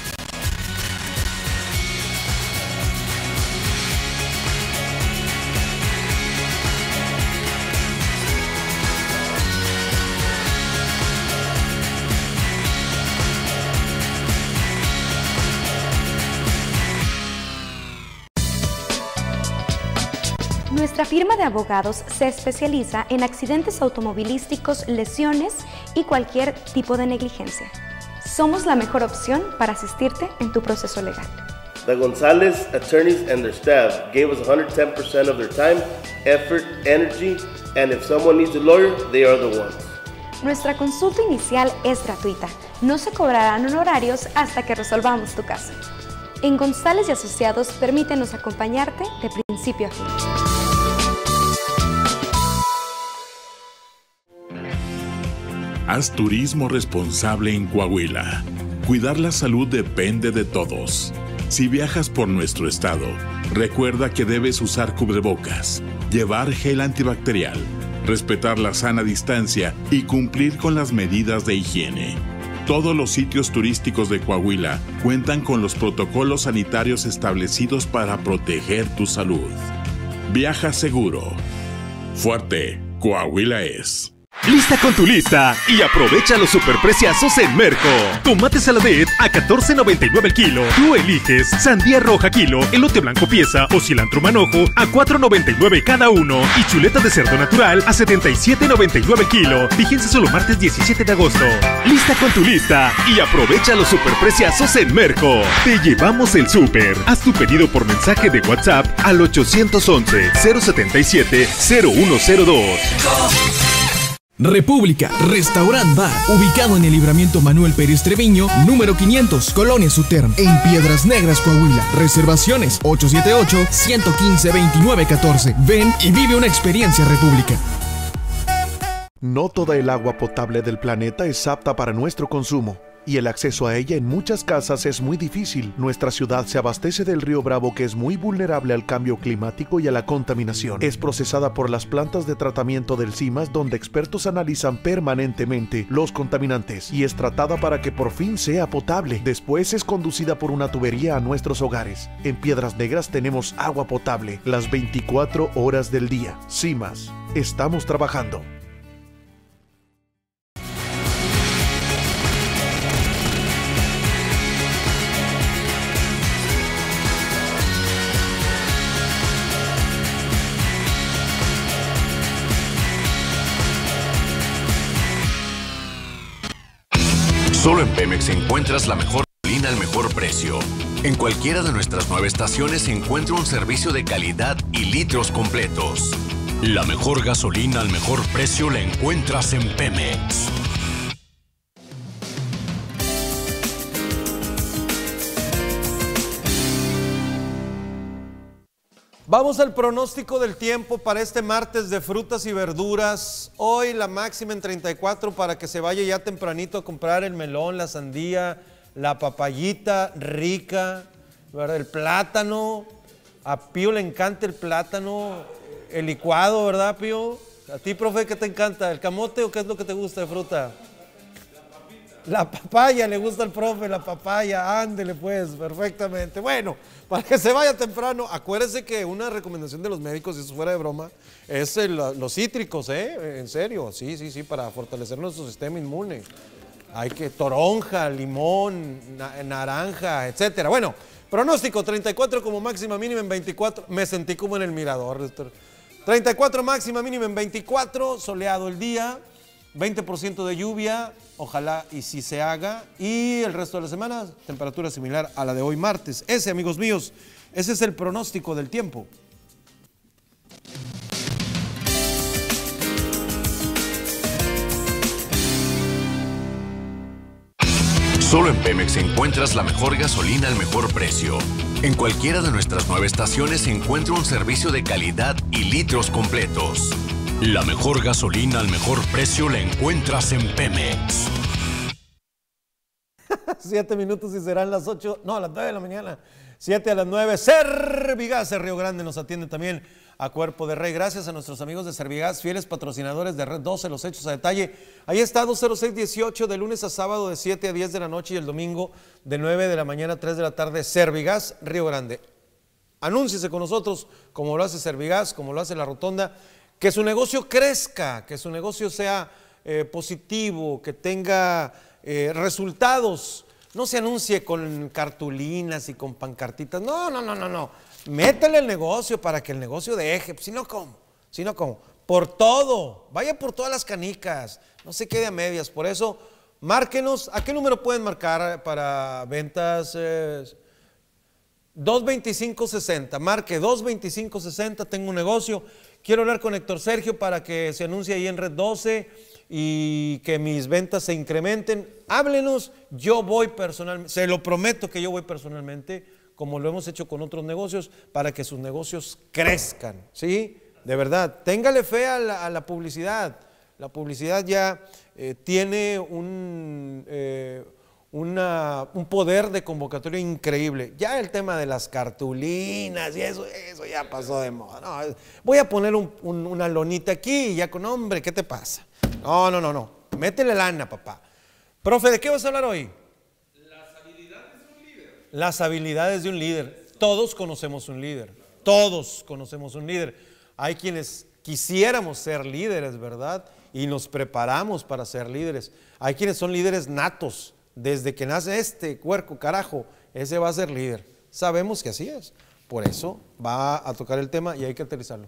Nuestra Nuestra firma de abogados se especializa en accidentes automovilísticos, lesiones y cualquier tipo de negligencia. Somos la mejor opción para asistirte en tu proceso legal. The Gonzalez attorneys and their staff gave us 110% of their time, effort, energy, and if someone needs a lawyer, they are the ones. Nuestra consulta inicial es gratuita. No se cobrarán honorarios hasta que resolvamos tu caso. En González y Asociados, permítenos acompañarte de principio a fin. Haz turismo responsable en Coahuila. Cuidar la salud depende de todos. Si viajas por nuestro estado, recuerda que debes usar cubrebocas, llevar gel antibacterial, respetar la sana distancia y cumplir con las medidas de higiene. Todos los sitios turísticos de Coahuila cuentan con los protocolos sanitarios establecidos para proteger tu salud. Viaja seguro. Fuerte, Coahuila es. Lista con tu lista y aprovecha los superpreciazos en Merco. Tomate saladet a $14.99 el kilo. Tú eliges sandía roja kilo, elote blanco pieza o cilantro manojo a $4.99 cada uno. Y chuleta de cerdo natural a $77.99 el kilo. Vigencia solo martes 17 de agosto. Lista con tu lista y aprovecha los superpreciazos en Merco. Te llevamos el súper. Haz tu pedido por mensaje de WhatsApp al 811-077-0102. República, Restaurant Bar, ubicado en el Libramiento Manuel Pérez Treviño, número 500, Colonia Sutern, en Piedras Negras, Coahuila. Reservaciones 878-115-2914. Ven y vive una experiencia República. No toda el agua potable del planeta es apta para nuestro consumo, y el acceso a ella en muchas casas es muy difícil. Nuestra ciudad se abastece del río Bravo, que es muy vulnerable al cambio climático y a la contaminación. Es procesada por las plantas de tratamiento del CIMAS, donde expertos analizan permanentemente los contaminantes, y es tratada para que por fin sea potable. Después es conducida por una tubería a nuestros hogares. En Piedras Negras tenemos agua potable las 24 horas del día. CIMAS, estamos trabajando. Solo en Pemex encuentras la mejor gasolina al mejor precio. En cualquiera de nuestras 9 estaciones se encuentra un servicio de calidad y litros completos. La mejor gasolina al mejor precio la encuentras en Pemex. Vamos al pronóstico del tiempo para este martes de frutas y verduras. Hoy la máxima en 34 para que se vaya ya tempranito a comprar el melón, la sandía, la papayita rica, ¿verdad? El plátano. A Pío le encanta el plátano, el licuado, ¿verdad, Pío? ¿A ti, profe, qué te encanta? ¿El camote o qué es lo que te gusta de fruta? La papaya, le gusta al profe, la papaya, ándele pues, perfectamente. Bueno, para que se vaya temprano, acuérdese que una recomendación de los médicos, y eso fuera de broma, es los cítricos, en serio, sí, para fortalecer nuestro sistema inmune. Hay que toronja, limón, naranja, etcétera. Bueno, pronóstico, 34 como máxima, mínima en 24, me sentí como en el mirador. 34 máxima, mínima en 24, soleado el día. 20% de lluvia, ojalá y si se haga, y el resto de la semana, temperatura similar a la de hoy martes. Ese, amigos míos, ese es el pronóstico del tiempo. Solo en Pemex encuentras la mejor gasolina al mejor precio. En cualquiera de nuestras 9 estaciones se encuentra un servicio de calidad y litros completos. La mejor gasolina al mejor precio la encuentras en Pemex. 7 minutos y serán las 8, no, a las 9 de la mañana. 7 a las 9. Servigas de Río Grande nos atiende también a cuerpo de rey. Gracias a nuestros amigos de Servigas, fieles patrocinadores de Red 12, los hechos a detalle. Ahí está, 20618, de lunes a sábado de 7 a 10 de la noche y el domingo de 9 de la mañana a 3 de la tarde. Servigas, Río Grande. Anúnciese con nosotros, como lo hace Servigas, como lo hace La Rotonda. Que su negocio crezca, que su negocio sea positivo, que tenga resultados. No se anuncie con cartulinas y con pancartitas. No. métale el negocio para que el negocio deje. Si no, ¿cómo? Si no, ¿cómo? Por todo. Vaya por todas las canicas. No se quede a medias. Por eso, márquenos. ¿A qué número pueden marcar para ventas? 225-60. Marque 225-60. Tengo un negocio. Quiero hablar con Héctor Sergio para que se anuncie ahí en Red 12 y que mis ventas se incrementen. Háblenos. Yo voy personalmente. Se lo prometo que yo voy personalmente, como lo hemos hecho con otros negocios, para que sus negocios crezcan, ¿sí? De verdad, téngale fe a la publicidad. La publicidad ya tiene un poder de convocatoria increíble. Ya el tema de las cartulinas y eso ya pasó de moda. No, voy a poner una lonita aquí y ya con hombre, ¿qué te pasa? No. Métele lana, papá. Profe, ¿de qué vas a hablar hoy? Las habilidades de un líder. Todos conocemos un líder. Todos conocemos un líder. Hay quienes quisiéramos ser líderes, ¿verdad? Y nos preparamos para ser líderes. Hay quienes son líderes natos. Desde que nace este cuerpo, carajo, ese va a ser líder. Sabemos que así es. Por eso va a tocar el tema y hay que aterrizarlo.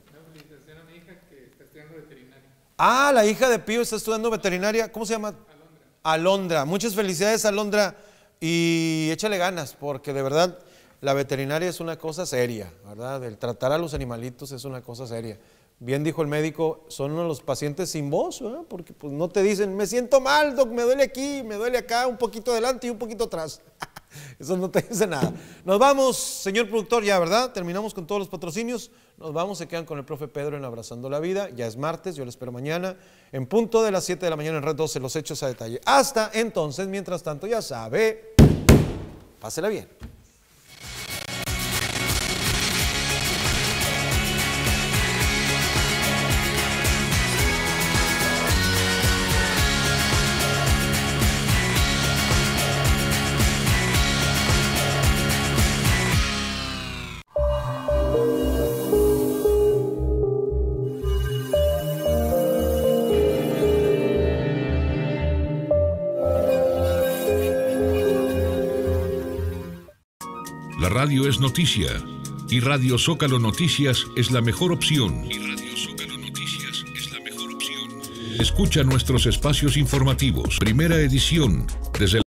Ah, la hija de Pío está estudiando veterinaria. ¿Cómo se llama? Alondra. Muchas felicidades, Alondra. Y échale ganas, porque de verdad la veterinaria es una cosa seria, ¿verdad? El tratar a los animalitos es una cosa seria. Bien dijo el médico, son los pacientes sin voz, ¿verdad? Porque pues no te dicen, me siento mal, doc, me duele aquí, me duele acá, un poquito adelante y un poquito atrás. Eso no te dice nada. Nos vamos, señor productor, ya, ¿verdad? Terminamos con todos los patrocinios. Nos vamos, se quedan con el profe Pedro en Abrazando la Vida. Ya es martes, yo lo espero mañana en punto de las 7 de la mañana en Red 12, los hechos a detalle. Hasta entonces, mientras tanto, ya sabe, pásela bien. La radio es noticia y Radio Zócalo Noticias es la mejor opción. Escucha nuestros espacios informativos. Primera edición, desde